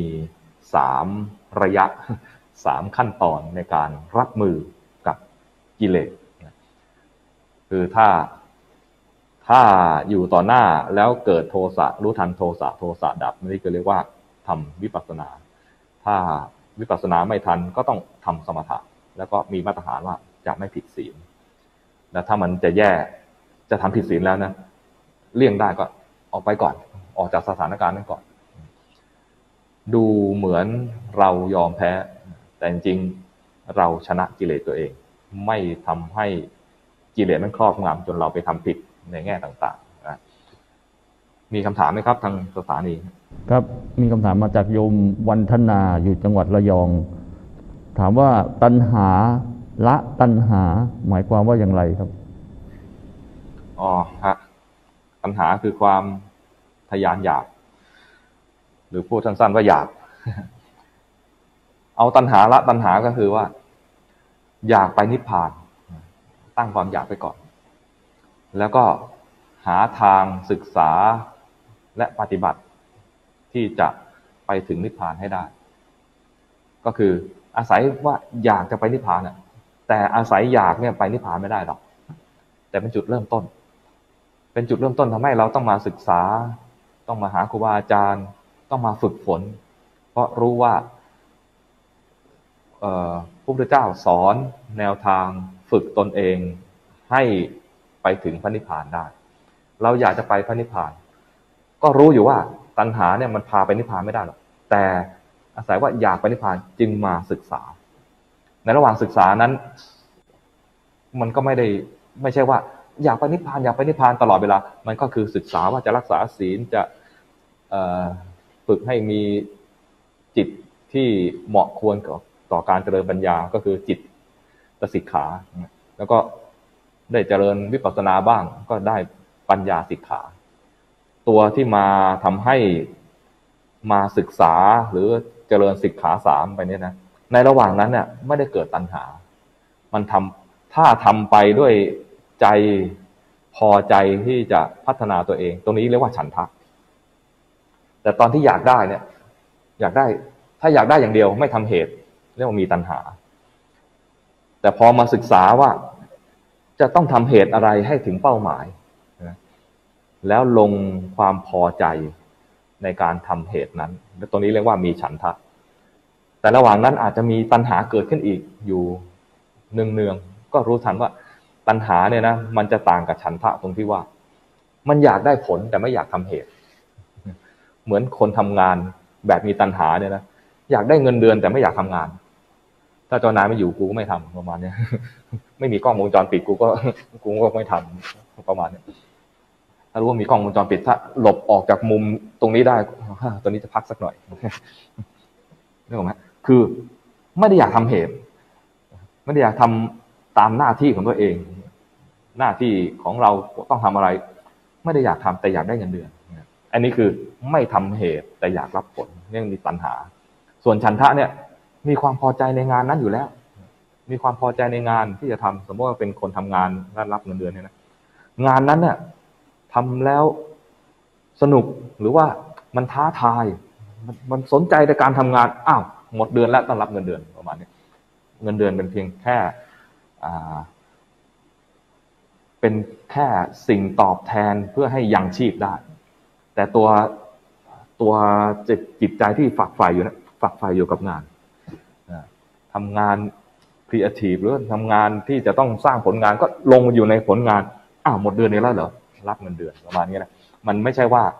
3ระยะ3ขั้นตอนในการรับมือกับกิเลสคือถ้าอยู่ต่อหน้าแล้วเกิดโทสะรู้ทันโทสะดับนี่ก็เรียกว่าทำวิปัสสนาถ้าวิปัสสนาไม่ทันก็ต้องทำสมถะแล้วก็มีมาตรฐานว่าจะไม่ผิดศีลแล้วถ้ามันจะแย่จะทำผิดศีลแล้วนะเลี่ยงได้ก็ออกไปก่อนออกจากสถานการณ์นั้นก่อนดูเหมือนเรายอมแพ้แต่จริงๆเราชนะกิเลสตัวเองไม่ทำให้กิเลสนั้นครอบงำจนเราไปทำผิดในแง่ต่างๆนะมีคำถามไหมครับทางสถานีครับมีคำถามมาจากโยมวันธนาอยู่จังหวัดระยองถามว่าตัณหาละตัณหาหมายความว่าอย่างไรครับอ๋อฮะตัณหาคือความทะยานอยากหรือพูดสั้นๆว่าอยาก เอาตัณหาละตัณหาก็คือว่าอยากไปนิพพานตั้งความอยากไปก่อนแล้วก็หาทางศึกษาและปฏิบัติที่จะไปถึงนิพพานให้ได้ก็คืออาศัยว่าอยากจะไปนิพพานแต่อาศัยอยากเนี่ยไปนิพพานไม่ได้หรอกแต่เป็นจุดเริ่มต้นเป็นจุดเริ่มต้นทำให้เราต้องมาศึกษาต้องมาหาครูบาอาจารย์ต้องมาฝึกฝนเพราะรู้ว่าพระพุทธเจ้าสอนแนวทางฝึกตนเองให้ไปถึงพระนิพพานได้เราอยากจะไปพระนิพพานก็รู้อยู่ว่าตัณหาเนี่ยมันพาไปนิพพานไม่ได้หรอกแต่อาศัยว่าอยากไปนิพพานจึงมาศึกษาในระหว่างศึกษานั้นมันก็ไม่ใช่ว่าอยากไปนิพพานอยากไปนิพพานตลอดเวลามันก็คือศึกษาว่าจะรักษาศีลจะฝึกให้มีจิตที่เหมาะควรต่อการเจริญปัญญาก็คือจิตสิกขาแล้วก็ได้เจริญวิปัสสนาบ้างก็ได้ปัญญาสิกขาตัวที่มาทำให้มาศึกษาหรือเจริญสิกขา3ไปเนี่ยนะในระหว่างนั้นเนี่ยไม่ได้เกิดตัณหามันถ้าทำไปด้วยใจพอใจที่จะพัฒนาตัวเองตรงนี้เรียกว่าฉันทะแต่ตอนที่อยากได้เนี่ยถ้าอยากได้อย่างเดียวไม่ทำเหตุเรียกว่ามีตัณหาแต่พอมาศึกษาว่าจะต้องทำเหตุอะไรให้ถึงเป้าหมายนะแล้วลงความพอใจในการทำเหตุนั้นตรงนี้เรียกว่ามีฉันทะแต่ระหว่างนั้นอาจจะมีตัณหาเกิดขึ้นอีกอยู่เนืองๆก็รู้ทันว่าตัณหาเนี่ยนะมันจะต่างกับฉันทะตรงที่ว่ามันอยากได้ผลแต่ไม่อยากทำเหตุเหมือนคนทำงานแบบมีตัณหาเนี่ยนะอยากได้เงินเดือนแต่ไม่อยากทำงานถ้าเจ้านายไม่อยู่กูก็ไม่ทำประมาณนี้ไม่มีกล้องวงจรปิดกูก็ไม่ทำประมาณนี้ถ้ารู้ว่ามีกล้องวงจรปิดถ้าหลบออกจากมุมตรงนี้ได้ตัวนี้จะพักสักหน่อยนึกออกไหมคือไม่ได้อยากทำเหตุไม่ได้อยากทำตามหน้าที่ของตัวเองหน้าที่ของเราต้องทำอะไรไม่ได้อยากทำแต่อยากได้เงินเดือนอันนี้คือไม่ทำเหตุแต่อยากรับผลนี่มีตัณหาส่วนฉันทะเนี่ยมีความพอใจในงานนั้นอยู่แล้วมีความพอใจในงานที่จะทำสมมติว่าเป็นคนทำงานรับเงินเดือนเนี่ยนะงานนั้นเนี่ยทำแล้วสนุกหรือว่ามันท้าทายมันสนใจในการทำงานอ้าวหมดเดือนแล้วต้องรับเงินเดือนประมาณนี้เงินเดือนเป็นเพียงแค่เป็นแค่สิ่งตอบแทนเพื่อให้ยังชีพได้แต่ตัวจิตใจที่ฝักใฝ่อยู่นะฝักใฝ่อยู่กับงานทำงานครีเอทีฟหรือทำงานที่จะต้องสร้างผลงานก็ลงอยู่ในผลงานอ้าวหมดเดือนนี้แล้วเหรอรับเงินเดือนประมาณนี้นะมันไม่ใช่ว่า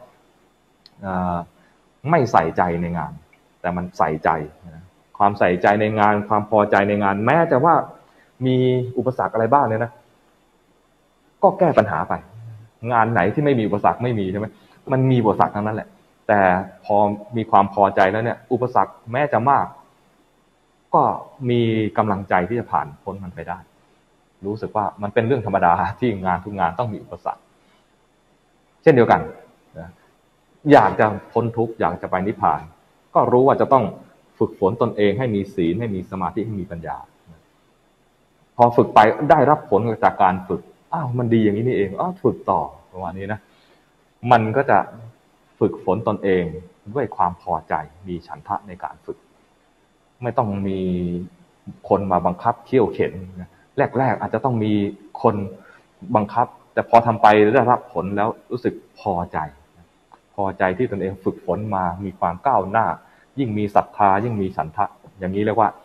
ไม่ใส่ใจในงานแต่มันใส่ใจความใส่ใจในงานความพอใจในงานแม้แต่ว่ามีอุปสรรคอะไรบ้างเนี่ยนะก็แก้ปัญหาไปงานไหนที่ไม่มีอุปสรรคไม่มีใช่ไหมมันมีอุปสรรคทั้งนั้นแหละแต่พอมีความพอใจแล้วเนี่ยอุปสรรคแม้จะมากก็มีกำลังใจที่จะผ่านพ้นมันไปได้รู้สึกว่ามันเป็นเรื่องธรรมดาที่งานทุกงานต้องมีอุปสรรคเช่นเดียวกันอยากจะพ้นทุกข์อยากจะไปนิพพานก็รู้ว่าจะต้องฝึกฝนตนเองให้มีศีลให้มีสมาธิให้มีปัญญาพอฝึกไปได้รับผลจากการฝึกอ้าวมันดีอย่างนี้นี่เองฝึกต่อประมาณนี้นะมันก็จะฝึกฝนตนเองด้วยความพอใจมีฉันทะในการฝึกไม่ต้องมีคนมาบังคับเขี่ยวเข็นแรกๆอาจจะต้องมีคนบังคับแต่พอทำไปได้รับผลแล้วรู้สึกพอใจที่ตนเองฝึกฝนมามีความก้าวหน้ายิ่งมีศรัทธายิ่งมีฉันทะอย่างนี้เรียกว่า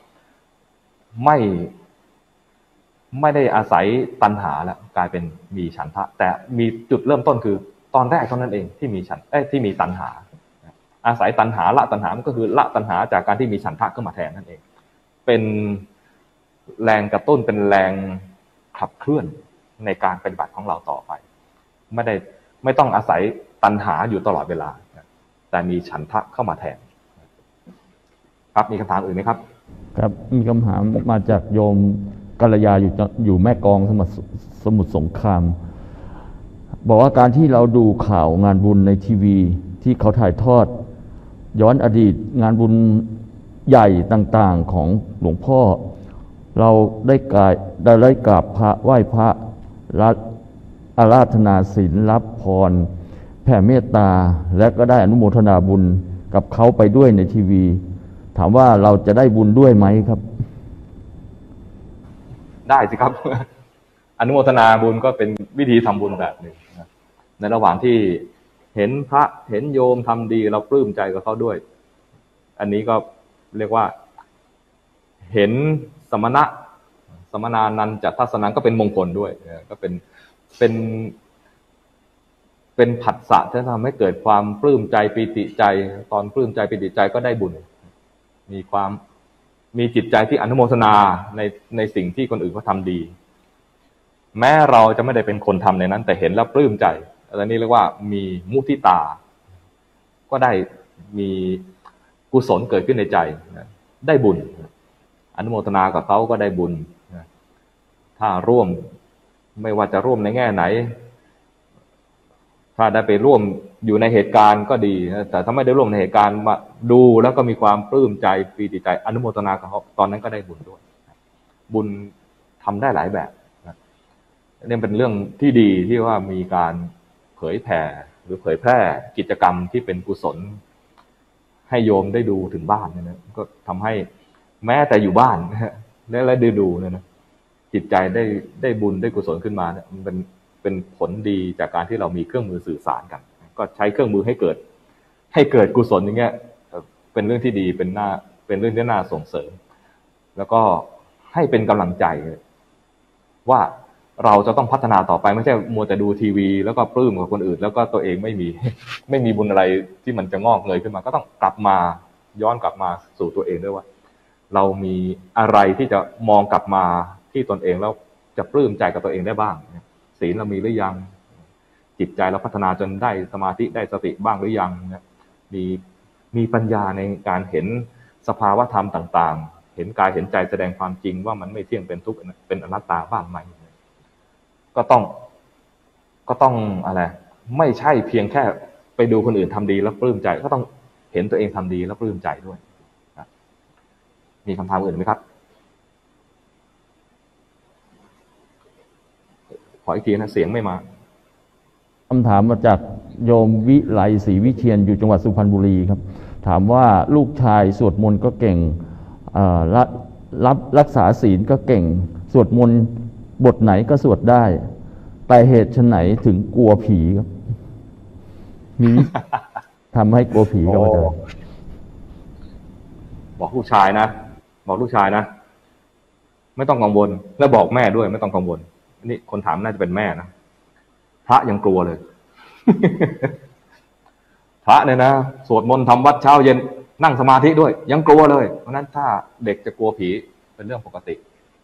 ไม่ได้อาศัยตัณหาแล้วกลายเป็นมีฉันทะแต่มีจุดเริ่มต้นคือตอนแรกเท่านั้นเองที่มีตัณหาอาศัยตัณหาละตัณหามันก็คือละตัณหาจากการที่มีฉันทะขึ้นมาแทนนั่นเองเป็นแรงกระตุ้นเป็นแรงขับเคลื่อนในการปฏิบัติของเราต่อไปไม่ต้องอาศัยตัณหาอยู่ตลอดเวลาแต่มีฉันทะเข้ามาแทนครับมีคำถามอื่นไหมครับครับมีคำถามมาจากโยมกัลยาอยู่แม่กลองสมุทรสงครามบอกว่าการที่เราดูข่าวงานบุญในทีวีที่เขาถ่ายทอดย้อนอดีตงานบุญใหญ่ต่างๆของหลวงพ่อเราได้กราบพระไหว้พระอาราธนาศีลรับพรแผ่เมตตาและก็ได้อนุโมทนาบุญกับเขาไปด้วยในทีวีถามว่าเราจะได้บุญด้วยไหมครับได้สิครับ อนุโมทนาบุญก็เป็นวิธีทำบุญแบบหนึ่งในระหว่างที่เห็นพระเห็นโยมทำดีเราปลื้มใจกับเขาด้วยอันนี้ก็เรียกว่าเห็นสมนานันจะทัศนังก็เป็นมงคลด้วยก็เป็นผัสสะที่ทำให้เกิดความปลื้มใจปีติใจตอนปลื้มใจปีติใจก็ได้บุญมีจิตใจที่อนุโมทนาในสิ่งที่คนอื่นเขาทำดีแม้เราจะไม่ได้เป็นคนทำในนั้นแต่เห็นแล้วปลื้มใจอันนี้เรียกว่ามีมุทิตาก็ได้มีกุศลเกิดขึ้นในใจได้บุญอนุโมทนากับเขาก็ได้บุญถ้าร่วมไม่ว่าจะร่วมในแง่ไหนถ้าได้ไปร่วมอยู่ในเหตุการณ์ก็ดีแต่ถ้าไม่ได้ร่วมในเหตุการณ์มาดูแล้วก็มีความปลื้มใจปีติใจอนุโมทนากับเขาตอนนั้นก็ได้บุญด้วยบุญทำได้หลายแบบนี่เป็นเรื่องที่ดีที่ว่ามีการเผยแผ่หรือเผยแพร่กิจกรรมที่เป็นกุศลให้โยมได้ดูถึงบ้านนะก็ทำให้แม้แต่อยู่บ้านและดูเนี่ยนะจิตใจได้บุญได้กุศลขึ้นมาเนี่ยมันเป็นผลดีจากการที่เรามีเครื่องมือสื่อสารกันก็ใช้เครื่องมือให้เกิดกุศลอย่างเงี้ยเป็นเรื่องที่ดีเป็นเรื่องที่น่าส่งเสริมแล้วก็ให้เป็นกำลังใจว่าเราจะต้องพัฒนาต่อไปไม่ใช่มัวแต่ดูทีวีแล้วก็ปลื้มกับคนอื่นแล้วก็ตัวเองไม่มีบุญอะไรที่มันจะงอกเงยขึ้นมาก็ต้องกลับมาย้อนกลับมาสู่ตัวเองด้วยว่าเรามีอะไรที่จะมองกลับมาที่ตนเองแล้วจะปลื้มใจกับตัวเองได้บ้างศีลเรามีหรือยังจิตใจเราพัฒนาจนได้สมาธิได้สติบ้างหรือยังมีปัญญาในการเห็นสภาวะธรรมต่างๆเห็นกายเห็นใจแสดงความจริงว่ามันไม่เที่ยงเป็นทุกข์เป็นอนัตตาบ้างไหมก็ต้องอะไรไม่ใช่เพียงแค่ไปดูคนอื่นทำดีแล้วปลื้มใจก็ต้องเห็นตัวเองทำดีแล้วปลื้มใจด้วยมีคำถามอื่นไหมครับขออีกทีนะเสียงไม่มาคำถามมาจากโยมวิไลศรีวิเชียรอยู่จังหวัดสุพรรณบุรีครับถามว่าลูกชายสวดมนต์ก็เก่งรักษาศีลก็เก่งสวดมนต์บทไหนก็สวดได้แต่เหตุไฉนถึงกลัวผีครับมีทำให้กลัวผีครับอาจารย์บอกลูกชายนะไม่ต้องกังวลและบอกแม่ด้วยไม่ต้องกังวลนี่คนถามน่าจะเป็นแม่นะพระยังกลัวเลย พระเนี่ยนะสวดมนต์ทำวัดเช้าเย็นนั่งสมาธิด้วยยังกลัวเลยเพราะนั้นถ้าเด็กจะกลัวผีเป็นเรื่องปกติ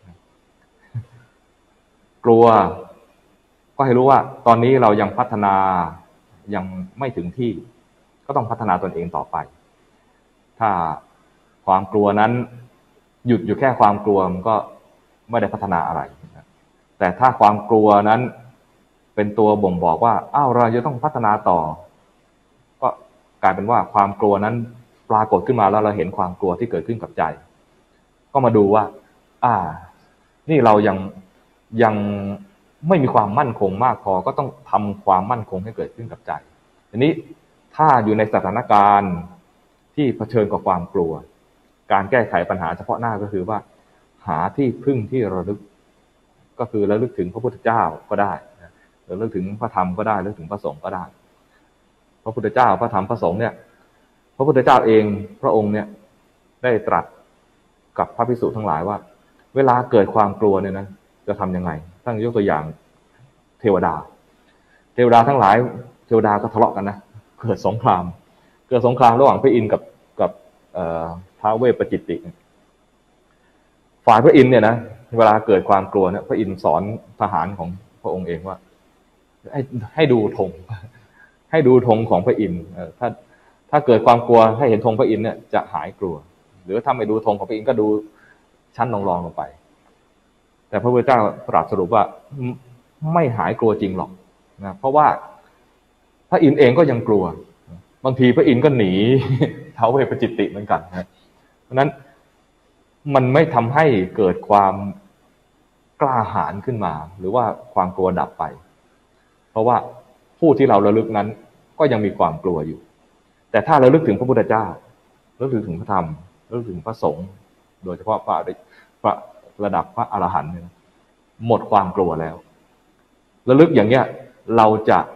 กลัวก็ให้รู้ว่าตอนนี้เรายังพัฒนายังไม่ถึงที่ก็ต้องพัฒนาตนเองต่อไปถ้าความกลัวนั้นหยุดอยู่แค่ความกลัวมันก็ไม่ได้พัฒนาอะไรแต่ถ้าความกลัวนั้นเป็นตัวบ่งบอกว่าเราจะต้องพัฒนาต่อก็กลายเป็นว่าความกลัวนั้นปรากฏขึ้นมาแล้วเราเห็นความกลัวที่เกิดขึ้นกับใจก็มาดูว่านี่เรายังไม่มีความมั่นคงมากพอก็ต้องทำความมั่นคงให้เกิดขึ้นกับใจทีนี้ถ้าอยู่ในสถานการณ์ที่เผชิญกับความกลัวการแก้ไขปัญหาเฉพาะหน้าก็คือว่าหาที่พึ่งที่ระลึกก็คือระลึกถึงพระพุทธเจ้าก็ได้ระลึกถึงพระธรรมก็ได้ระลึกถึงพระสงฆ์ก็ได้พระพุทธเจ้าพระธรรมพระสงฆ์เนี่ยพระพุทธเจ้าเองพระองค์เนี่ยได้ตรัสกับพระภิกษุทั้งหลายว่าเวลาเกิดความกลัวเนี่ยนะจะทำยังไงท่านยกตัวอย่างเทวดาทั้งหลายเทวดาก็ทะเลาะกันนะเกิดสงครามระหว่างพระอินทร์กับท้าวเวสปจิตติฝ่ายพระอินทร์เนี่ยนะเวลาเกิดความกลัวเนี่ยพระอินทร์สอนทหารของพระองค์เองว่าให้ดูธงของพระอินทร์ถ้าเกิดความกลัวให้เห็นธงพระอินทร์เนี่ยจะหายกลัวหรือถ้าไม่ดูธงของพระอินทร์ก็ดูชั้นรองลงไปแต่พระพุทธเจ้าตรัสสรุปว่าไม่หายกลัวจริงหรอกนะเพราะว่าพระอินทร์เองก็ยังกลัวบางทีพระอินทร์ก็หนีท้าวเวสปจิตติเหมือนกันนะเพราะนั้นมันไม่ทำให้เกิดความกล้าหาญขึ้นมาหรือว่าความกลัวดับไปเพราะว่าผู้ที่เราระลึกนั้นก็ยังมีความกลัวอยู่แต่ถ้าระลึกถึงพระพุทธเจ้าระลึกถึงพระธรรมระลึกถึงพระสงฆ์โดยเฉพาะพระระดับพระอรหันต์หมดความกลัวแล้วระลึกอย่างเนี้ยเราจะ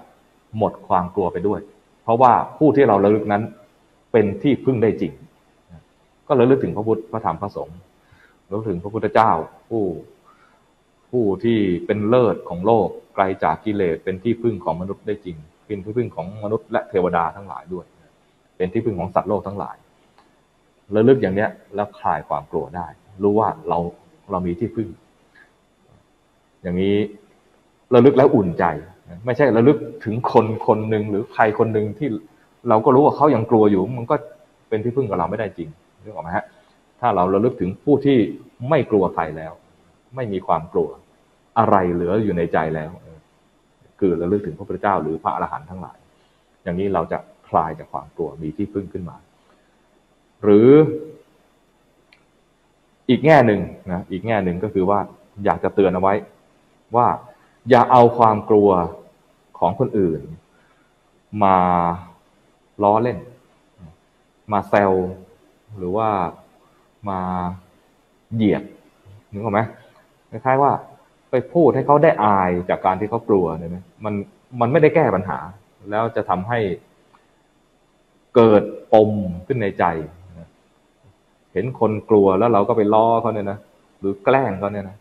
หมดความกลัวไปด้วยเพราะว่าผู้ที่เราระลึกนั้นเป็นที่พึ่งได้จริงก็ระลึกถึงพระพุทธพระธรรมพระสงฆ์ระลึกถึงพระพุทธเจ้าผู้ที่เป็นเลิศของโลกไกลจากกิเลสเป็นที่พึ่งของมนุษย์ได้จริงเป็นที่พึ่งของมนุษย์และเทวดาทั้งหลายด้วยเป็นที่พึ่งของสัตว์โลกทั้งหลายระลึกอย่างเนี้ยแล้วคลายความกลัวได้รู้ว่าเรามีที่พึ่งอย่างนี้ระลึกแล้วอุ่นใจไม่ใช่ระลึกถึงคนหนึ่งหรือใครคนหนึ่งที่เราก็รู้ว่าเขายังกลัวอยู่มันก็เป็นที่พึ่งกับเราไม่ได้จริงนึกออกไหมฮะถ้าเราระลึกถึงผู้ที่ไม่กลัวใครแล้วไม่มีความกลัวอะไรเหลืออยู่ในใจแล้วคือระลึกถึงพระพุทธเจ้าหรือพระอรหันต์ทั้งหลายอย่างนี้เราจะคลายจากความกลัวมีที่พึ่งขึ้นมาหรืออีกแง่หนึ่งนะอีกแง่หนึ่งก็คือว่าอยากจะเตือนเอาไว้ว่าอย่าเอาความกลัวของคนอื่นมาล้อเล่นมาแซวหรือว่ามาเหยียดนึกออกไหมคล้ายๆว่าไปพูดให้เขาได้อายจากการที่เขากลัวเนี่ยนะมันไม่ได้แก้ปัญหาแล้วจะทำให้เกิดปมขึ้นในใจเห็นคนกลัวแล้วเราก็ไปล้อเขาเนี่ยนะหรือแกล้งเขาเนี่ยนะ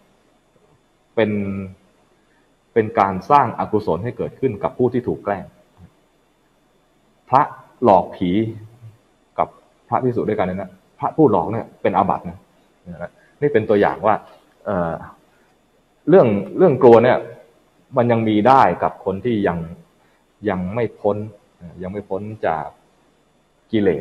เป็นการสร้างอกุศลให้เกิดขึ้นกับผู้ที่ถูกแกล้งพระหลอกผีกับพระภิกษุด้วยกันเนี่ยนะพระผู้หลอกเนี่ยเป็นอาบัตินะนี่เป็นตัวอย่างว่าเรื่องกลัวเนี่ยมันยังมีได้กับคนที่ยังไม่พ้นจากกิเลส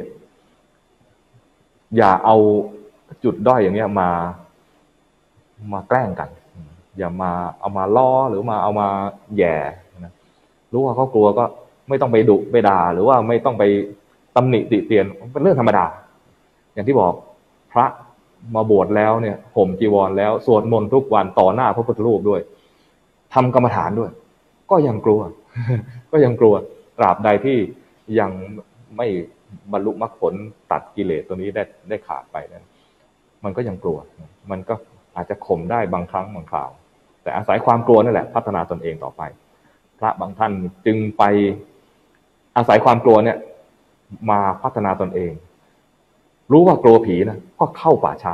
อย่าเอาจุดด้อยอย่างเงี้ยมาแกล้งกันอย่ามาเอามาล้อหรือมาเอามาแย่นะรู้ว่าเขากลัวก็ไม่ต้องไปดุไปด่าหรือว่าไม่ต้องไปตำหนิติเตียนเป็นเรื่องธรรมดาอย่างที่บอกพระมาบวชแล้วเนี่ยห่มจีวรแล้วสวดมนต์ทุกวันต่อหน้าพระพุทธรูปด้วยทำกรรมฐานด้วยก็ยังกลัว ก็ยังกลัวตราบใดที่ยังไม่บรรลุมรรคผลตัดกิเลสตัวนี้ได้ขาดไปนั้นมันก็ยังกลัวมันก็อาจจะข่มได้บางครั้งบางคราวแต่อาศัยความกลัวนั่นแหละพัฒนาตนเองต่อไปพระบางท่านจึงไปอาศัยความกลัวเนี่ยมาพัฒนาตนเองรู้ว่ากลัวผีนะก็เข้าป่าช้า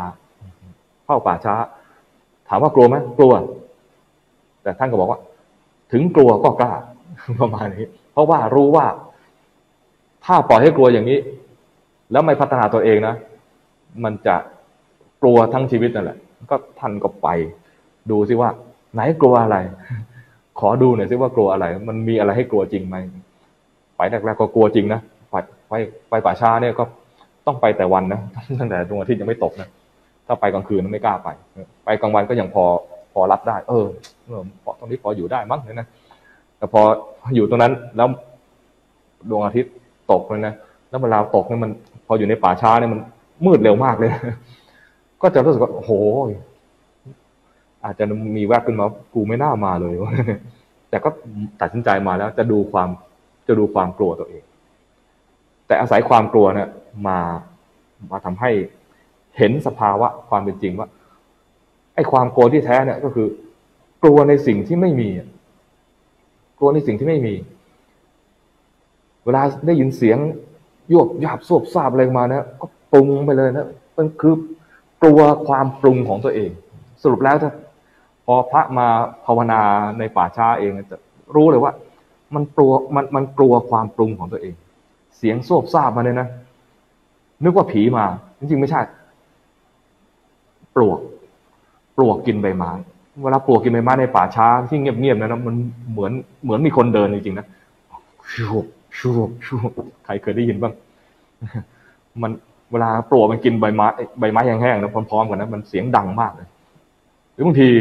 ถามว่ากลัวไหมกลัวแต่ท่านก็บอกว่าถึงกลัวก็กล้าประมาณนี้เพราะว่ารู้ว่าถ้าปล่อยให้กลัวอย่างนี้แล้วไม่พัฒนาตัวเองนะมันจะกลัวทั้งชีวิตนั่นแหละก็ท่านก็ไปดูซิว่าไหนกลัวอะไรขอดูหน่อยซิว่ากลัวอะไรมันมีอะไรให้กลัวจริงไหมไปแรกๆก็กลัวจริงนะไปป่าช้าเนี่ยก็ต้องไปแต่วันนะตั้งแต่ดวงอาทิตย์ยังไม่ตกนะถ้าไปกลางคืนไม่กล้าไปกลางวันก็ยังพอรับได้ตรงนี้พออยู่ได้มั้งเนี่ยนะแต่พออยู่ตรงนั้นแล้วดวงอาทิตย์ตกเลยนะแล้วเวลาตกเนี่ยมันพออยู่ในป่าช้าเนี่ยมันมืดเร็วมากเลยก็จะรู้สึกว่าโอ้โหอาจจะมีแวบขึ้นมากูไม่น่ามาเลยแต่ก็ตัดสินใจมาแล้วจะดูความกลัวตัวเองแต่อาศัยความกลัวเนี่ยมาทำให้เห็นสภาวะความเป็นจริงว่าไอ้ความกลัวที่แท้เนี่ยก็คือกลัวในสิ่งที่ไม่มีกลัวในสิ่งที่ไม่มีเวลาได้ยินเสียงยวบยาบซวบซาบอะไรมานะก็ปรุงไปเลยนะมันคือกลัวความปรุงของตัวเองสรุปแล้วถ้าพอพระมาภาวนาในป่าช้าเองจะรู้เลยว่ามันกลัวความปรุงของตัวเองเสียงซวบซาบมาเนี่ยนะนึกว่าผีมาจริงๆไม่ใช่ปลวกกินใบไม้เวลาปลวกกินใบไม้ในป่าช้าที่เงียบๆนะมันเหมือนมีคนเดินจริงๆนะชูใครเคยได้ยินบ้างมันเวลาปลวกมันกินใบไม้แห้งๆนะพร้อมๆกันนะมันเสียงดังมากเลยหรือบางที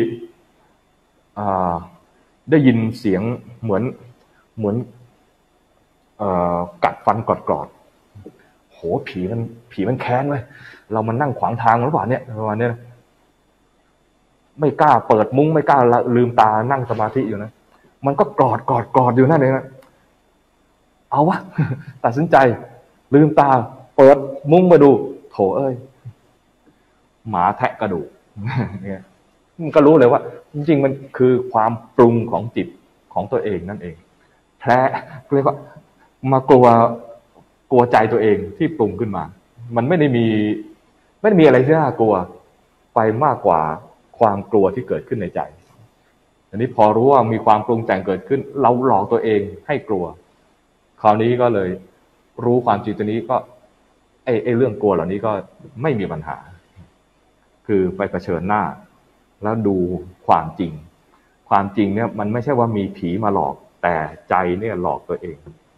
ได้ยินเสียงเหมือนกัดฟันกรอดโหผีมันแค้นเลยเรามันนั่งขวางทางหรือเปล่าเนี่ยประมาณนี้นะไม่กล้าเปิดมุ้งไม่กล้าลืมตานั่งสมาธิอยู่นะมันก็กอดอยู่นั่นเองนะเอาวะตัดสินใจลืมตาเปิดมุ้งมาดูโถเอ้ยหมาแทะกระดูกเนี่ยมันก็รู้เลยว่าจริงๆมันคือความปรุงของจิตของตัวเองนั่นเองแพ้เรียกว่ามากลัวใจตัวเองที่ปรุงขึ้นมามันไม่ได้มีอะไรที่น่ากลัวไปมากกว่าความกลัวที่เกิดขึ้นในใจอันนี้พอรู้ว่ามีความปรุงแต่งเกิดขึ้นเราหลอกตัวเองให้กลัวคราวนี้ก็เลยรู้ความจริงตัวนี้ก็ไอ้เรื่องกลัวเหล่านี้ก็ไม่มีปัญหาคือไปเผชิญหน้าแล้วดูความจริงเนี่ยมันไม่ใช่ว่ามีผีมาหลอกแต่ใจเนี่ยหลอกตัวเอง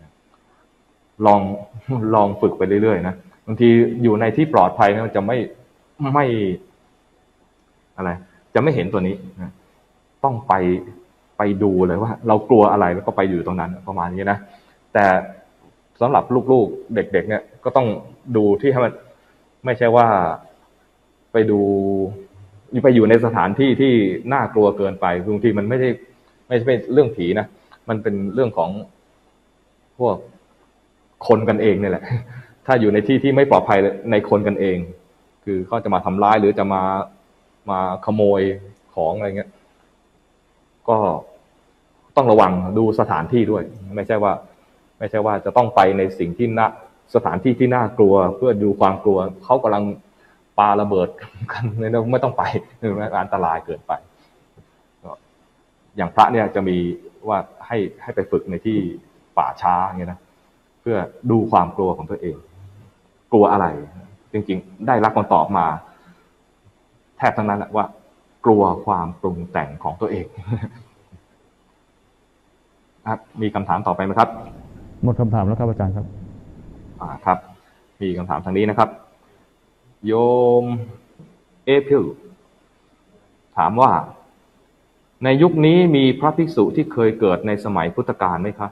ลองฝึกไปเรื่อยๆนะบางทีอยู่ในที่ปลอดภัยนะมันจะไม่อะไรจะไม่เห็นตัวนี้นะต้องไปดูเลยว่าเรากลัวอะไรแล้วก็ไปอยู่ตรงนั้นประมาณนี้นะแต่สำหรับลูกๆเด็กๆเนี่ยก็ต้องดูที่ให้มันไม่ใช่ว่าไปอยู่ในสถานที่ที่น่ากลัวเกินไปบางทีมันไม่ใช่เป็นเรื่องผีนะมันเป็นเรื่องของพวกคนกันเองนี่แหละถ้าอยู่ในที่ที่ไม่ปลอดภัยในคนกันเองคือเขาจะมาทำร้ายหรือจะมาขโมยของอะไรเงี้ยก็ต้องระวังดูสถานที่ด้วยไม่ใช่ว่าจะต้องไปในสิ่งที่สถานที่ที่น่ากลัวเพื่อดูความกลัวเขากำลังปาระเบิดกันไม่ต้องไปอันตรายเกินไปอย่างพระเนี่ยจะมีว่าให้ไปฝึกในที่ป่าช้าอย่างเงี้ยนะเพื่อดูความกลัวของตัวเองกลัวอะไรจริงๆได้รับคำตอบมาแทบทั้งนั้นแหละว่ากลัวความปรุงแต่งของตัวเองมีคำถามต่อไปไหมครับหมดคำถามแล้วครับอาจารย์ครับครับมีคำถามทางนี้นะครับโยมเอพิลถามว่าในยุคนี้มีพระภิกษุที่เคยเกิดในสมัยพุทธกาลไหมครับ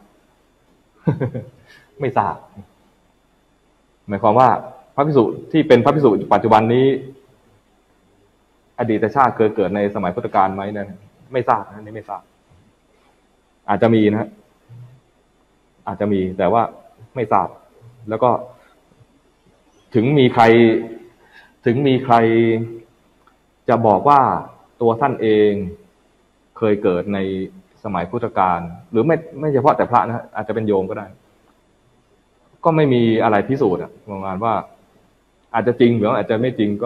ไม่ทราบหมายความว่าพระภิกษุที่เป็นพระภิกษุปัจจุบันนี้อดีตชาติเคยเกิดในสมัยพุทธกาลไหมเนี่ยไม่ทราบนะนี่ไม่ทราบอาจจะมีนะอาจจะมีแต่ว่าไม่ทราบแล้วก็ถึงมีใครจะบอกว่าตัวท่านเองเคยเกิดในสมัยพุทธกาลหรือไม่เฉพาะแต่พระนะอาจจะเป็นโยมก็ได้ก็ไม่มีอะไรพิสูจน์ประมาณว่าอาจจะจริงหรืออาจจะไม่จริงก็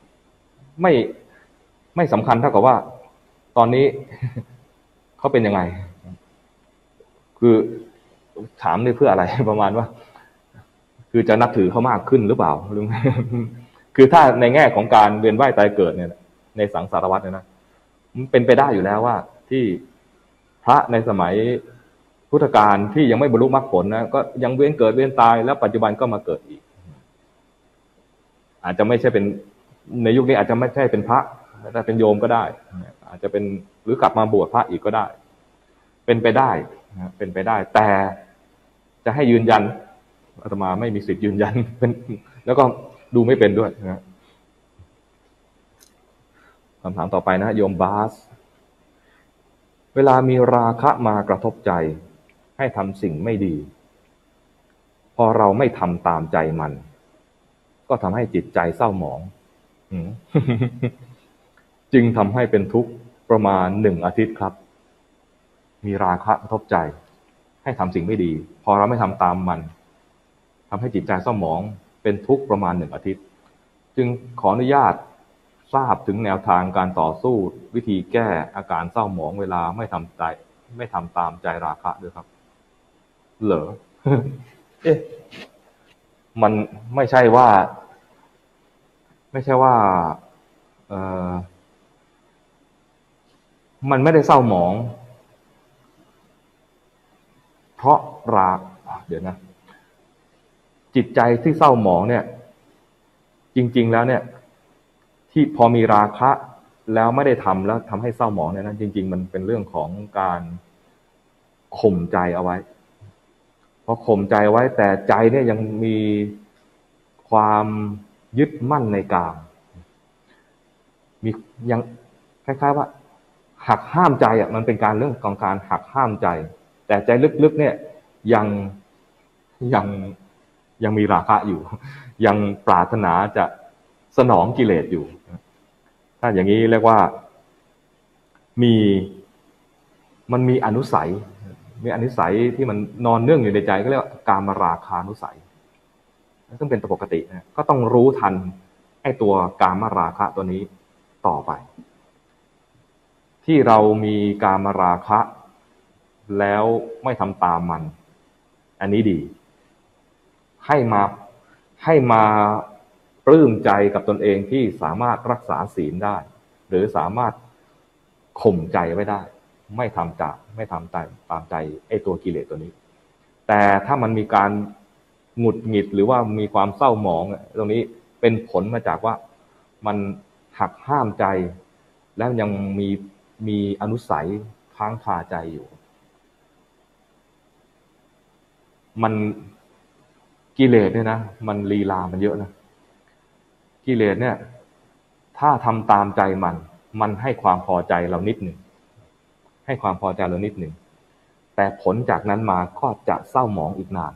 ไม่สำคัญเท่ากับว่าตอนนี้เขาเป็นยังไงคือถามนี่เพื่ออะไรประมาณว่าคือจะนับถือเขามากขึ้นหรือเปล่าหรือคือถ้าในแง่ของการเวียนว่ายตายเกิดเนี่ยในสังสารวัฏเนี่ยนะมันเป็นไปได้อยู่แล้วว่าที่พระในสมัยพุทธกาลที่ยังไม่บรรลุมรรคผลนะก็ยังเวียนเกิดเวียนตายแล้วปัจจุบันก็มาเกิดอีกอาจจะไม่ใช่เป็นในยุคนี้อาจจะไม่ใช่เป็นพระแต่เป็นโยมก็ได้อาจจะเป็นหรือกลับมาบวชพระอีกก็ได้เป็นไปได้เป็นไปได้แต่จะให้ยืนยันอาตมาไม่มีสิทธิ์ยืนยันเป็นแล้วก็ดูไม่เป็นด้วยนะคำถามต่อไปนะโยมบาสเวลามีราคะมากระทบใจให้ทำสิ่งไม่ดีพอเราไม่ทำตามใจมันก็ทำให้จิตใจเศร้าหมอง จึงทำให้เป็นทุกข์ประมาณ1 อาทิตย์ครับมีราคะกระทบใจให้ทำสิ่งไม่ดีพอเราไม่ทำตามมันทำให้จิตใจเศร้าหมองเป็นทุกข์ประมาณ1 อาทิตย์จึงขออนุญาตทราบถึงแนวทางการต่อสู้วิธีแก้อาการเศร้าหมองเวลาไม่ทำตามใจราคะด้วยครับเหรอ มันไม่ใช่ว่ามันไม่ได้เศร้าหมองเพราะเดี๋ยวนะจิตใจที่เศร้าหมองเนี่ยจริงๆแล้วเนี่ยที่พอมีราคะแล้วไม่ได้ทำแล้วทำให้เศร้าหมองเนี่ยนะจริงๆมันเป็นเรื่องของการข่มใจเอาไว้พอข่มใจไว้แต่ใจเนี่ยยังมีความยึดมั่นในกามมียังคล้ายๆว่าหักห้ามใจมันเป็นการเรื่องของการหักห้ามใจแต่ใจลึกๆเนี่ยยังมีราคะอยู่ยังปรารถนาจะสนองกิเลสอยู่ถ้าอย่างนี้เรียกว่ามันมีอนุสัยมีอนุสัยที่มันนอนเนื่องอยู่ในใจก็เรียกว่ากามราคานุสัยซึ่งเป็นปกตินะก็ต้องรู้ทันไอ้ตัวกามราคะตัวนี้ต่อไปที่เรามีกามราคะแล้วไม่ทำตามมันอันนี้ดีให้มาปลื้มใจกับตนเองที่สามารถรักษาศีลได้หรือสามารถข่มใจไว้ได้ไม่ทำตามใจไอ้ตัวกิเลสตัวนี้แต่ถ้ามันมีการหงุดหงิดหรือว่ามีความเศร้าหมองตรงนี้เป็นผลมาจากว่ามันหักห้ามใจแล้วยังมีอนุสัยค้างคาใจอยู่มันกิเลสเนี่ยนะมันลีลามันเยอะนะกิเลสเนี่ยถ้าทำตามใจมันให้ความพอใจเรานิดหนึ่งให้ความพอใจเรานิดหนึ่งแต่ผลจากนั้นมาก็จะเศร้าหมองอีกนาน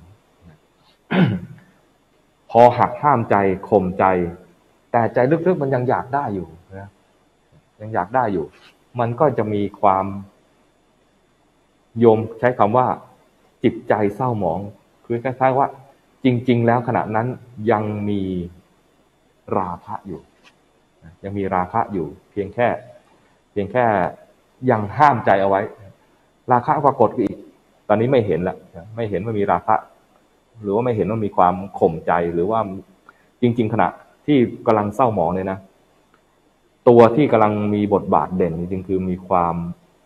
พอหักห้ามใจข่มใจแต่ใจลึกๆมันยังอยากได้อยู่นะยังอยากได้อยู่มันก็จะมีความโยมใช้คำว่าจิตใจเศร้าหมองคือคล้ายๆว่าจริงๆแล้วขณะนั้นยังมีราคะอยู่ยังมีราคะอยู่เพียงแค่ยังห้ามใจเอาไว้ราคะปรากฏอีกตอนนี้ไม่เห็นละไม่เห็นว่ามีราคะหรือว่าไม่เห็นว่ามีความข่มใจหรือว่าจริงๆขณะที่กำลังเศร้าหมองเลยนะตัวที่กำลังมีบทบาทเด่นจริงๆคือมีความ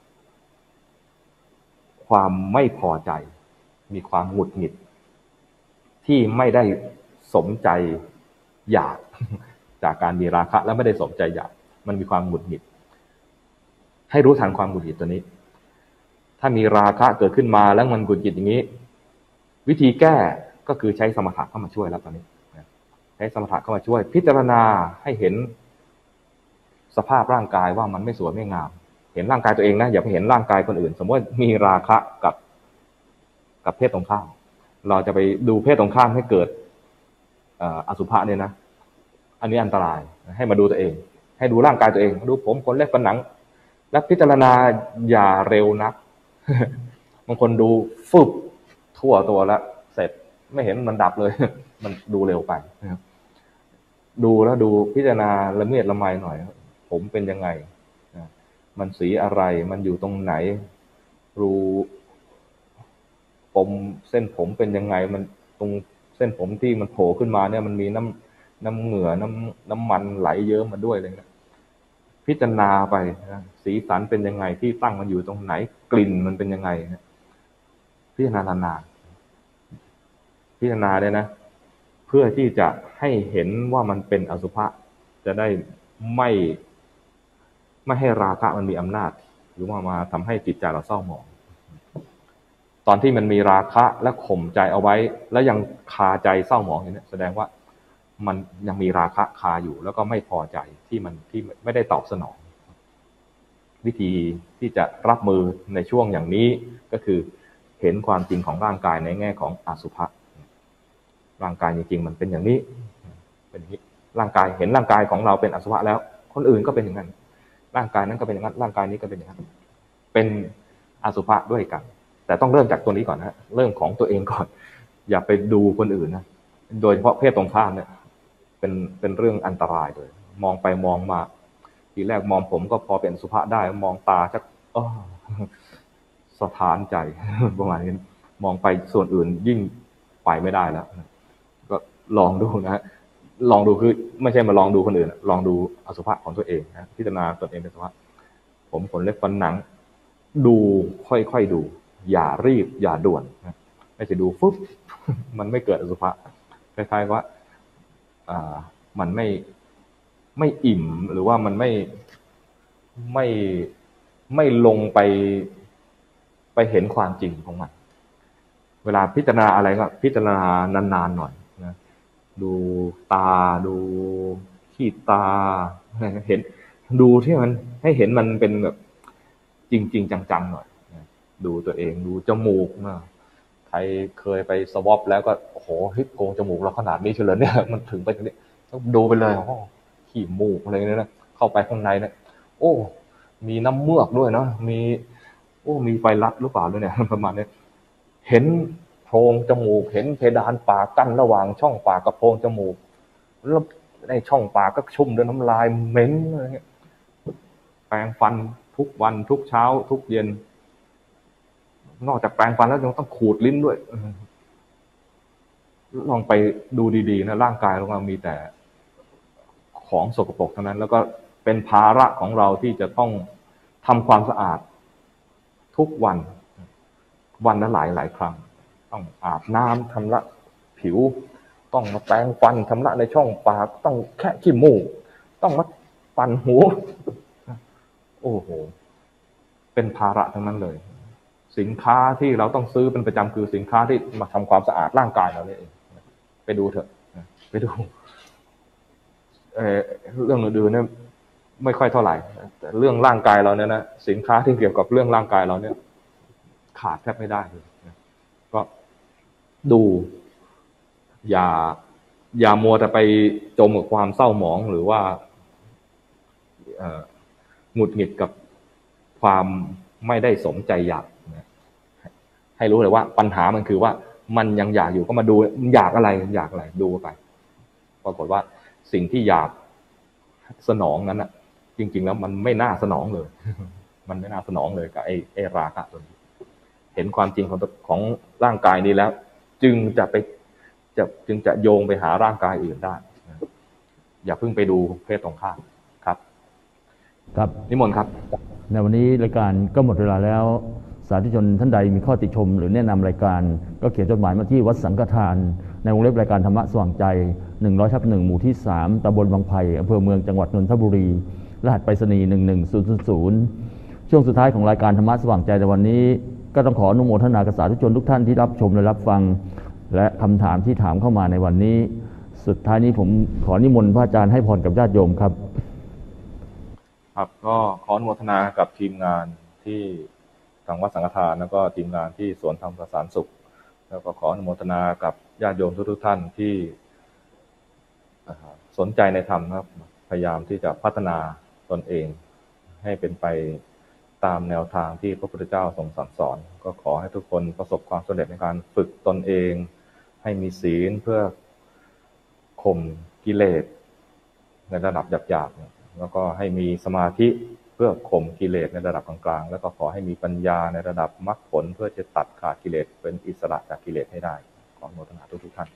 ไม่พอใจมีความหงุดหงิดที่ไม่ได้สมใจอยากจากการมีราคะแล้วไม่ได้สมใจอยากมันมีความหงุดหงิดให้รู้ทันความหงุดหงิดตัวนี้ถ้ามีราคะเกิดขึ้นมาแล้วมันหงุดหงิดอย่างนี้วิธีแก้ก็คือใช้สมถะเข้ามาช่วยแล้วตอนนี้ใช้สมถะเข้ามาช่วยพิจารณาให้เห็นสภาพร่างกายว่ามันไม่สวยไม่งามเห็นร่างกายตัวเองนะอย่าไปเห็นร่างกายคนอื่นสมมติมีราคะกับเพศตรงข้ามเราจะไปดูเพศตรงข้ามให้เกิดอสุภะเนี่ยนะอันนี้อันตรายให้มาดูตัวเองให้ดูร่างกายตัวเองดูผมขนเล็บฟันหนังและพิจารณาอย่าเร็วนัก บางคนดูฟึบทั่วตัวแล้วเสร็จไม่เห็นมันดับเลย มันดูเร็วไปนะครับดูแล้วดูพิจารณาละเมียดละไมหน่อยผมเป็นยังไงมันสีอะไรมันอยู่ตรงไหนรูปมเส้นผมเป็นยังไงมันตรงเส้นผมที่มันโผล่ขึ้นมาเนี่ยมันมีน้ำเหงื่อน้ำมันไหลเยิ้มมาด้วยอะไรเงี้ยพิจารณาไปนะสีสันเป็นยังไงที่ตั้งมันอยู่ตรงไหนกลิ่นมันเป็นยังไงนะพิจารณานานๆพิจารณาเนี่ยนะเพื่อที่จะให้เห็นว่ามันเป็นอสุภะจะได้ไม่ให้ราคะมันมีอำนาจหรือว่ามาทำให้จิตใจเราเศร้าหมองตอนที่มันมีราคะและข่มใจเอาไว้แล้วยังคาใจเศร้าหมองอย่างนี้แสดงว่ามันยังมีราคะคาอยู่แล้วก็ไม่พอใจที่ไม่ได้ตอบสนองวิธีที่จะรับมือในช่วงอย่างนี้ก็คือเห็นความจริงของร่างกายในแง่ของอสุภะร่างกายจริงๆมันเป็นอย่างนี้เป็นอย่างนี้ร่างกายเห็นร่างกายของเราเป็นอสุภะแล้วคนอื่นก็เป็นอย่างนั้นร่างกายนั้นก็เป็นอย่างนั้นร่างกายนี้ก็เป็นอย่างนั้นเป็นอสุภะด้วยกันแต่ต้องเริ่มจากตัวนี้ก่อนนะเริ่มของตัวเองก่อนอย่าไปดูคนอื่นนะโดยเฉพาะเพศตรงข้ามเนี่ยเป็นเรื่องอันตรายเลยมองไปมองมาทีแรกมองผมก็พอเป็นอสุภะได้มองตาชักสะท้านใจประมาณนี้มองไปส่วนอื่นยิ่งไปไม่ได้แล้วก็ลองดูนะลองดูคือไม่ใช่มาลองดูคนอื่นลองดูอสุภะของตัวเองนะพิจารณาตนเองเป็นอสุภะผมขนเล็บฟันหนังดูค่อยๆดูอย่ารีบอย่าด่วนนะไม่ใช่ดูฟึบมันไม่เกิดอสุภะคล้ายๆว่ามันไม่อิ่มหรือว่ามันไม่ลงไปเห็นความจริงของมันเวลาพิจารณาอะไรก็พิจารณานานๆหน่อยนะดูตาดูขี้ตาเห็นดูที่มันให้เห็นมันเป็นแบบจริงๆจังๆหน่อยนะดูตัวเองดูจมูกนะใครเคยไปสวอปแล้วก็โอ้โหเฮ้ยโกงจมูกเราขนาดนี้เฉลยเนี่ยมันถึงไปตรงนี้ต้องดูไปเลยโอ้ขี้มูกอะไรเนี่ยนะเข้าไปข้างในเนี่ยโอ้มีน้ำเมือกด้วยเนาะมีโอ้มีไฟลัดหรือเปล่าด้วยเนี่ย ประมาณนี้เห็นโพรงจมูกเห็นเพดานปากกั้นระหว่างช่องปากกับโพรงจมูกแล้วในช่องปากก็ชุ่มด้วยน้ำลายเหม็นอะไรเงี้ยแปรงฟันทุกวันทุกเช้าทุกเย็นนอกจากแปรงฟันแล้วยังต้องขูดลิ้นด้วยลองไปดูดีๆนะร่างกายของเรามีแต่ของสกปรกเท่านั้นแล้วก็เป็นภาระของเราที่จะต้องทำความสะอาดทุกวันละหลายครั้งต้องอาบน้ำชำระผิวต้องมาแปรงฟันชำระในช่องปากต้องแคะขี้มูกต้องมาปั่นหูโอ้โหเป็นภาระทั้งนั้นเลยสินค้าที่เราต้องซื้อเป็นประจำคือสินค้าที่มาทำความสะอาดร่างกายเราเนี่ยเองไปดูเถอะไปดูเรื่องอื่นๆเนี่ยไม่ค่อยเท่าไหร่แต่เรื่องร่างกายเราเนี่ยนะสินค้าที่เกี่ยวกับเรื่องร่างกายเราเนี่ยขาดแทบไม่ได้เลยก็ดูอย่ามัวแต่ไปจมกับความเศร้าหมองหรือว่าหงุดหงิดกับความไม่ได้สมใจอยากให้รู้เลยว่าปัญหามันคือว่ามันยังอยากอยู่ก็มาดูอยากอะไรดูไปปรากฏว่าสิ่งที่อยากสนองนั้นน่ะจริงๆแล้วมันไม่น่าสนองเลย มันไม่น่าสนองเลยกับไอ้ราคะตัวนี้เห็นความจริงของร่างกายนี้แล้วจึงจะโยงไปหาร่างกายอื่นได้อย่าเพิ่งไปดูเพศตรงข้ามครับนิมนต์ครับในวันนี้รายการก็หมดเวลาแล้วสาธุชนท่านใดมีข้อติชมหรือแนะนำรายการก็เขียนจดหมายมาที่วัดสังฆทานในวงเล็บรายการธรรมะสว่างใจ100/1หมู่ที่3ตำบลบางไผ่อำเภอเมืองจังหวัดนนทบุรีรหัสไปรษณีย์11000ช่วงสุดท้ายของรายการธรรมะสว่างใจในวันนี้ก็ต้องขออนุโมทนากับสาธุชนทุกท่านที่รับชมและรับฟังและคำถามที่ถามเข้ามาในวันนี้สุดท้ายนี้ผมขอนิมนต์พระอาจารย์ให้พรกับญาติโยมครับครับก็ขออนุโมทนากับทีมงานที่ทางวัดสังฆทานแล้วก็ทีมงานที่สวนธรรมประสานสุขแล้วก็ขออนุโมทนากับญาติโยมทุกท่านที่สนใจในธรรมครับพยายามที่จะพัฒนาตนเองให้เป็นไปตามแนวทางที่พระพุทธเจ้าทรงสั่งสอนก็ขอให้ทุกคนประสบความสำเร็จในการฝึกตนเองให้มีศีลเพื่อข่มกิเลสในระดับหยาบๆแล้วก็ให้มีสมาธิเพื่อข่มกิเลสในระดับกลางๆแล้วก็ขอให้มีปัญญาในระดับมรรคผลเพื่อจะตัดขาดกิเลสเป็นอิสระจากกิเลสให้ได้ขออนุโมทนาทุกท่าน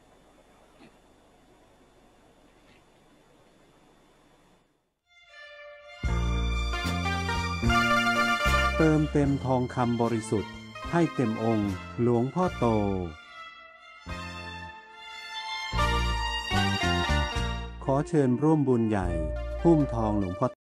เติมเต็มทองคำบริสุทธิ์ให้เต็มองค์หลวงพ่อโตขอเชิญร่วมบุญใหญ่หุ้มทองหลวงพ่อ